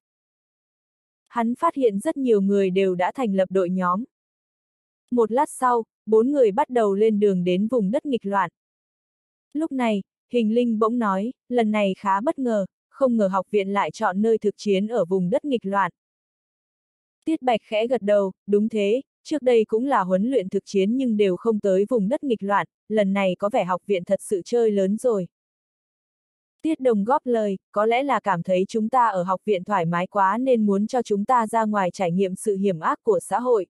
[SPEAKER 1] Hắn phát hiện rất nhiều người đều đã thành lập đội nhóm. Một lát sau, bốn người bắt đầu lên đường đến vùng đất nghịch loạn. Lúc này, Hình Linh bỗng nói, lần này khá bất ngờ, không ngờ học viện lại chọn nơi thực chiến ở vùng đất nghịch loạn. Tiết Bạch khẽ gật đầu, đúng thế, trước đây cũng là huấn luyện thực chiến nhưng đều không tới vùng đất nghịch loạn, lần này có vẻ học viện thật sự chơi lớn rồi. Tiết Đồng góp lời, có lẽ là cảm thấy chúng ta ở học viện thoải mái quá nên muốn cho chúng ta ra ngoài trải nghiệm sự hiểm ác của xã hội.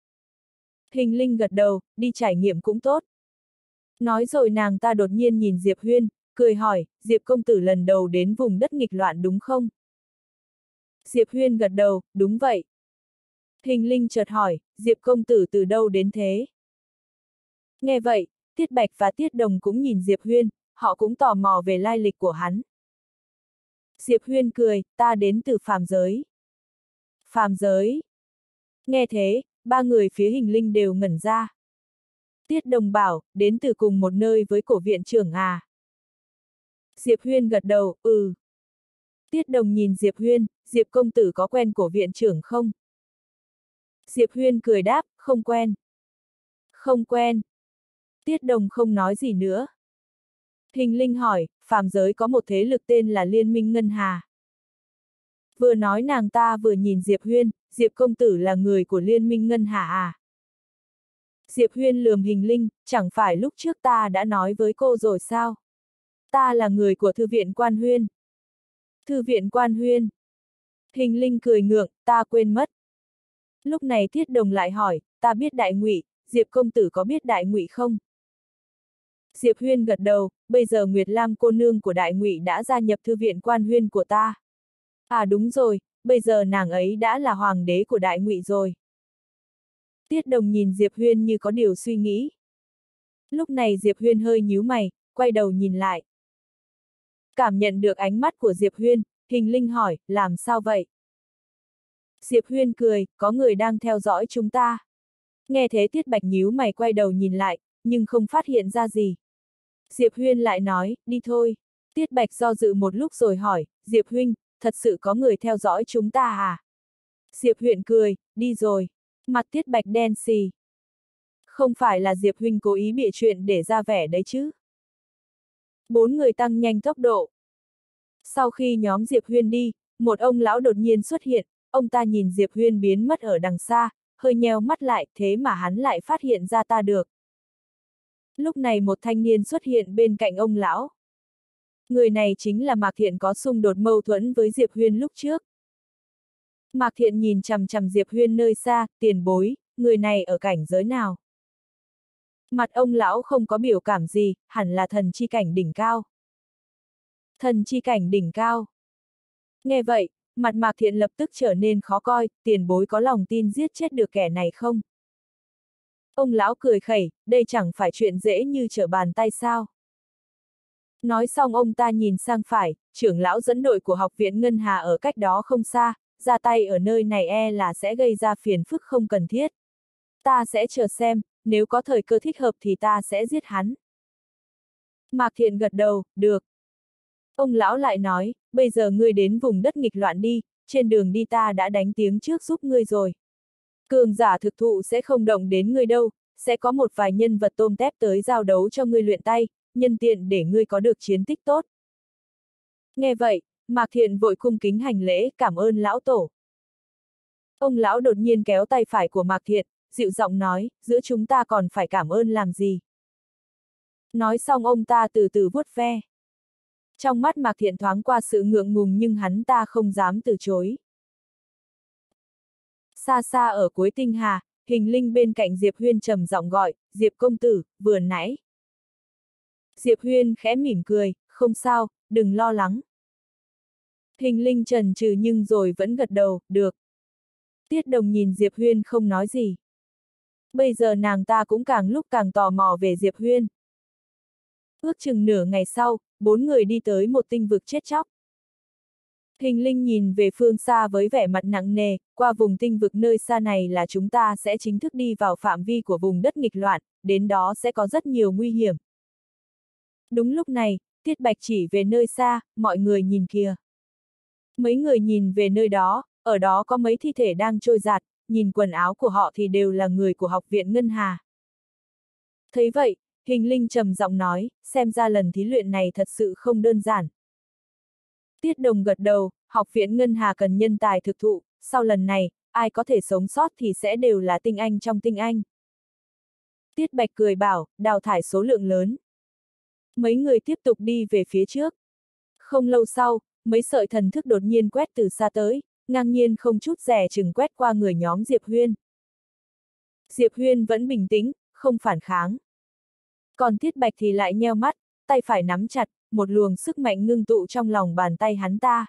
[SPEAKER 1] Hình Linh gật đầu, đi trải nghiệm cũng tốt. Nói rồi nàng ta đột nhiên nhìn Diệp Huyên, cười hỏi, Diệp công tử lần đầu đến vùng đất nghịch loạn đúng không? Diệp Huyên gật đầu, đúng vậy. Hình Linh chợt hỏi, Diệp công tử từ đâu đến thế? Nghe vậy, Tiết Bạch và Tiết Đồng cũng nhìn Diệp Huyên, họ cũng tò mò về lai lịch của hắn. Diệp Huyên cười, ta đến từ phàm giới. Phàm giới. Nghe thế, ba người phía Hình Linh đều ngẩn ra. Tiết Đồng bảo, đến từ cùng một nơi với cổ viện trưởng à? Diệp Huyên gật đầu, ừ. Tiết Đồng nhìn Diệp Huyên, Diệp công tử có quen cổ viện trưởng không? Diệp Huyên cười đáp, không quen. Không quen. Tiết Đồng không nói gì nữa. Hình Linh hỏi, phàm giới có một thế lực tên là Liên minh Ngân Hà. Vừa nói nàng ta vừa nhìn Diệp Huyên, Diệp công tử là người của Liên minh Ngân Hà à? Diệp Huyên lườm Hình Linh, chẳng phải lúc trước ta đã nói với cô rồi sao? Ta là người của Thư viện Quan Huyên. Thư viện Quan Huyên. Hình Linh cười ngượng, ta quên mất. Lúc này Tiết Đồng lại hỏi, ta biết Đại Ngụy, Diệp công tử có biết Đại Ngụy không? Diệp Huyên gật đầu, bây giờ Nguyệt Lam cô nương của Đại Ngụy đã gia nhập Thư viện Quan Huyên của ta. À đúng rồi, bây giờ nàng ấy đã là hoàng đế của Đại Ngụy rồi. Tiết Đồng nhìn Diệp Huyên như có điều suy nghĩ. Lúc này Diệp Huyên hơi nhíu mày, quay đầu nhìn lại. Cảm nhận được ánh mắt của Diệp Huyên, Hình Linh hỏi, làm sao vậy? Diệp Huyên cười, có người đang theo dõi chúng ta. Nghe thế Tiết Bạch nhíu mày quay đầu nhìn lại, nhưng không phát hiện ra gì. Diệp Huyên lại nói, đi thôi. Tiết Bạch do dự một lúc rồi hỏi, Diệp huynh, thật sự có người theo dõi chúng ta à? Diệp Huyên cười, đi rồi. Mặt Tiết Bạch đen xì. Không phải là Diệp huynh cố ý bịa chuyện để ra vẻ đấy chứ? Bốn người tăng nhanh tốc độ. Sau khi nhóm Diệp Huyên đi, một ông lão đột nhiên xuất hiện, ông ta nhìn Diệp Huyên biến mất ở đằng xa, hơi nheo mắt lại, thế mà hắn lại phát hiện ra ta được. Lúc này một thanh niên xuất hiện bên cạnh ông lão. Người này chính là Mạc Thiện có xung đột mâu thuẫn với Diệp Huyên lúc trước. Mạc Thiện nhìn chằm chằm Diệp Huyên nơi xa, tiền bối, người này ở cảnh giới nào? Mặt ông lão không có biểu cảm gì, hẳn là thần chi cảnh đỉnh cao. Thần chi cảnh đỉnh cao. Nghe vậy, mặt Mạc Thiện lập tức trở nên khó coi, tiền bối có lòng tin giết chết được kẻ này không? Ông lão cười khẩy, đây chẳng phải chuyện dễ như trở bàn tay sao? Nói xong ông ta nhìn sang phải, trưởng lão dẫn đội của học viện Ngân Hà ở cách đó không xa, ra tay ở nơi này e là sẽ gây ra phiền phức không cần thiết. Ta sẽ chờ xem, nếu có thời cơ thích hợp thì ta sẽ giết hắn. Mạc Thiện gật đầu, được. Ông lão lại nói, bây giờ ngươi đến vùng đất nghịch loạn đi, trên đường đi ta đã đánh tiếng trước giúp ngươi rồi. Cường giả thực thụ sẽ không động đến ngươi đâu, sẽ có một vài nhân vật tôm tép tới giao đấu cho ngươi luyện tay, nhân tiện để ngươi có được chiến tích tốt. Nghe vậy, Mạc Thiện vội cung kính hành lễ, cảm ơn lão tổ. Ông lão đột nhiên kéo tay phải của Mạc Thiện, dịu giọng nói, giữa chúng ta còn phải cảm ơn làm gì. Nói xong ông ta từ từ vuốt ve. Trong mắt Mạc Thiện thoáng qua sự ngượng ngùng nhưng hắn ta không dám từ chối. Xa xa ở cuối tinh hà, Hình Linh bên cạnh Diệp Huyên trầm giọng gọi, Diệp công tử, vừa nãy. Diệp Huyên khẽ mỉm cười, không sao, đừng lo lắng. Hình Linh chần chừ nhưng rồi vẫn gật đầu, được. Tiết Đồng nhìn Diệp Huyên không nói gì. Bây giờ nàng ta cũng càng lúc càng tò mò về Diệp Huyên. Ước chừng nửa ngày sau, bốn người đi tới một tinh vực chết chóc. Hình Linh nhìn về phương xa với vẻ mặt nặng nề, qua vùng tinh vực nơi xa này là chúng ta sẽ chính thức đi vào phạm vi của vùng đất nghịch loạn, đến đó sẽ có rất nhiều nguy hiểm. Đúng lúc này, Tiết Bạch chỉ về nơi xa, mọi người nhìn kìa. Mấy người nhìn về nơi đó, ở đó có mấy thi thể đang trôi giạt, nhìn quần áo của họ thì đều là người của học viện Ngân Hà. Thấy vậy, Hình Linh trầm giọng nói, xem ra lần thí luyện này thật sự không đơn giản. Tiết Đồng gật đầu, học viện Ngân Hà cần nhân tài thực thụ, sau lần này, ai có thể sống sót thì sẽ đều là tinh anh trong tinh anh. Tiết Bạch cười bảo, đào thải số lượng lớn. Mấy người tiếp tục đi về phía trước. Không lâu sau, mấy sợi thần thức đột nhiên quét từ xa tới, ngang nhiên không chút dè chừng quét qua người nhóm Diệp Huyên. Diệp Huyên vẫn bình tĩnh, không phản kháng. Còn Tiết Bạch thì lại nheo mắt, tay phải nắm chặt, một luồng sức mạnh ngưng tụ trong lòng bàn tay hắn ta.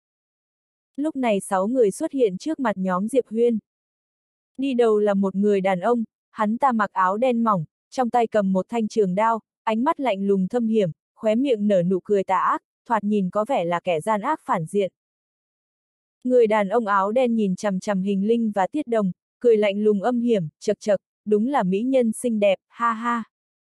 [SPEAKER 1] Lúc này sáu người xuất hiện trước mặt nhóm Diệp Huyên. Đi đầu là một người đàn ông, hắn ta mặc áo đen mỏng, trong tay cầm một thanh trường đao, ánh mắt lạnh lùng thâm hiểm, khóe miệng nở nụ cười tà ác, thoạt nhìn có vẻ là kẻ gian ác phản diện. Người đàn ông áo đen nhìn chằm chằm Hình Linh và Tiết Đồng, cười lạnh lùng âm hiểm, chậc chậc, đúng là mỹ nhân xinh đẹp, ha ha.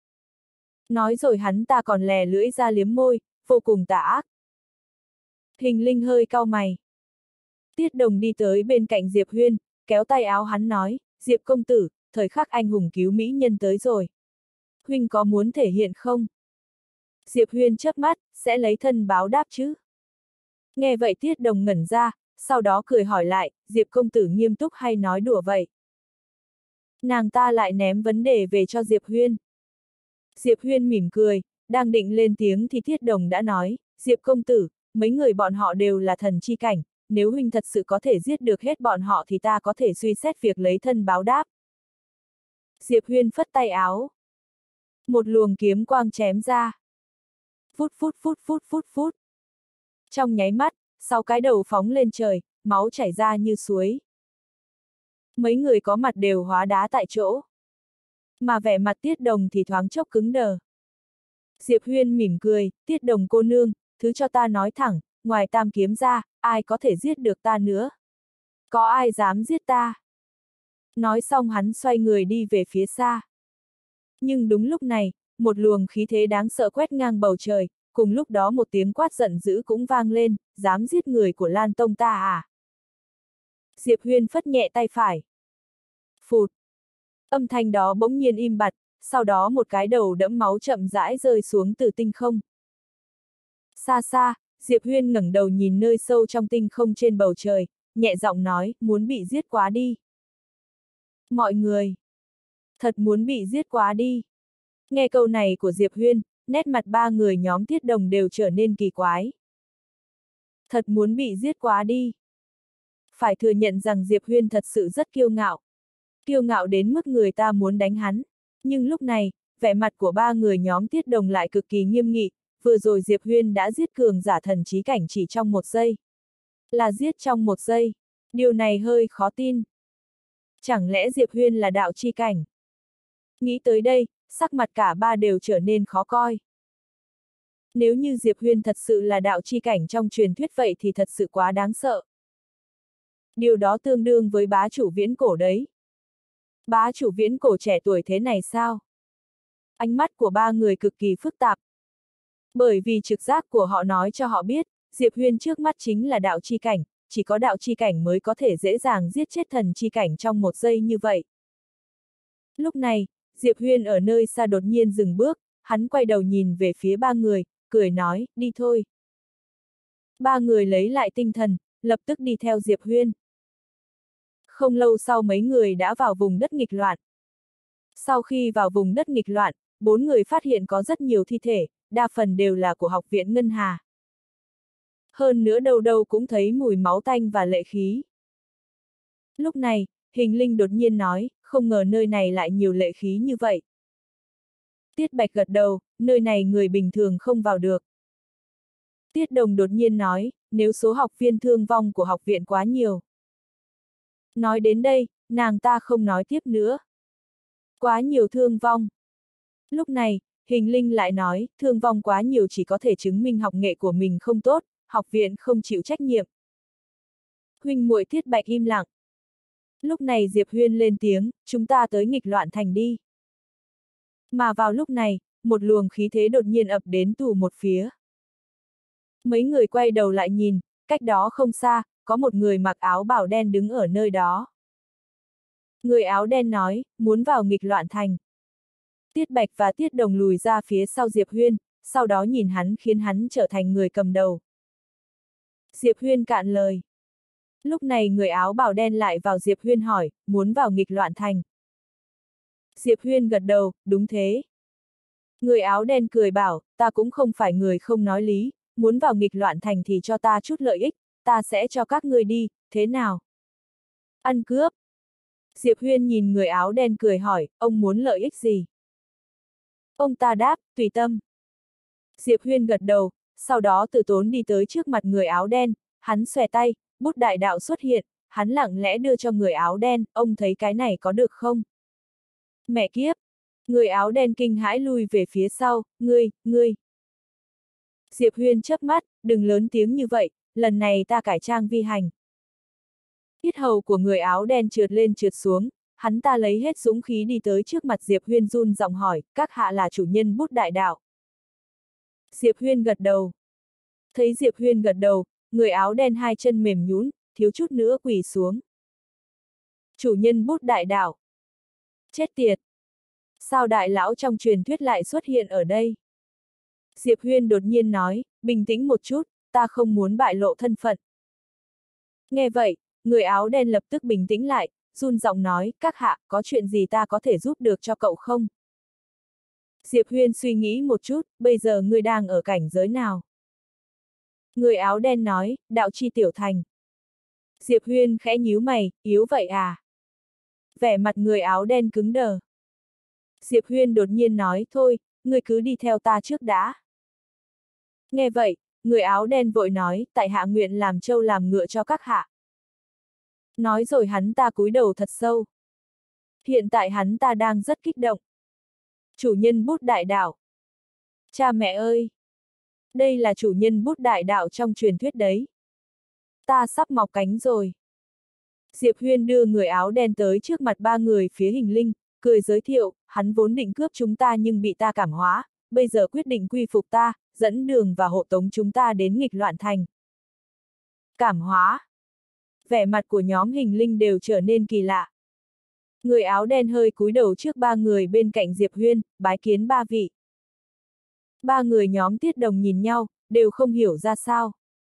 [SPEAKER 1] Nói rồi hắn ta còn lè lưỡi ra liếm môi, vô cùng tà ác. Hình Linh hơi cau mày. Tiết Đồng đi tới bên cạnh Diệp Huyên, kéo tay áo hắn nói, Diệp công tử, thời khắc anh hùng cứu mỹ nhân tới rồi. Huynh có muốn thể hiện không? Diệp Huyên chớp mắt, sẽ lấy thân báo đáp chứ? Nghe vậy Tiết Đồng ngẩn ra, sau đó cười hỏi lại, Diệp công tử nghiêm túc hay nói đùa vậy? Nàng ta lại ném vấn đề về cho Diệp Huyên. Diệp Huyên mỉm cười, đang định lên tiếng thì Tiết Đồng đã nói, Diệp công tử, mấy người bọn họ đều là thần chi cảnh, nếu huynh thật sự có thể giết được hết bọn họ thì ta có thể suy xét việc lấy thân báo đáp. Diệp Huyên phất tay áo. Một luồng kiếm quang chém ra. Phút phút phút phút phút phút. Trong nháy mắt, sáu cái đầu phóng lên trời, máu chảy ra như suối. Mấy người có mặt đều hóa đá tại chỗ. Mà vẻ mặt Tiết Đồng thì thoáng chốc cứng đờ. Diệp Huyên mỉm cười, Tiết Đồng cô nương, thứ cho ta nói thẳng, ngoài tam kiếm ra, ai có thể giết được ta nữa? Có ai dám giết ta? Nói xong hắn xoay người đi về phía xa. Nhưng đúng lúc này, một luồng khí thế đáng sợ quét ngang bầu trời, cùng lúc đó một tiếng quát giận dữ cũng vang lên, dám giết người của Lan Tông ta à? Diệp Huyên phất nhẹ tay phải. Phụt. Âm thanh đó bỗng nhiên im bặt, sau đó một cái đầu đẫm máu chậm rãi rơi xuống từ tinh không. Xa xa, Diệp Huyên ngẩng đầu nhìn nơi sâu trong tinh không trên bầu trời, nhẹ giọng nói, muốn bị giết quá đi. Mọi người! Thật muốn bị giết quá đi. Nghe câu này của Diệp Huyên, nét mặt ba người nhóm Tiết Đồng đều trở nên kỳ quái. Thật muốn bị giết quá đi. Phải thừa nhận rằng Diệp Huyên thật sự rất kiêu ngạo. Kiêu ngạo đến mức người ta muốn đánh hắn. Nhưng lúc này, vẻ mặt của ba người nhóm Tiết Đồng lại cực kỳ nghiêm nghị, vừa rồi Diệp Huyên đã giết cường giả thần trí cảnh chỉ trong một giây. Là giết trong một giây. Điều này hơi khó tin. Chẳng lẽ Diệp Huyên là đạo chi cảnh? Nghĩ tới đây, sắc mặt cả ba đều trở nên khó coi. Nếu như Diệp Huyên thật sự là đạo chi cảnh trong truyền thuyết vậy thì thật sự quá đáng sợ. Điều đó tương đương với bá chủ viễn cổ đấy. Bá chủ viễn cổ trẻ tuổi thế này sao? Ánh mắt của ba người cực kỳ phức tạp. Bởi vì trực giác của họ nói cho họ biết, Diệp Huyên trước mắt chính là đạo chi cảnh, chỉ có đạo chi cảnh mới có thể dễ dàng giết chết thần chi cảnh trong một giây như vậy. Lúc này, Diệp Huyên ở nơi xa đột nhiên dừng bước, hắn quay đầu nhìn về phía ba người, cười nói, đi thôi. Ba người lấy lại tinh thần, lập tức đi theo Diệp Huyên. Không lâu sau mấy người đã vào vùng đất nghịch loạn. Sau khi vào vùng đất nghịch loạn, bốn người phát hiện có rất nhiều thi thể, đa phần đều là của học viện Ngân Hà. Hơn nữa đâu đâu cũng thấy mùi máu tanh và lệ khí. Lúc này, Hình Linh đột nhiên nói, không ngờ nơi này lại nhiều lệ khí như vậy. Tiết Bạch gật đầu, nơi này người bình thường không vào được. Tiết Đồng đột nhiên nói, nếu số học viên thương vong của học viện quá nhiều. Nói đến đây, nàng ta không nói tiếp nữa. Quá nhiều thương vong. Lúc này, Hình Linh lại nói, thương vong quá nhiều chỉ có thể chứng minh học nghệ của mình không tốt, học viện không chịu trách nhiệm. Huynh muội Tiết Bạch im lặng. Lúc này Diệp Huyên lên tiếng, chúng ta tới nghịch loạn thành đi. Mà vào lúc này, một luồng khí thế đột nhiên ập đến từ một phía. Mấy người quay đầu lại nhìn, cách đó không xa, có một người mặc áo bào đen đứng ở nơi đó. Người áo đen nói, muốn vào nghịch loạn thành. Tiết Bạch và Tiết Đồng lùi ra phía sau Diệp Huyên, sau đó nhìn hắn khiến hắn trở thành người cầm đầu. Diệp Huyên cạn lời. Lúc này người áo bào đen lại vào Diệp Huyên hỏi, muốn vào nghịch loạn thành. Diệp Huyên gật đầu, đúng thế. Người áo đen cười bảo, ta cũng không phải người không nói lý, muốn vào nghịch loạn thành thì cho ta chút lợi ích, ta sẽ cho các ngươi đi, thế nào? Ăn cướp. Diệp Huyên nhìn người áo đen cười hỏi, ông muốn lợi ích gì? Ông ta đáp, tùy tâm. Diệp Huyên gật đầu, sau đó từ tốn đi tới trước mặt người áo đen, hắn xòe tay, bút đại đạo xuất hiện, hắn lặng lẽ đưa cho người áo đen, ông thấy cái này có được không? Mẹ kiếp! Người áo đen kinh hãi lui về phía sau, ngươi, ngươi. Diệp Huyên chớp mắt, đừng lớn tiếng như vậy, lần này ta cải trang vi hành. Yết hầu của người áo đen trượt lên trượt xuống, hắn ta lấy hết dũng khí đi tới trước mặt Diệp Huyên run giọng hỏi, các hạ là chủ nhân bút đại đạo. Diệp Huyên gật đầu. Thấy Diệp Huyên gật đầu, người áo đen hai chân mềm nhũn, thiếu chút nữa quỳ xuống. Chủ nhân bút đại đạo. Chết tiệt! Sao đại lão trong truyền thuyết lại xuất hiện ở đây? Diệp Huyên đột nhiên nói, bình tĩnh một chút, ta không muốn bại lộ thân phận. Nghe vậy, người áo đen lập tức bình tĩnh lại, run giọng nói, các hạ, có chuyện gì ta có thể giúp được cho cậu không? Diệp Huyên suy nghĩ một chút, bây giờ ngươi đang ở cảnh giới nào? Người áo đen nói, đạo chi tiểu thành. Diệp Huyên khẽ nhíu mày, yếu vậy à? Vẻ mặt người áo đen cứng đờ. Diệp Huyên đột nhiên nói, thôi, ngươi cứ đi theo ta trước đã. Nghe vậy, người áo đen vội nói, tại hạ nguyện làm trâu làm ngựa cho các hạ. Nói rồi hắn ta cúi đầu thật sâu. Hiện tại hắn ta đang rất kích động. Chủ nhân bút đại đạo. Cha mẹ ơi! Đây là chủ nhân bút đại đạo trong truyền thuyết đấy. Ta sắp mọc cánh rồi. Diệp Huyên đưa người áo đen tới trước mặt ba người phía Hình Linh, cười giới thiệu, hắn vốn định cướp chúng ta nhưng bị ta cảm hóa, bây giờ quyết định quy phục ta, dẫn đường và hộ tống chúng ta đến nghịch loạn thành. Cảm hóa. Vẻ mặt của nhóm Hình Linh đều trở nên kỳ lạ. Người áo đen hơi cúi đầu trước ba người bên cạnh Diệp Huyên, bái kiến ba vị. Ba người nhóm Tiết Đồng nhìn nhau, đều không hiểu ra sao.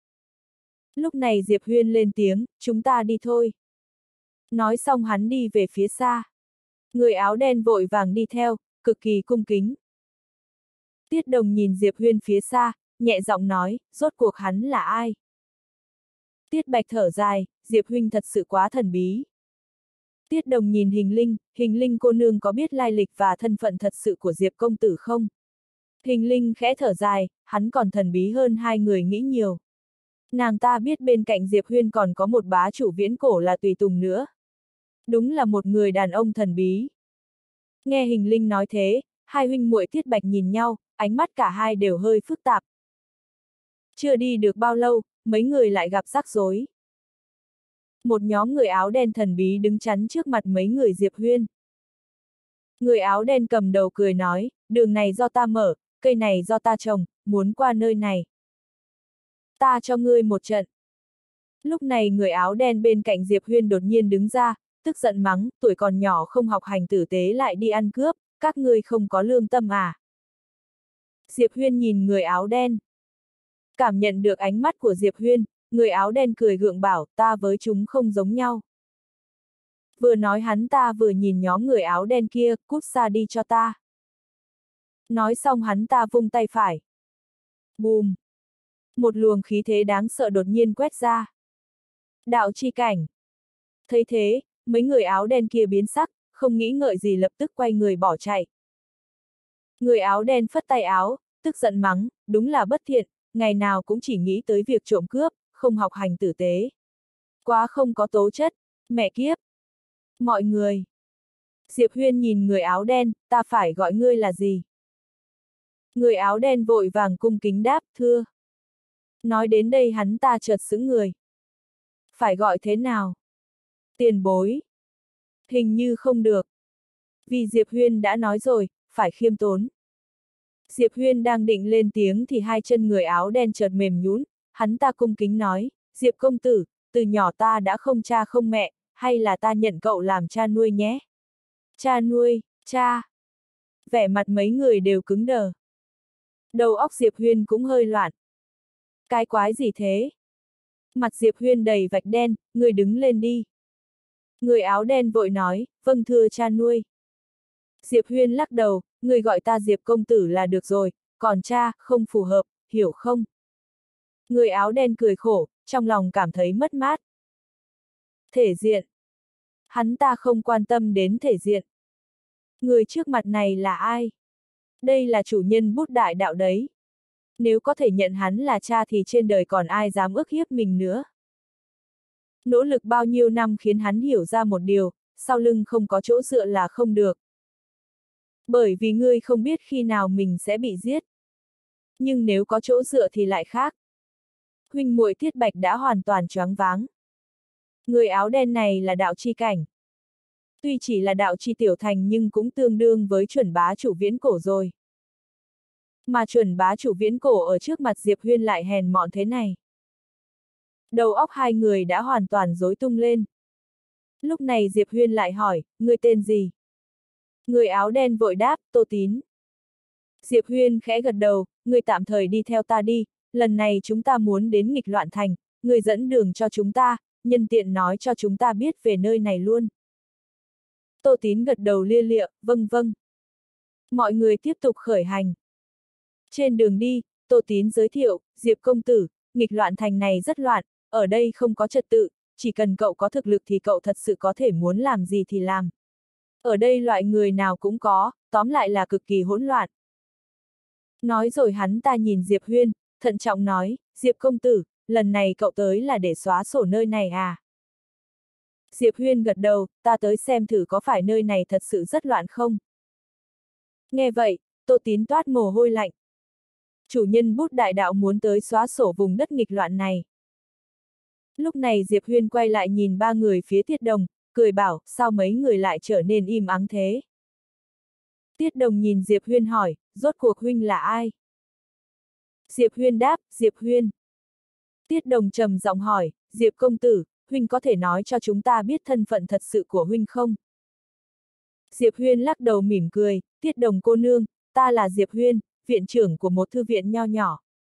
[SPEAKER 1] Lúc này Diệp Huyên lên tiếng, chúng ta đi thôi. Nói xong hắn đi về phía xa. Người áo đen vội vàng đi theo, cực kỳ cung kính. Tiết Đồng nhìn Diệp Huyên phía xa, nhẹ giọng nói, rốt cuộc hắn là ai? Tiết Bạch thở dài, Diệp huynh thật sự quá thần bí. Tiết Đồng nhìn Hình Linh, Hình Linh cô nương có biết lai lịch và thân phận thật sự của Diệp công tử không? Hình Linh khẽ thở dài, hắn còn thần bí hơn hai người nghĩ nhiều. Nàng ta biết bên cạnh Diệp Huyên còn có một bá chủ viễn cổ là Tùy Tùng nữa. Đúng là một người đàn ông thần bí. Nghe Hình Linh nói thế, hai huynh muội Tiết Bạch nhìn nhau, ánh mắt cả hai đều hơi phức tạp. Chưa đi được bao lâu, mấy người lại gặp rắc rối. Một nhóm người áo đen thần bí đứng chắn trước mặt mấy người Diệp Huyên. Người áo đen cầm đầu cười nói, đường này do ta mở, cây này do ta trồng, muốn qua nơi này. Ta cho ngươi một trận. Lúc này người áo đen bên cạnh Diệp Huyên đột nhiên đứng ra, tức giận mắng, tuổi còn nhỏ không học hành tử tế lại đi ăn cướp, các ngươi không có lương tâm à. Diệp Huyên nhìn người áo đen. Cảm nhận được ánh mắt của Diệp Huyên, người áo đen cười gượng bảo, ta với chúng không giống nhau. Vừa nói hắn ta vừa nhìn nhóm người áo đen kia, cút xa đi cho ta. Nói xong hắn ta vung tay phải. Bùm! Một luồng khí thế đáng sợ đột nhiên quét ra. Đạo chi cảnh. Thấy thế, mấy người áo đen kia biến sắc, không nghĩ ngợi gì lập tức quay người bỏ chạy. Người áo đen phất tay áo, tức giận mắng, đúng là bất thiện, ngày nào cũng chỉ nghĩ tới việc trộm cướp, không học hành tử tế. Quá không có tố chất, mẹ kiếp. Mọi người. Diệp Huyên nhìn người áo đen, ta phải gọi ngươi là gì? Người áo đen vội vàng cung kính đáp, thưa. Nói đến đây hắn ta chợt sững người. Phải gọi thế nào? Tiền bối. Hình như không được. Vì Diệp Huyên đã nói rồi, phải khiêm tốn. Diệp Huyên đang định lên tiếng thì hai chân người áo đen chợt mềm nhũn, hắn ta cung kính nói, Diệp công tử, từ nhỏ ta đã không cha không mẹ, hay là ta nhận cậu làm cha nuôi nhé? Cha nuôi, cha. Vẻ mặt mấy người đều cứng đờ. Đầu óc Diệp Huyên cũng hơi loạn. Cái quái gì thế? Mặt Diệp Huyên đầy vạch đen, người đứng lên đi. Người áo đen vội nói, vâng thưa cha nuôi. Diệp Huyên lắc đầu, người gọi ta Diệp công tử là được rồi, còn cha, không phù hợp, hiểu không? Người áo đen cười khổ, trong lòng cảm thấy mất mát. Thể diện. Hắn ta không quan tâm đến thể diện. Người trước mặt này là ai? Đây là chủ nhân Bút Đại Đạo đấy. Nếu có thể nhận hắn là cha thì trên đời còn ai dám ức hiếp mình nữa. Nỗ lực bao nhiêu năm khiến hắn hiểu ra một điều, sau lưng không có chỗ dựa là không được. Bởi vì ngươi không biết khi nào mình sẽ bị giết. Nhưng nếu có chỗ dựa thì lại khác. Huynh muội Thiết Bạch đã hoàn toàn choáng váng. Người áo đen này là đạo chi cảnh. Tuy chỉ là đạo chi tiểu thành nhưng cũng tương đương với chuẩn bá chủ viễn cổ rồi. Mà chuẩn bá chủ viễn cổ ở trước mặt Diệp Huyên lại hèn mọn thế này. Đầu óc hai người đã hoàn toàn rối tung lên. Lúc này Diệp Huyên lại hỏi, ngươi tên gì? Người áo đen vội đáp, Tô Tín. Diệp Huyên khẽ gật đầu, ngươi tạm thời đi theo ta đi, lần này chúng ta muốn đến nghịch loạn thành, ngươi dẫn đường cho chúng ta, nhân tiện nói cho chúng ta biết về nơi này luôn. Tô Tín gật đầu lia lịa, vâng vâng. Mọi người tiếp tục khởi hành. Trên đường đi, Tô Tín giới thiệu, Diệp công tử, nghịch loạn thành này rất loạn, ở đây không có trật tự, chỉ cần cậu có thực lực thì cậu thật sự có thể muốn làm gì thì làm. Ở đây loại người nào cũng có, tóm lại là cực kỳ hỗn loạn. Nói rồi hắn ta nhìn Diệp Huyên, thận trọng nói, Diệp công tử, lần này cậu tới là để xóa sổ nơi này à? Diệp Huyên gật đầu, ta tới xem thử có phải nơi này thật sự rất loạn không? Nghe vậy, Tô Tín toát mồ hôi lạnh. Chủ nhân Bút Đại Đạo muốn tới xóa sổ vùng đất nghịch loạn này. Lúc này Diệp Huyên quay lại nhìn ba người phía Tiết Đồng, cười bảo, sao mấy người lại trở nên im ắng thế? Tiết Đồng nhìn Diệp Huyên hỏi, rốt cuộc huynh là ai? Diệp Huyên đáp, Diệp Huyên. Tiết Đồng trầm giọng hỏi, Diệp công tử, huynh có thể nói cho chúng ta biết thân phận thật sự của huynh không? Diệp Huyên lắc đầu mỉm cười, Tiết Đồng cô nương, ta là Diệp Huyên, viện trưởng của một thư viện nho nhỏ.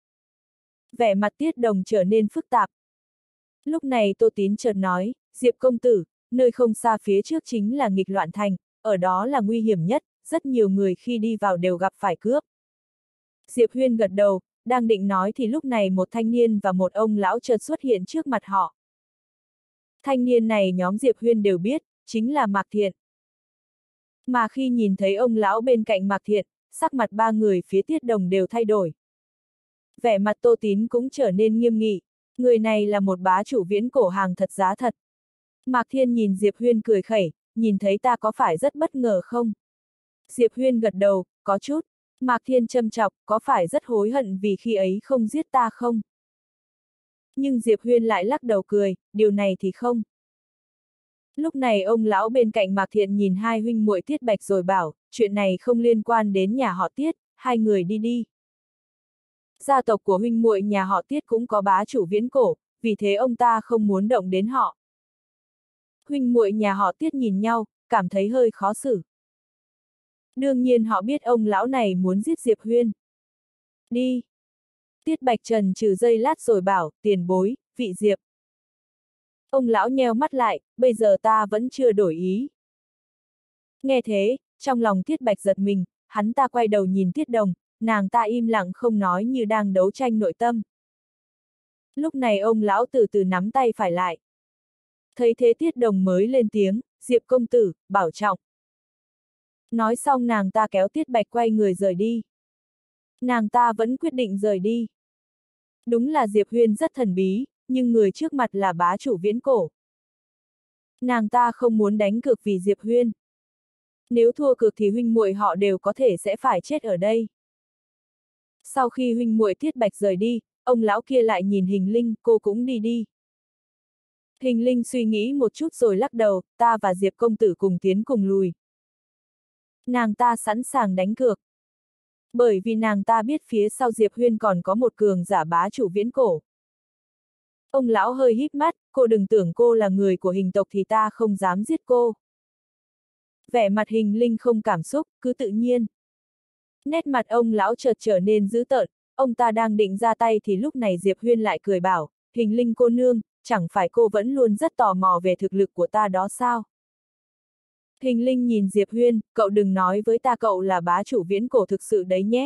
[SPEAKER 1] Vẻ mặt Tiết Đồng trở nên phức tạp. Lúc này Tô Tín chợt nói, Diệp công tử, nơi không xa phía trước chính là nghịch loạn thành, ở đó là nguy hiểm nhất, rất nhiều người khi đi vào đều gặp phải cướp. Diệp Huyên gật đầu, đang định nói thì lúc này một thanh niên và một ông lão chợt xuất hiện trước mặt họ. Thanh niên này nhóm Diệp Huyên đều biết, chính là Mạc Thiện. Mà khi nhìn thấy ông lão bên cạnh Mạc Thiện, sắc mặt ba người phía Tiết Đồng đều thay đổi. Vẻ mặt Tô Tín cũng trở nên nghiêm nghị, người này là một bá chủ viễn cổ hàng thật giá thật. Mạc Thiên nhìn Diệp Huyên cười khẩy, nhìn thấy ta có phải rất bất ngờ không? Diệp Huyên gật đầu, có chút. Mạc Thiên châm chọc, có phải rất hối hận vì khi ấy không giết ta không? Nhưng Diệp Huyên lại lắc đầu cười, điều này thì không. Lúc này ông lão bên cạnh Mạc Thiện nhìn hai huynh muội Tiết Bạch rồi bảo, chuyện này không liên quan đến nhà họ Tiết, hai người đi đi. Gia tộc của huynh muội nhà họ Tiết cũng có bá chủ viễn cổ, vì thế ông ta không muốn động đến họ. Huynh muội nhà họ Tiết nhìn nhau, cảm thấy hơi khó xử. Đương nhiên họ biết ông lão này muốn giết Diệp Huyên. Đi. Tiết Bạch Trần trừ giây lát rồi bảo, tiền bối, vị Diệp. Ông lão nheo mắt lại, bây giờ ta vẫn chưa đổi ý. Nghe thế, trong lòng Tiết Bạch giật mình, hắn ta quay đầu nhìn Tiết Đồng, nàng ta im lặng không nói như đang đấu tranh nội tâm. Lúc này ông lão từ từ nắm tay phải lại. Thấy thế Tiết Đồng mới lên tiếng, Diệp công tử, bảo trọng. Nói xong nàng ta kéo Tiết Bạch quay người rời đi. Nàng ta vẫn quyết định rời đi. Đúng là Diệp Huyên rất thần bí, nhưng người trước mặt là bá chủ viễn cổ. Nàng ta không muốn đánh cược vì Diệp Huyên. Nếu thua cược thì huynh muội họ đều có thể sẽ phải chết ở đây. Sau khi huynh muội Tiết Bạch rời đi, ông lão kia lại nhìn Hình Linh, cô cũng đi đi. Hình Linh suy nghĩ một chút rồi lắc đầu, ta và Diệp công tử cùng tiến cùng lùi. Nàng ta sẵn sàng đánh cược. Bởi vì nàng ta biết phía sau Diệp Huyên còn có một cường giả bá chủ viễn cổ. Ông lão hơi híp mắt, cô đừng tưởng cô là người của hình tộc thì ta không dám giết cô. Vẻ mặt Hình Linh không cảm xúc, cứ tự nhiên. Nét mặt ông lão chợt trở nên dữ tợn, ông ta đang định ra tay thì lúc này Diệp Huyên lại cười bảo, Hình Linh cô nương, chẳng phải cô vẫn luôn rất tò mò về thực lực của ta đó sao? Hình Linh nhìn Diệp Huyên, cậu đừng nói với ta cậu là bá chủ viễn cổ thực sự đấy nhé.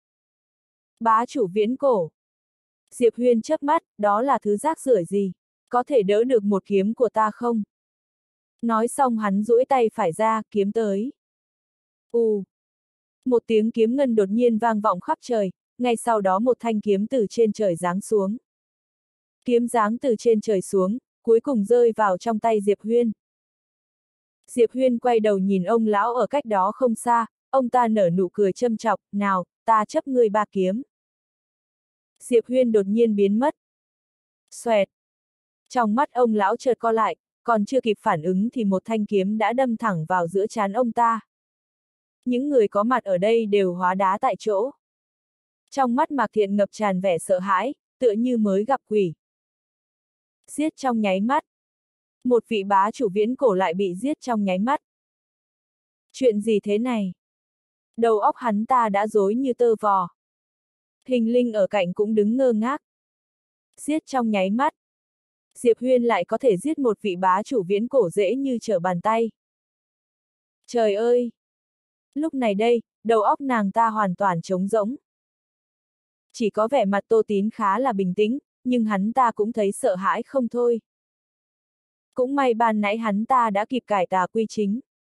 [SPEAKER 1] Bá chủ viễn cổ. Diệp Huyên chớp mắt, đó là thứ rác rưởi gì? Có thể đỡ được một kiếm của ta không? Nói xong hắn duỗi tay phải ra, kiếm tới. Ù. Một tiếng kiếm ngân đột nhiên vang vọng khắp trời, ngay sau đó một thanh kiếm từ trên trời giáng xuống. Kiếm giáng từ trên trời xuống, cuối cùng rơi vào trong tay Diệp Huyên. Diệp Huyên quay đầu nhìn ông lão ở cách đó không xa, ông ta nở nụ cười châm chọc, nào, ta chấp ngươi ba kiếm. Diệp Huyên đột nhiên biến mất. Xoẹt. Trong mắt ông lão chợt co lại, còn chưa kịp phản ứng thì một thanh kiếm đã đâm thẳng vào giữa trán ông ta. Những người có mặt ở đây đều hóa đá tại chỗ. Trong mắt Mạc Thiện ngập tràn vẻ sợ hãi, tựa như mới gặp quỷ. Giết trong nháy mắt. Một vị bá chủ viễn cổ lại bị giết trong nháy mắt. Chuyện gì thế này? Đầu óc hắn ta đã rối như tơ vò. Hình Linh ở cạnh cũng đứng ngơ ngác. Giết trong nháy mắt. Diệp Huyên lại có thể giết một vị bá chủ viễn cổ dễ như trở bàn tay. Trời ơi! Lúc này đây, đầu óc nàng ta hoàn toàn trống rỗng. Chỉ có vẻ mặt Tô Tín khá là bình tĩnh, nhưng hắn ta cũng thấy sợ hãi không thôi. Cũng may ban nãy hắn ta đã kịp cải tà quy chính.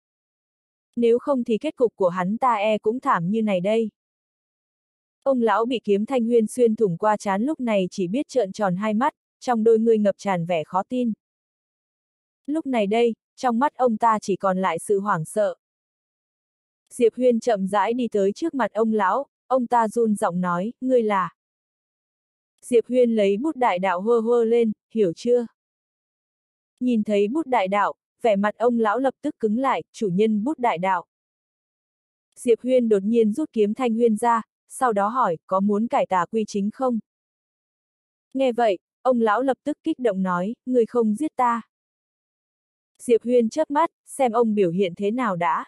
[SPEAKER 1] Nếu không thì kết cục của hắn ta e cũng thảm như này đây. Ông lão bị kiếm thanh huyên xuyên thủng qua trán lúc này chỉ biết trợn tròn hai mắt, trong đôi người ngập tràn vẻ khó tin. Lúc này đây, trong mắt ông ta chỉ còn lại sự hoảng sợ. Diệp Huyên chậm rãi đi tới trước mặt ông lão, ông ta run giọng nói, ngươi là. Diệp Huyên lấy bút đại đạo hơ hơ lên, hiểu chưa? Nhìn thấy bút đại đạo, vẻ mặt ông lão lập tức cứng lại, chủ nhân bút đại đạo. Diệp Huyên đột nhiên rút kiếm thanh huyên ra, sau đó hỏi, có muốn cải tà quy chính không? Nghe vậy, ông lão lập tức kích động nói, ngươi không giết ta. Diệp Huyên chớp mắt, xem ông biểu hiện thế nào đã.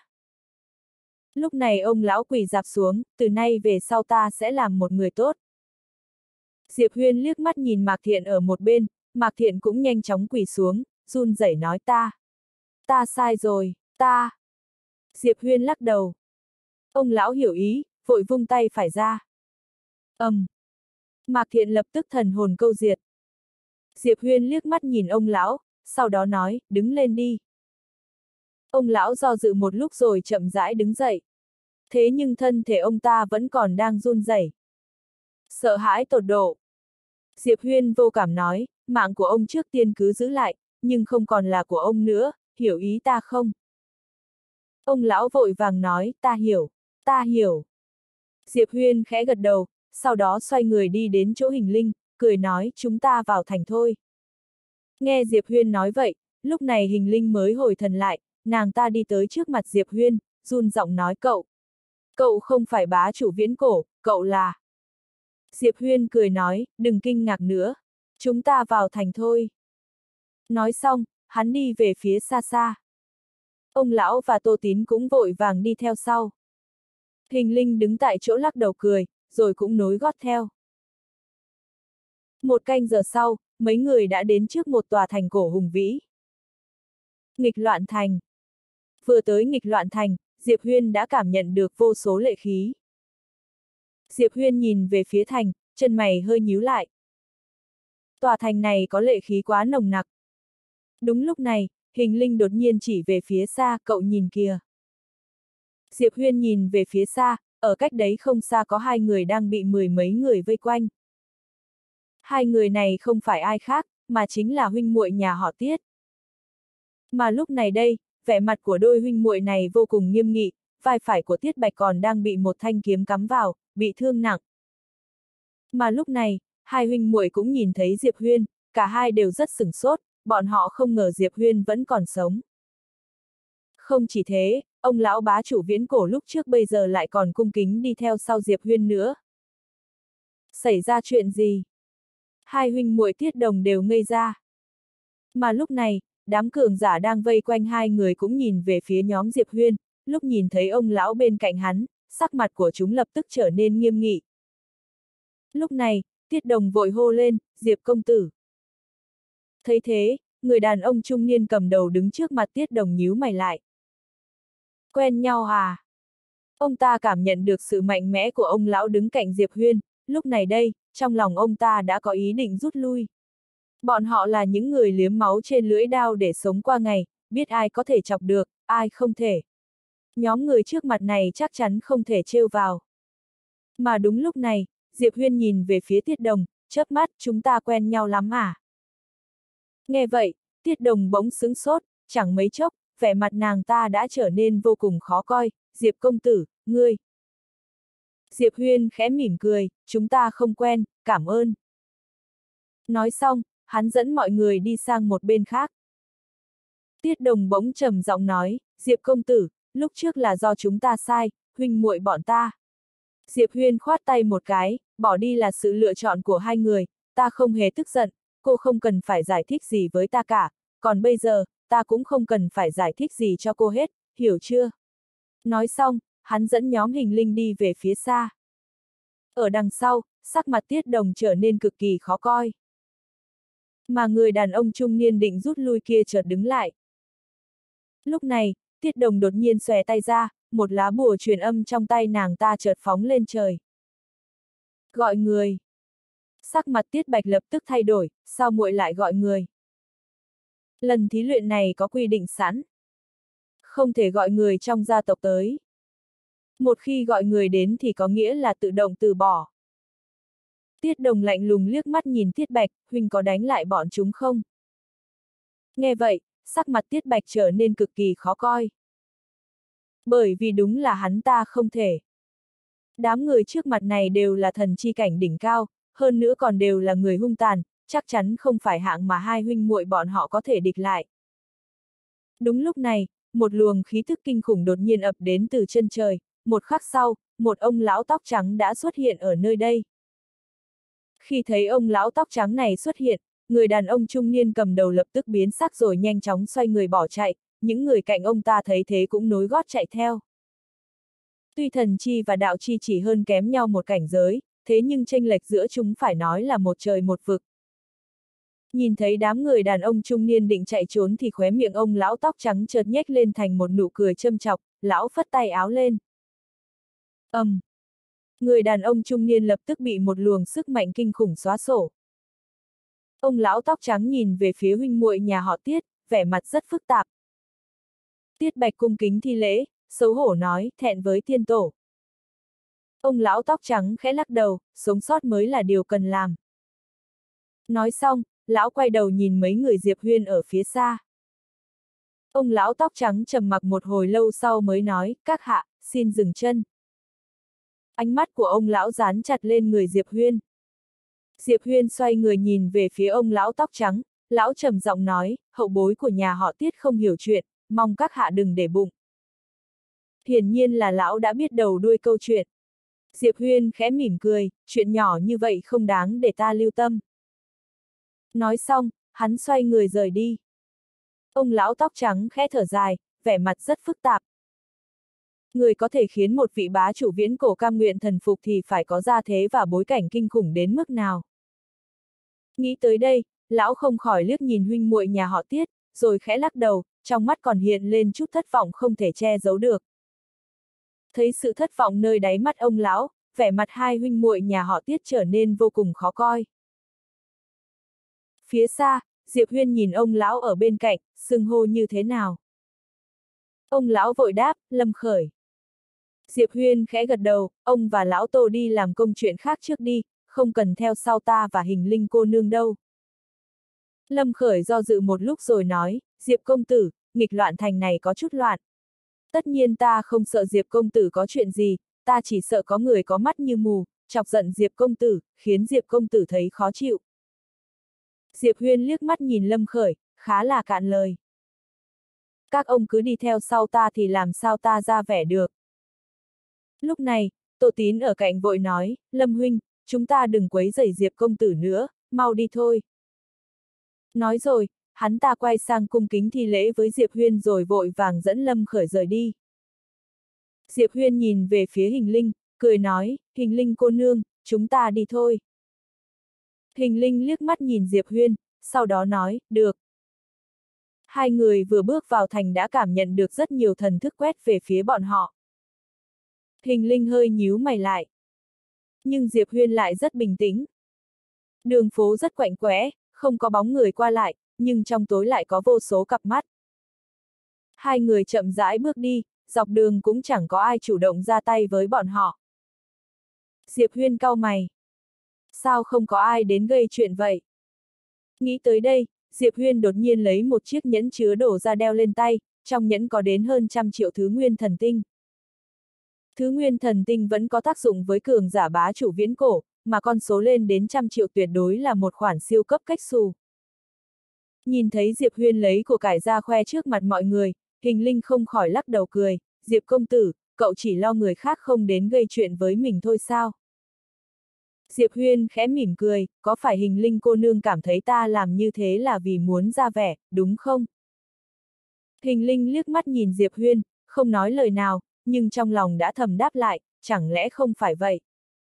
[SPEAKER 1] Lúc này ông lão quỳ rạp xuống, từ nay về sau ta sẽ làm một người tốt. Diệp Huyên liếc mắt nhìn Mạc Thiện ở một bên, Mạc Thiện cũng nhanh chóng quỳ xuống, run rẩy nói ta. Ta sai rồi, ta. Diệp Huyên lắc đầu. Ông lão hiểu ý, vội vung tay phải ra. ầm. Um. Mạc Thiện lập tức thần hồn câu diệt. Diệp Huyên liếc mắt nhìn ông lão, sau đó nói, đứng lên đi. Ông lão do dự một lúc rồi chậm rãi đứng dậy. Thế nhưng thân thể ông ta vẫn còn đang run rẩy. Sợ hãi tột độ. Diệp Huyên vô cảm nói, mạng của ông trước tiên cứ giữ lại, nhưng không còn là của ông nữa, hiểu ý ta không? Ông lão vội vàng nói, ta hiểu, ta hiểu. Diệp Huyên khẽ gật đầu, sau đó xoay người đi đến chỗ Hình Linh, cười nói, chúng ta vào thành thôi. Nghe Diệp Huyên nói vậy, lúc này Hình Linh mới hồi thần lại, nàng ta đi tới trước mặt Diệp Huyên, run giọng nói cậu. Cậu không phải bá chủ viễn cổ, cậu là. Diệp Huyên cười nói, đừng kinh ngạc nữa. Chúng ta vào thành thôi. Nói xong, hắn đi về phía xa xa. Ông lão và Tô Tín cũng vội vàng đi theo sau. Hình Linh đứng tại chỗ lắc đầu cười, rồi cũng nối gót theo. Một canh giờ sau, mấy người đã đến trước một tòa thành cổ hùng vĩ. Nghịch Loạn Thành. Vừa tới Nghịch Loạn Thành, Diệp Huyên đã cảm nhận được vô số lệ khí. Diệp Huyên nhìn về phía thành, chân mày hơi nhíu lại. Tòa thành này có lệ khí quá nồng nặc. Đúng lúc này, Hình Linh đột nhiên chỉ về phía xa, cậu nhìn kìa. Diệp Huyên nhìn về phía xa, ở cách đấy không xa có hai người đang bị mười mấy người vây quanh. Hai người này không phải ai khác, mà chính là huynh muội nhà họ Tiết. Mà lúc này đây, vẻ mặt của đôi huynh muội này vô cùng nghiêm nghị, vai phải của Tiết Bạch còn đang bị một thanh kiếm cắm vào, bị thương nặng. Mà lúc này, hai huynh muội cũng nhìn thấy Diệp Huyên, cả hai đều rất sửng sốt, bọn họ không ngờ Diệp Huyên vẫn còn sống. Không chỉ thế, ông lão bá chủ viễn cổ lúc trước bây giờ lại còn cung kính đi theo sau Diệp Huyên nữa. Xảy ra chuyện gì? Hai huynh muội Tiết Đồng đều ngây ra. Mà lúc này, đám cường giả đang vây quanh hai người cũng nhìn về phía nhóm Diệp Huyên, lúc nhìn thấy ông lão bên cạnh hắn, sắc mặt của chúng lập tức trở nên nghiêm nghị. Lúc này, Tiết Đồng vội hô lên, Diệp công tử. Thấy thế, người đàn ông trung niên cầm đầu đứng trước mặt Tiết Đồng nhíu mày lại. Quen nhau à? Ông ta cảm nhận được sự mạnh mẽ của ông lão đứng cạnh Diệp Huyên, lúc này đây, trong lòng ông ta đã có ý định rút lui. Bọn họ là những người liếm máu trên lưỡi đao để sống qua ngày, biết ai có thể chọc được, ai không thể. Nhóm người trước mặt này chắc chắn không thể trêu vào. Mà đúng lúc này, Diệp Huyên nhìn về phía Tiết Đồng, chớp mắt, chúng ta quen nhau lắm à? Nghe vậy, Tiết Đồng bỗng sững sốt, chẳng mấy chốc, vẻ mặt nàng ta đã trở nên vô cùng khó coi, Diệp công tử, ngươi. Diệp Huyên khẽ mỉm cười, chúng ta không quen, cảm ơn. Nói xong, hắn dẫn mọi người đi sang một bên khác. Tiết Đồng bỗng trầm giọng nói, Diệp công tử, lúc trước là do chúng ta sai, huynh muội bọn ta. Diệp Huyên khoát tay một cái, bỏ đi là sự lựa chọn của hai người, ta không hề tức giận, cô không cần phải giải thích gì với ta cả, còn bây giờ, ta cũng không cần phải giải thích gì cho cô hết, hiểu chưa? Nói xong, hắn dẫn nhóm Hình Linh đi về phía xa. Ở đằng sau, sắc mặt Tiết Đồng trở nên cực kỳ khó coi. Mà người đàn ông trung niên định rút lui kia chợt đứng lại. Lúc này, Tiết Đồng đột nhiên xòe tay ra, một lá bùa truyền âm trong tay nàng ta chợt phóng lên trời. Gọi người. Sắc mặt Tiết Bạch lập tức thay đổi, sao muội lại gọi người? Lần thí luyện này có quy định sẵn. Không thể gọi người trong gia tộc tới. Một khi gọi người đến thì có nghĩa là tự động từ bỏ. Tiết Đồng lạnh lùng liếc mắt nhìn Tiết Bạch, huynh có đánh lại bọn chúng không? Nghe vậy, sắc mặt Tiết Bạch trở nên cực kỳ khó coi. Bởi vì đúng là hắn ta không thể. Đám người trước mặt này đều là thần chi cảnh đỉnh cao, hơn nữa còn đều là người hung tàn, chắc chắn không phải hạng mà hai huynh muội bọn họ có thể địch lại. Đúng lúc này, một luồng khí thức kinh khủng đột nhiên ập đến từ chân trời, một khắc sau, một ông lão tóc trắng đã xuất hiện ở nơi đây. Khi thấy ông lão tóc trắng này xuất hiện, người đàn ông trung niên cầm đầu lập tức biến sắc rồi nhanh chóng xoay người bỏ chạy, những người cạnh ông ta thấy thế cũng nối gót chạy theo. Tuy thần chi và đạo chi chỉ hơn kém nhau một cảnh giới, thế nhưng chênh lệch giữa chúng phải nói là một trời một vực. Nhìn thấy đám người đàn ông trung niên định chạy trốn thì khóe miệng ông lão tóc trắng chợt nhếch lên thành một nụ cười châm chọc, lão phất tay áo lên. Ầm! Um, người đàn ông trung niên lập tức bị một luồng sức mạnh kinh khủng xóa sổ. Ông lão tóc trắng nhìn về phía huynh muội nhà họ Tiết, vẻ mặt rất phức tạp. Tiết Bạch cung kính thi lễ, xấu hổ nói, thẹn với tiên tổ. Ông lão tóc trắng khẽ lắc đầu, sống sót mới là điều cần làm. Nói xong, lão quay đầu nhìn mấy người Diệp Huyên ở phía xa. Ông lão tóc trắng trầm mặc một hồi lâu sau mới nói, các hạ, xin dừng chân. Ánh mắt của ông lão dán chặt lên người Diệp Huyên. Diệp Huyên xoay người nhìn về phía ông lão tóc trắng, lão trầm giọng nói, hậu bối của nhà họ Tiết không hiểu chuyện, mong các hạ đừng để bụng. Hiển nhiên là lão đã biết đầu đuôi câu chuyện. Diệp Huyên khẽ mỉm cười, chuyện nhỏ như vậy không đáng để ta lưu tâm. Nói xong, hắn xoay người rời đi. Ông lão tóc trắng khẽ thở dài, vẻ mặt rất phức tạp. Người có thể khiến một vị bá chủ viễn cổ cam nguyện thần phục thì phải có gia thế và bối cảnh kinh khủng đến mức nào. Nghĩ tới đây, lão không khỏi liếc nhìn huynh muội nhà họ Tiết, rồi khẽ lắc đầu, trong mắt còn hiện lên chút thất vọng không thể che giấu được. Thấy sự thất vọng nơi đáy mắt ông lão, vẻ mặt hai huynh muội nhà họ Tiết trở nên vô cùng khó coi. Phía xa, Diệp Huyên nhìn ông lão ở bên cạnh, xưng hô như thế nào? Ông lão vội đáp, Lâm Khởi. Diệp Huyên khẽ gật đầu, ông và lão Tô đi làm công chuyện khác trước đi, không cần theo sau ta và Hình Linh cô nương đâu. Lâm Khởi do dự một lúc rồi nói, Diệp công tử, nghịch loạn thành này có chút loạn. Tất nhiên ta không sợ Diệp công tử có chuyện gì, ta chỉ sợ có người có mắt như mù, chọc giận Diệp công tử, khiến Diệp công tử thấy khó chịu. Diệp Huyên liếc mắt nhìn Lâm Khởi, khá là cạn lời. Các ông cứ đi theo sau ta thì làm sao ta ra vẻ được. Lúc này, Tô Tín ở cạnh vội nói, Lâm huynh, chúng ta đừng quấy rầy Diệp công tử nữa, mau đi thôi. Nói rồi, hắn ta quay sang cung kính thi lễ với Diệp Huyên rồi vội vàng dẫn Lâm Khởi rời đi. Diệp Huyên nhìn về phía Hình Linh, cười nói, Hình Linh cô nương, chúng ta đi thôi. Hình Linh liếc mắt nhìn Diệp Huyên, sau đó nói, được. Hai người vừa bước vào thành đã cảm nhận được rất nhiều thần thức quét về phía bọn họ. Hình Linh hơi nhíu mày lại. Nhưng Diệp Huyên lại rất bình tĩnh. Đường phố rất quạnh quẽ, không có bóng người qua lại, nhưng trong tối lại có vô số cặp mắt. Hai người chậm rãi bước đi, dọc đường cũng chẳng có ai chủ động ra tay với bọn họ. Diệp Huyên cau mày. Sao không có ai đến gây chuyện vậy? Nghĩ tới đây, Diệp Huyên đột nhiên lấy một chiếc nhẫn chứa đồ ra đeo lên tay, trong nhẫn có đến hơn trăm triệu thứ nguyên thần tinh. Thứ nguyên thần tinh vẫn có tác dụng với cường giả bá chủ viễn cổ, mà con số lên đến trăm triệu tuyệt đối là một khoản siêu cấp cách xù. Nhìn thấy Diệp Huyên lấy của cải ra khoe trước mặt mọi người, Hình Linh không khỏi lắc đầu cười, Diệp công tử, cậu chỉ lo người khác không đến gây chuyện với mình thôi sao? Diệp Huyên khẽ mỉm cười, có phải Hình Linh cô nương cảm thấy ta làm như thế là vì muốn ra vẻ, đúng không? Hình Linh liếc mắt nhìn Diệp Huyên, không nói lời nào, nhưng trong lòng đã thầm đáp lại, chẳng lẽ không phải vậy?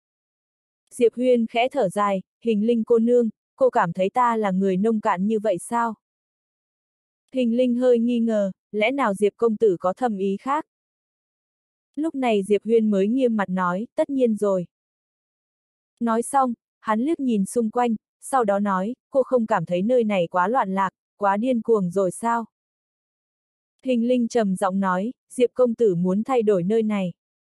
[SPEAKER 1] Diệp Huyên khẽ thở dài, Hình Linh cô nương, cô cảm thấy ta là người nông cạn như vậy sao? Hình Linh hơi nghi ngờ, lẽ nào Diệp công tử có thầm ý khác? Lúc này Diệp Huyên mới nghiêm mặt nói, tất nhiên rồi. Nói xong, hắn liếc nhìn xung quanh, sau đó nói, cô không cảm thấy nơi này quá loạn lạc, quá điên cuồng rồi sao? Hình Linh trầm giọng nói, Diệp công tử muốn thay đổi nơi này.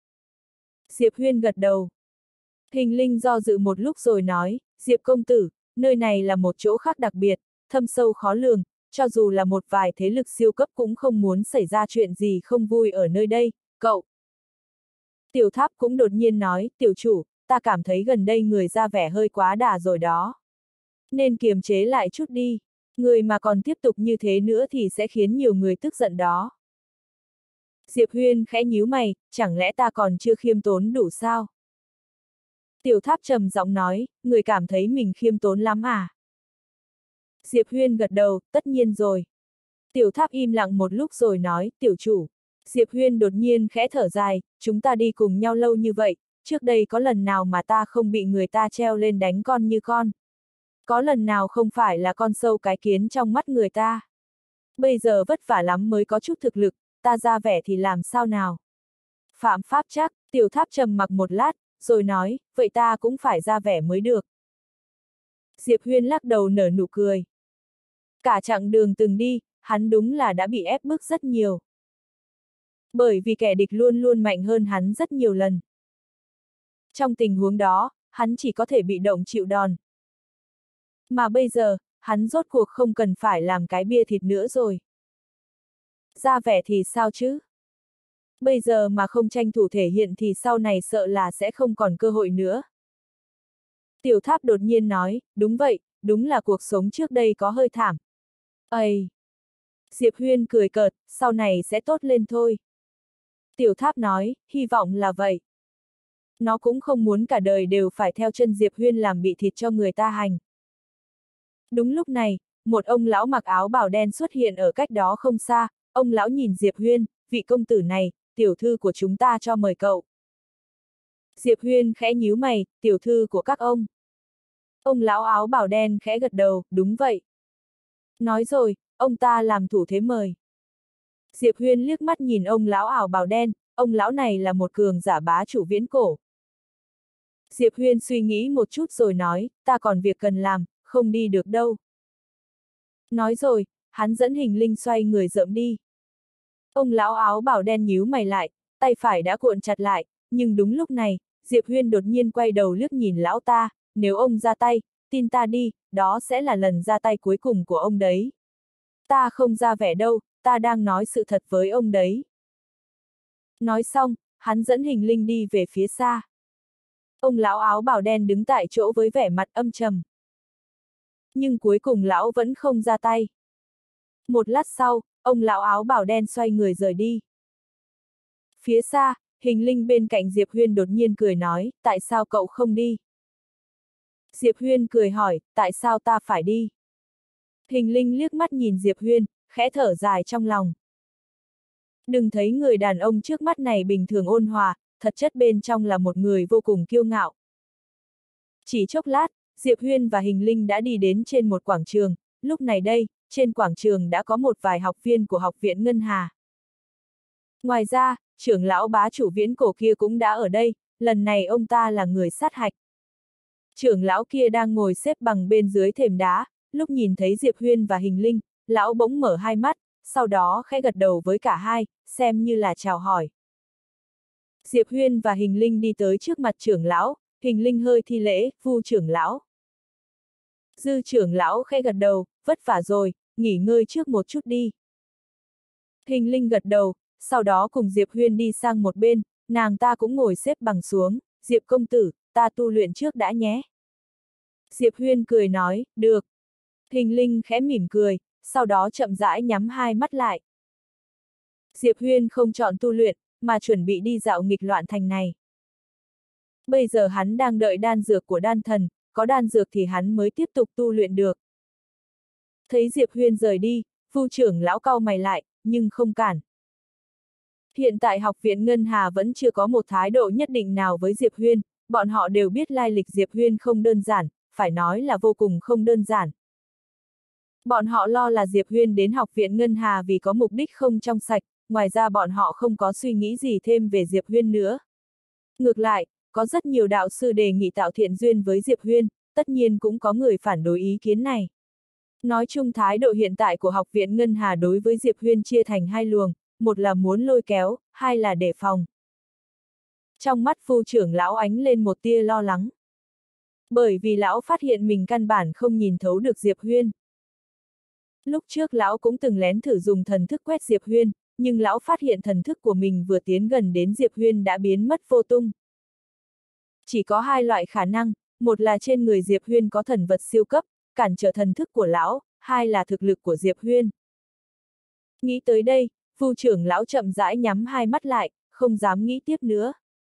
[SPEAKER 1] Diệp Huyên gật đầu. Hình Linh do dự một lúc rồi nói, Diệp công tử, nơi này là một chỗ khác đặc biệt, thâm sâu khó lường, cho dù là một vài thế lực siêu cấp cũng không muốn xảy ra chuyện gì không vui ở nơi đây, cậu. Tiểu Tháp cũng đột nhiên nói, tiểu chủ, ta cảm thấy gần đây người ra vẻ hơi quá đà rồi đó. Nên kiềm chế lại chút đi, người mà còn tiếp tục như thế nữa thì sẽ khiến nhiều người tức giận đó. Diệp Huyên khẽ nhíu mày, chẳng lẽ ta còn chưa khiêm tốn đủ sao? Tiểu Tháp trầm giọng nói, người cảm thấy mình khiêm tốn lắm à? Diệp Huyên gật đầu, tất nhiên rồi. Tiểu Tháp im lặng một lúc rồi nói, tiểu chủ. Diệp Huyên đột nhiên khẽ thở dài, chúng ta đi cùng nhau lâu như vậy, trước đây có lần nào mà ta không bị người ta treo lên đánh con như con? Có lần nào không phải là con sâu cái kiến trong mắt người ta? Bây giờ vất vả lắm mới có chút thực lực, ta ra vẻ thì làm sao nào? Phạm pháp chắc, Tiểu Tháp trầm mặc một lát, rồi nói, vậy ta cũng phải ra vẻ mới được. Diệp Huyên lắc đầu nở nụ cười. Cả chặng đường từng đi, hắn đúng là đã bị ép bức rất nhiều. Bởi vì kẻ địch luôn luôn mạnh hơn hắn rất nhiều lần. Trong tình huống đó, hắn chỉ có thể bị động chịu đòn. Mà bây giờ, hắn rốt cuộc không cần phải làm cái bia thịt nữa rồi. Ra vẻ thì sao chứ? Bây giờ mà không tranh thủ thể hiện thì sau này sợ là sẽ không còn cơ hội nữa. Tiểu Tháp đột nhiên nói, đúng vậy, đúng là cuộc sống trước đây có hơi thảm. Ây! Diệp Huyên cười cợt, sau này sẽ tốt lên thôi. Tiểu Tháp nói, hy vọng là vậy. nó cũng không muốn cả đời đều phải theo chân Diệp Huyên làm bị thịt cho người ta hành. Đúng lúc này, một ông lão mặc áo bào đen xuất hiện ở cách đó không xa, ông lão nhìn Diệp Huyên, vị công tử này, tiểu thư của chúng ta cho mời cậu. Diệp Huyên khẽ nhíu mày, tiểu thư của các ông. Ông lão áo bào đen khẽ gật đầu, đúng vậy. Nói rồi, ông ta làm thủ thế mời. Diệp Huyên liếc mắt nhìn ông lão áo bào đen, ông lão này là một cường giả bá chủ viễn cổ. Diệp Huyên suy nghĩ một chút rồi nói, ta còn việc cần làm, không đi được đâu. Nói rồi, hắn dẫn Hình Linh xoay người rợm đi. Ông lão áo bào đen nhíu mày lại, tay phải đã cuộn chặt lại, nhưng đúng lúc này, Diệp Huyên đột nhiên quay đầu liếc nhìn lão ta, nếu ông ra tay, tin ta đi, đó sẽ là lần ra tay cuối cùng của ông đấy. Ta không ra vẻ đâu, ta đang nói sự thật với ông đấy. Nói xong, hắn dẫn Hình Linh đi về phía xa. Ông lão áo bào đen đứng tại chỗ với vẻ mặt âm trầm. Nhưng cuối cùng lão vẫn không ra tay. Một lát sau, ông lão áo bào đen xoay người rời đi. Phía xa, Hình Linh bên cạnh Diệp Huyên đột nhiên cười nói, tại sao cậu không đi? Diệp Huyên cười hỏi, tại sao ta phải đi? Hình Linh liếc mắt nhìn Diệp Huyên, khẽ thở dài trong lòng. Đừng thấy người đàn ông trước mắt này bình thường ôn hòa, thật chất bên trong là một người vô cùng kiêu ngạo. Chỉ chốc lát, Diệp Huyên và Hình Linh đã đi đến trên một quảng trường, lúc này đây, trên quảng trường đã có một vài học viên của Học viện Ngân Hà. Ngoài ra, trưởng lão bá chủ viễn cổ kia cũng đã ở đây, lần này ông ta là người sát hạch. Trưởng lão kia đang ngồi xếp bằng bên dưới thềm đá, lúc nhìn thấy Diệp Huyên và Hình Linh, lão bỗng mở hai mắt, sau đó khẽ gật đầu với cả hai, xem như là chào hỏi. Diệp Huyên và Hình Linh đi tới trước mặt trưởng lão, Hình Linh hơi thi lễ, Vu trưởng lão. Dư trưởng lão khẽ gật đầu, vất vả rồi, nghỉ ngơi trước một chút đi. Hình Linh gật đầu, sau đó cùng Diệp Huyên đi sang một bên, nàng ta cũng ngồi xếp bằng xuống, Diệp công tử, ta tu luyện trước đã nhé. Diệp Huyên cười nói, được. Hình Linh khẽ mỉm cười, sau đó chậm rãi nhắm hai mắt lại. Diệp Huyên không chọn tu luyện, mà chuẩn bị đi dạo nghịch loạn thành này. Bây giờ hắn đang đợi đan dược của đan thần, có đan dược thì hắn mới tiếp tục tu luyện được. Thấy Diệp Huyên rời đi, Vu trưởng lão cau mày lại, nhưng không cản. Hiện tại Học viện Ngân Hà vẫn chưa có một thái độ nhất định nào với Diệp Huyên, bọn họ đều biết lai lịch Diệp Huyên không đơn giản, phải nói là vô cùng không đơn giản. Bọn họ lo là Diệp Huyên đến Học viện Ngân Hà vì có mục đích không trong sạch, ngoài ra bọn họ không có suy nghĩ gì thêm về Diệp Huyên nữa. Ngược lại, có rất nhiều đạo sư đề nghị tạo thiện duyên với Diệp Huyên, tất nhiên cũng có người phản đối ý kiến này. Nói chung thái độ hiện tại của Học viện Ngân Hà đối với Diệp Huyên chia thành hai luồng, một là muốn lôi kéo, hai là đề phòng. Trong mắt Vu trưởng lão ánh lên một tia lo lắng. Bởi vì lão phát hiện mình căn bản không nhìn thấu được Diệp Huyên. Lúc trước lão cũng từng lén thử dùng thần thức quét Diệp Huyên, nhưng lão phát hiện thần thức của mình vừa tiến gần đến Diệp Huyên đã biến mất vô tung. Chỉ có hai loại khả năng, một là trên người Diệp Huyên có thần vật siêu cấp, cản trở thần thức của lão, hai là thực lực của Diệp Huyên. Nghĩ tới đây, Vu trưởng lão chậm rãi nhắm hai mắt lại, không dám nghĩ tiếp nữa.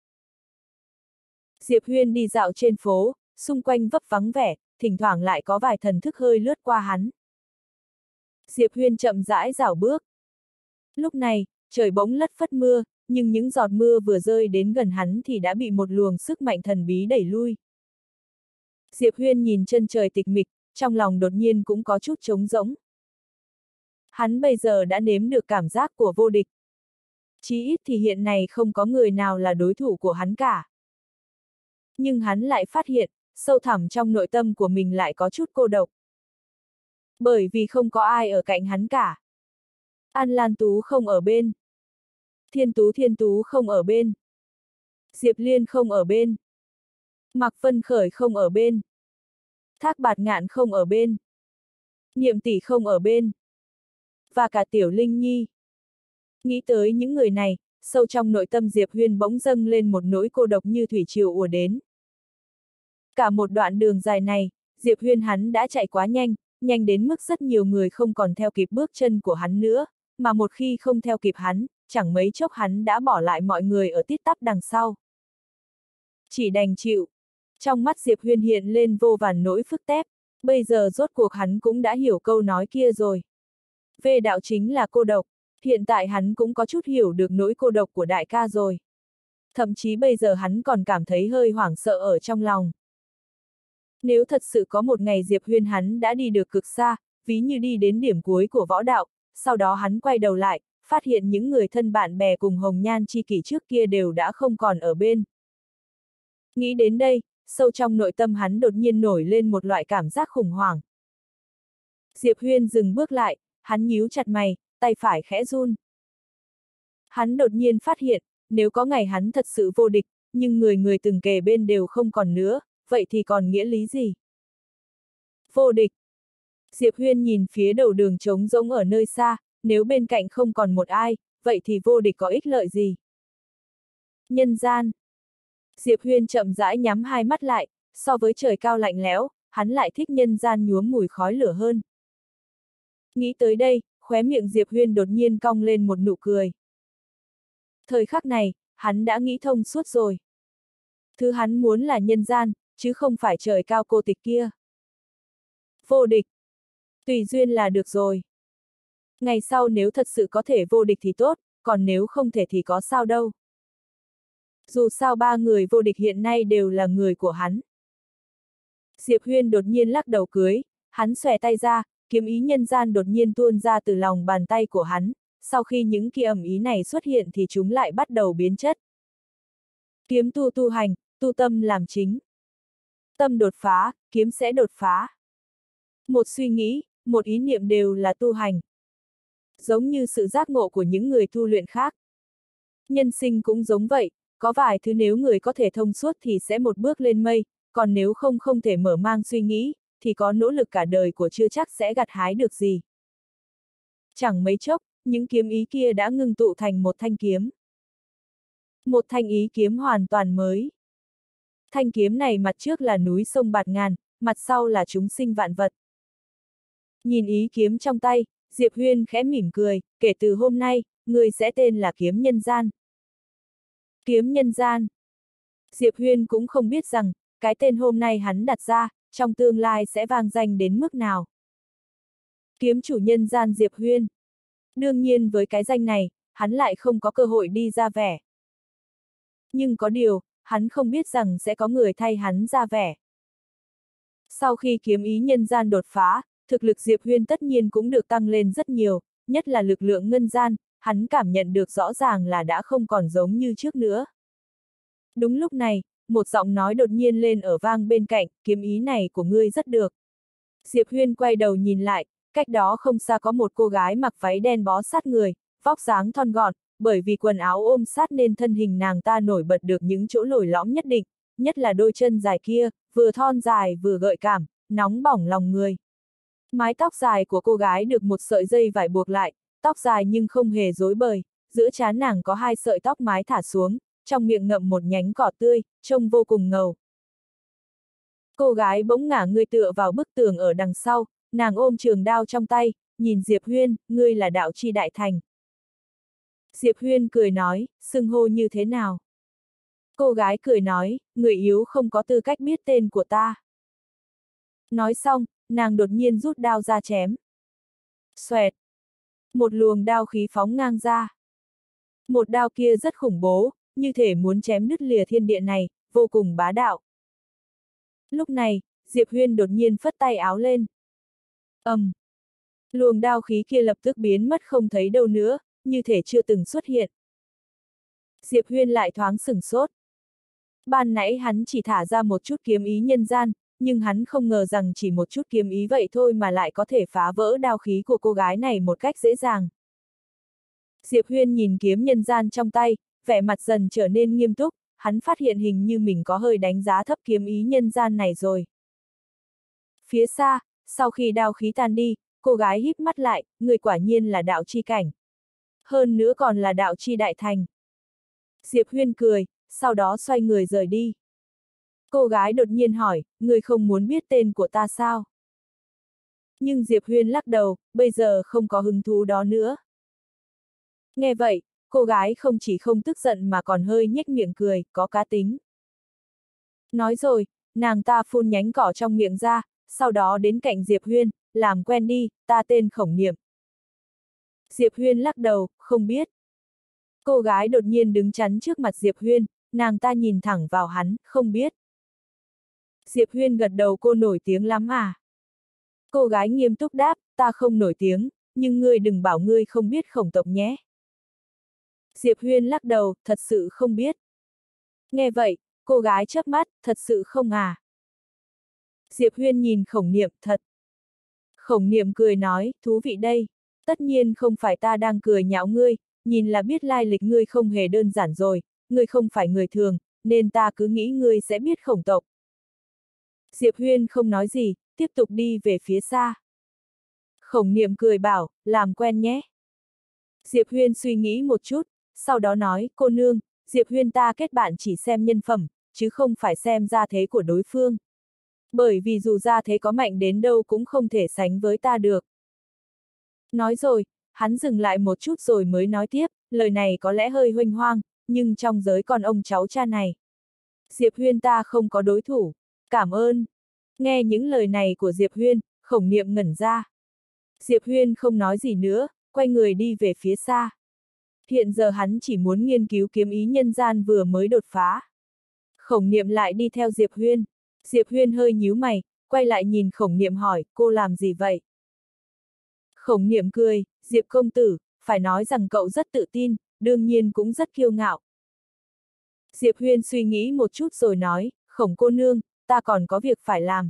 [SPEAKER 1] Diệp Huyên đi dạo trên phố, xung quanh vấp vắng vẻ, thỉnh thoảng lại có vài thần thức hơi lướt qua hắn. Diệp Huyên chậm rãi rảo bước. Lúc này, trời bỗng lất phất mưa, nhưng những giọt mưa vừa rơi đến gần hắn thì đã bị một luồng sức mạnh thần bí đẩy lui. Diệp Huyên nhìn chân trời tịch mịch, trong lòng đột nhiên cũng có chút trống rỗng. Hắn bây giờ đã nếm được cảm giác của vô địch. Chí ít thì hiện nay không có người nào là đối thủ của hắn cả. Nhưng hắn lại phát hiện, sâu thẳm trong nội tâm của mình lại có chút cô độc. Bởi vì không có ai ở cạnh hắn cả. An Lan Tú không ở bên. Thiên Tú Thiên Tú không ở bên. Diệp Liên không ở bên. Mạc Vân Khởi không ở bên. Thác Bạt Ngạn không ở bên. Niệm Tỷ không ở bên. Và cả Tiểu Linh Nhi. Nghĩ tới những người này, sâu trong nội tâm Diệp Huyên bỗng dâng lên một nỗi cô độc như thủy triều ùa đến. Cả một đoạn đường dài này, Diệp Huyên hắn đã chạy quá nhanh, nhanh đến mức rất nhiều người không còn theo kịp bước chân của hắn nữa, mà một khi không theo kịp hắn, chẳng mấy chốc hắn đã bỏ lại mọi người ở tít tắp đằng sau. Chỉ đành chịu. Trong mắt Diệp Huyên hiện lên vô vàn nỗi phức tép, bây giờ rốt cuộc hắn cũng đã hiểu câu nói kia rồi. Về đạo chính là cô độc, hiện tại hắn cũng có chút hiểu được nỗi cô độc của đại ca rồi. Thậm chí bây giờ hắn còn cảm thấy hơi hoảng sợ ở trong lòng. Nếu thật sự có một ngày Diệp Huyên hắn đã đi được cực xa, ví như đi đến điểm cuối của võ đạo, sau đó hắn quay đầu lại, phát hiện những người thân bạn bè cùng hồng nhan chi kỷ trước kia đều đã không còn ở bên. Nghĩ đến đây, sâu trong nội tâm hắn đột nhiên nổi lên một loại cảm giác khủng hoảng. Diệp Huyên dừng bước lại, hắn nhíu chặt mày, tay phải khẽ run. Hắn đột nhiên phát hiện, nếu có ngày hắn thật sự vô địch, nhưng người người từng kề bên đều không còn nữa, vậy thì còn nghĩa lý gì? Vô địch. Diệp Huyên nhìn phía đầu đường trống rỗng ở nơi xa, nếu bên cạnh không còn một ai, vậy thì vô địch có ích lợi gì? Nhân gian. Diệp Huyên chậm rãi nhắm hai mắt lại, so với trời cao lạnh lẽo, hắn lại thích nhân gian nhuốm mùi khói lửa hơn. Nghĩ tới đây, khóe miệng Diệp Huyên đột nhiên cong lên một nụ cười. Thời khắc này, hắn đã nghĩ thông suốt rồi. Thứ hắn muốn là nhân gian, chứ không phải trời cao cô tịch kia. Vô địch. Tùy duyên là được rồi. Ngày sau nếu thật sự có thể vô địch thì tốt, còn nếu không thể thì có sao đâu. Dù sao ba người vô địch hiện nay đều là người của hắn. Diệp Huyên đột nhiên lắc đầu cưới, hắn xòe tay ra, kiếm ý nhân gian đột nhiên tuôn ra từ lòng bàn tay của hắn, sau khi những kia ẩm ý này xuất hiện thì chúng lại bắt đầu biến chất. Kiếm tu tu hành, tu tâm làm chính. Tâm đột phá, kiếm sẽ đột phá. Một suy nghĩ, một ý niệm đều là tu hành. Giống như sự giác ngộ của những người tu luyện khác. Nhân sinh cũng giống vậy, có vài thứ nếu người có thể thông suốt thì sẽ một bước lên mây, còn nếu không không thể mở mang suy nghĩ, thì có nỗ lực cả đời của chưa chắc sẽ gặt hái được gì. Chẳng mấy chốc, những kiếm ý kia đã ngưng tụ thành một thanh kiếm. Một thanh ý kiếm hoàn toàn mới. Thanh kiếm này mặt trước là núi sông bạt ngàn, mặt sau là chúng sinh vạn vật. Nhìn ý kiếm trong tay, Diệp Huyên khẽ mỉm cười, kể từ hôm nay, người sẽ tên là kiếm nhân gian. Kiếm nhân gian. Diệp Huyên cũng không biết rằng, cái tên hôm nay hắn đặt ra, trong tương lai sẽ vang danh đến mức nào. Kiếm chủ nhân gian Diệp Huyên. Đương nhiên với cái danh này, hắn lại không có cơ hội đi ra vẻ. Nhưng có điều, hắn không biết rằng sẽ có người thay hắn ra vẻ. Sau khi kiếm ý nhân gian đột phá, thực lực Diệp Huyên tất nhiên cũng được tăng lên rất nhiều, nhất là lực lượng ngân gian, hắn cảm nhận được rõ ràng là đã không còn giống như trước nữa. Đúng lúc này, một giọng nói đột nhiên lên ở vang bên cạnh, kiếm ý này của ngươi rất được. Diệp Huyên quay đầu nhìn lại, cách đó không xa có một cô gái mặc váy đen bó sát người, vóc dáng thon gọn, bởi vì quần áo ôm sát nên thân hình nàng ta nổi bật được những chỗ lồi lõm nhất định, nhất là đôi chân dài kia, vừa thon dài vừa gợi cảm, nóng bỏng lòng người. Mái tóc dài của cô gái được một sợi dây vải buộc lại, tóc dài nhưng không hề rối bời, giữa trán nàng có hai sợi tóc mái thả xuống, trong miệng ngậm một nhánh cỏ tươi, trông vô cùng ngầu. Cô gái bỗng ngả người tựa vào bức tường ở đằng sau, nàng ôm trường đao trong tay, nhìn Diệp Huyên, ngươi là đạo chi đại thành. Diệp Huyên cười nói, xưng hô như thế nào? Cô gái cười nói, người yếu không có tư cách biết tên của ta. Nói xong, nàng đột nhiên rút đao ra chém. Xoẹt. Một luồng đao khí phóng ngang ra. Một đao kia rất khủng bố, như thể muốn chém đứt lìa thiên địa này, vô cùng bá đạo. Lúc này, Diệp Huyên đột nhiên phất tay áo lên. ầm, um. Luồng đao khí kia lập tức biến mất không thấy đâu nữa, như thể chưa từng xuất hiện. Diệp Huyên lại thoáng sửng sốt. Ban nãy hắn chỉ thả ra một chút kiếm ý nhân gian, nhưng hắn không ngờ rằng chỉ một chút kiếm ý vậy thôi mà lại có thể phá vỡ đao khí của cô gái này một cách dễ dàng. Diệp Huyên nhìn kiếm nhân gian trong tay, vẻ mặt dần trở nên nghiêm túc, hắn phát hiện hình như mình có hơi đánh giá thấp kiếm ý nhân gian này rồi. Phía xa, sau khi đao khí tan đi, cô gái híp mắt lại, người quả nhiên là đạo chi cảnh. Hơn nữa còn là đạo chi đại thành. Diệp Huyên cười, sau đó xoay người rời đi. Cô gái đột nhiên hỏi, người không muốn biết tên của ta sao? Nhưng Diệp Huyên lắc đầu, bây giờ không có hứng thú đó nữa. Nghe vậy, cô gái không chỉ không tức giận mà còn hơi nhếch miệng cười, có cá tính. Nói rồi, nàng ta phun nhánh cỏ trong miệng ra, sau đó đến cạnh Diệp Huyên, làm quen đi, ta tên Khổng Niệm. Diệp Huyên lắc đầu, không biết. Cô gái đột nhiên đứng chắn trước mặt Diệp Huyên, nàng ta nhìn thẳng vào hắn, không biết. Diệp Huyên gật đầu, cô nổi tiếng lắm à? Cô gái nghiêm túc đáp, ta không nổi tiếng, nhưng ngươi đừng bảo ngươi không biết Khổng tộc nhé. Diệp Huyên lắc đầu, thật sự không biết. Nghe vậy, cô gái chớp mắt, thật sự không à? Diệp Huyên nhìn Khổng Niệm, thật. Khổng Niệm cười nói, thú vị đây. Tất nhiên không phải ta đang cười nhạo ngươi, nhìn là biết lai lịch ngươi không hề đơn giản rồi, ngươi không phải người thường, nên ta cứ nghĩ ngươi sẽ biết Khổng tộc. Diệp Huyên không nói gì, tiếp tục đi về phía xa. Khổng Niệm cười bảo, làm quen nhé. Diệp Huyên suy nghĩ một chút, sau đó nói, cô nương, Diệp Huyên ta kết bạn chỉ xem nhân phẩm, chứ không phải xem gia thế của đối phương. Bởi vì dù gia thế có mạnh đến đâu cũng không thể sánh với ta được. Nói rồi, hắn dừng lại một chút rồi mới nói tiếp, lời này có lẽ hơi huênh hoang, nhưng trong giới con ông cháu cha này. Diệp Huyên ta không có đối thủ, cảm ơn. Nghe những lời này của Diệp Huyên, Khổng Niệm ngẩn ra. Diệp Huyên không nói gì nữa, quay người đi về phía xa. Hiện giờ hắn chỉ muốn nghiên cứu kiếm ý nhân gian vừa mới đột phá. Khổng Niệm lại đi theo Diệp Huyên. Diệp Huyên hơi nhíu mày, quay lại nhìn Khổng Niệm hỏi, cô làm gì vậy? Khổng Niệm cười, Diệp công tử, phải nói rằng cậu rất tự tin, đương nhiên cũng rất kiêu ngạo. Diệp Huyên suy nghĩ một chút rồi nói, Khổng cô nương, ta còn có việc phải làm.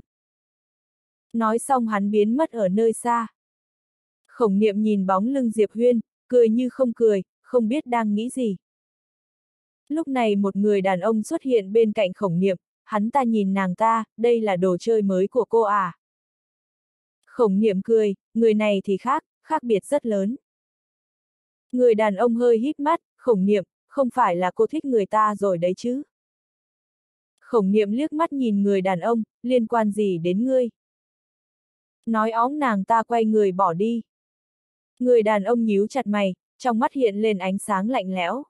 [SPEAKER 1] Nói xong hắn biến mất ở nơi xa. Khổng Niệm nhìn bóng lưng Diệp Huyên, cười như không cười, không biết đang nghĩ gì. Lúc này một người đàn ông xuất hiện bên cạnh Khổng Niệm, hắn ta nhìn nàng ta, đây là đồ chơi mới của cô à? Khổng Niệm cười, người này thì khác, khác biệt rất lớn. Người đàn ông hơi híp mắt, Khổng Niệm, không phải là cô thích người ta rồi đấy chứ? Khổng Niệm liếc mắt nhìn người đàn ông, liên quan gì đến ngươi? Nói óng nàng ta quay người bỏ đi. Người đàn ông nhíu chặt mày, trong mắt hiện lên ánh sáng lạnh lẽo.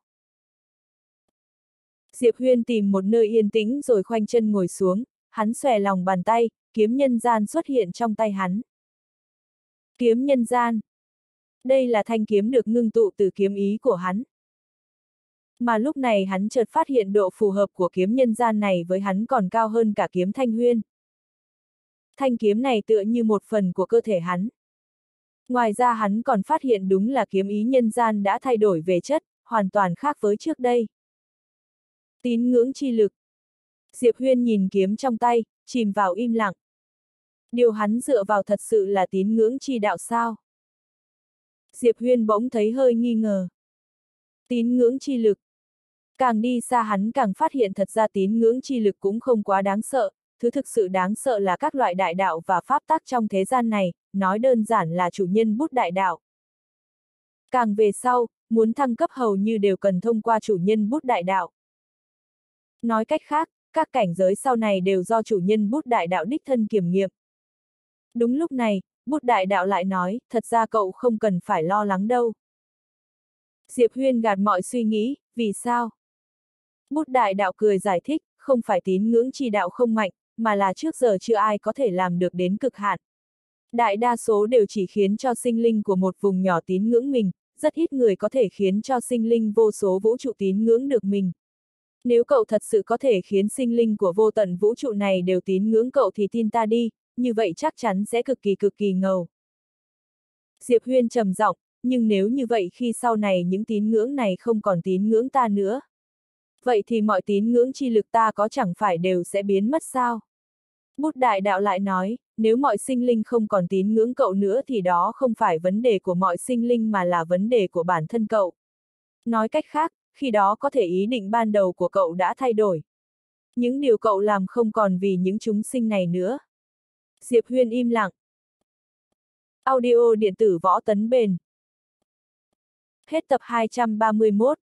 [SPEAKER 1] Diệp Huyên tìm một nơi yên tĩnh rồi khoanh chân ngồi xuống, hắn xòe lòng bàn tay, kiếm nhân gian xuất hiện trong tay hắn. Kiếm nhân gian. Đây là thanh kiếm được ngưng tụ từ kiếm ý của hắn. Mà lúc này hắn chợt phát hiện độ phù hợp của kiếm nhân gian này với hắn còn cao hơn cả kiếm Thanh Huyên. Thanh kiếm này tựa như một phần của cơ thể hắn. Ngoài ra hắn còn phát hiện đúng là kiếm ý nhân gian đã thay đổi về chất, hoàn toàn khác với trước đây. Tín ngưỡng chi lực. Diệp Huyên nhìn kiếm trong tay, chìm vào im lặng. Điều hắn dựa vào thật sự là tín ngưỡng chi đạo sao? Diệp Huyên bỗng thấy hơi nghi ngờ. Tín ngưỡng chi lực. Càng đi xa hắn càng phát hiện thật ra tín ngưỡng chi lực cũng không quá đáng sợ, thứ thực sự đáng sợ là các loại đại đạo và pháp tắc trong thế gian này, nói đơn giản là chủ nhân bút đại đạo. Càng về sau, muốn thăng cấp hầu như đều cần thông qua chủ nhân bút đại đạo. Nói cách khác, các cảnh giới sau này đều do chủ nhân bút đại đạo đích thân kiểm nghiệm. Đúng lúc này, bút đại đạo lại nói, thật ra cậu không cần phải lo lắng đâu. Diệp Huyên gạt mọi suy nghĩ, vì sao? Bút đại đạo cười giải thích, không phải tín ngưỡng chi đạo không mạnh, mà là trước giờ chưa ai có thể làm được đến cực hạn. Đại đa số đều chỉ khiến cho sinh linh của một vùng nhỏ tín ngưỡng mình, rất ít người có thể khiến cho sinh linh vô số vũ trụ tín ngưỡng được mình. Nếu cậu thật sự có thể khiến sinh linh của vô tận vũ trụ này đều tín ngưỡng cậu thì tin ta đi, như vậy chắc chắn sẽ cực kỳ cực kỳ ngầu. Diệp Huyên trầm giọng, nhưng nếu như vậy khi sau này những tín ngưỡng này không còn tín ngưỡng ta nữa, vậy thì mọi tín ngưỡng chi lực ta có chẳng phải đều sẽ biến mất sao? Bút đại đạo lại nói, nếu mọi sinh linh không còn tín ngưỡng cậu nữa thì đó không phải vấn đề của mọi sinh linh mà là vấn đề của bản thân cậu. Nói cách khác, khi đó có thể ý định ban đầu của cậu đã thay đổi. Những điều cậu làm không còn vì những chúng sinh này nữa. Diệp Huyên im lặng. Audio điện tử Võ Tấn Bền. Hết tập hai trăm ba mươi mốt.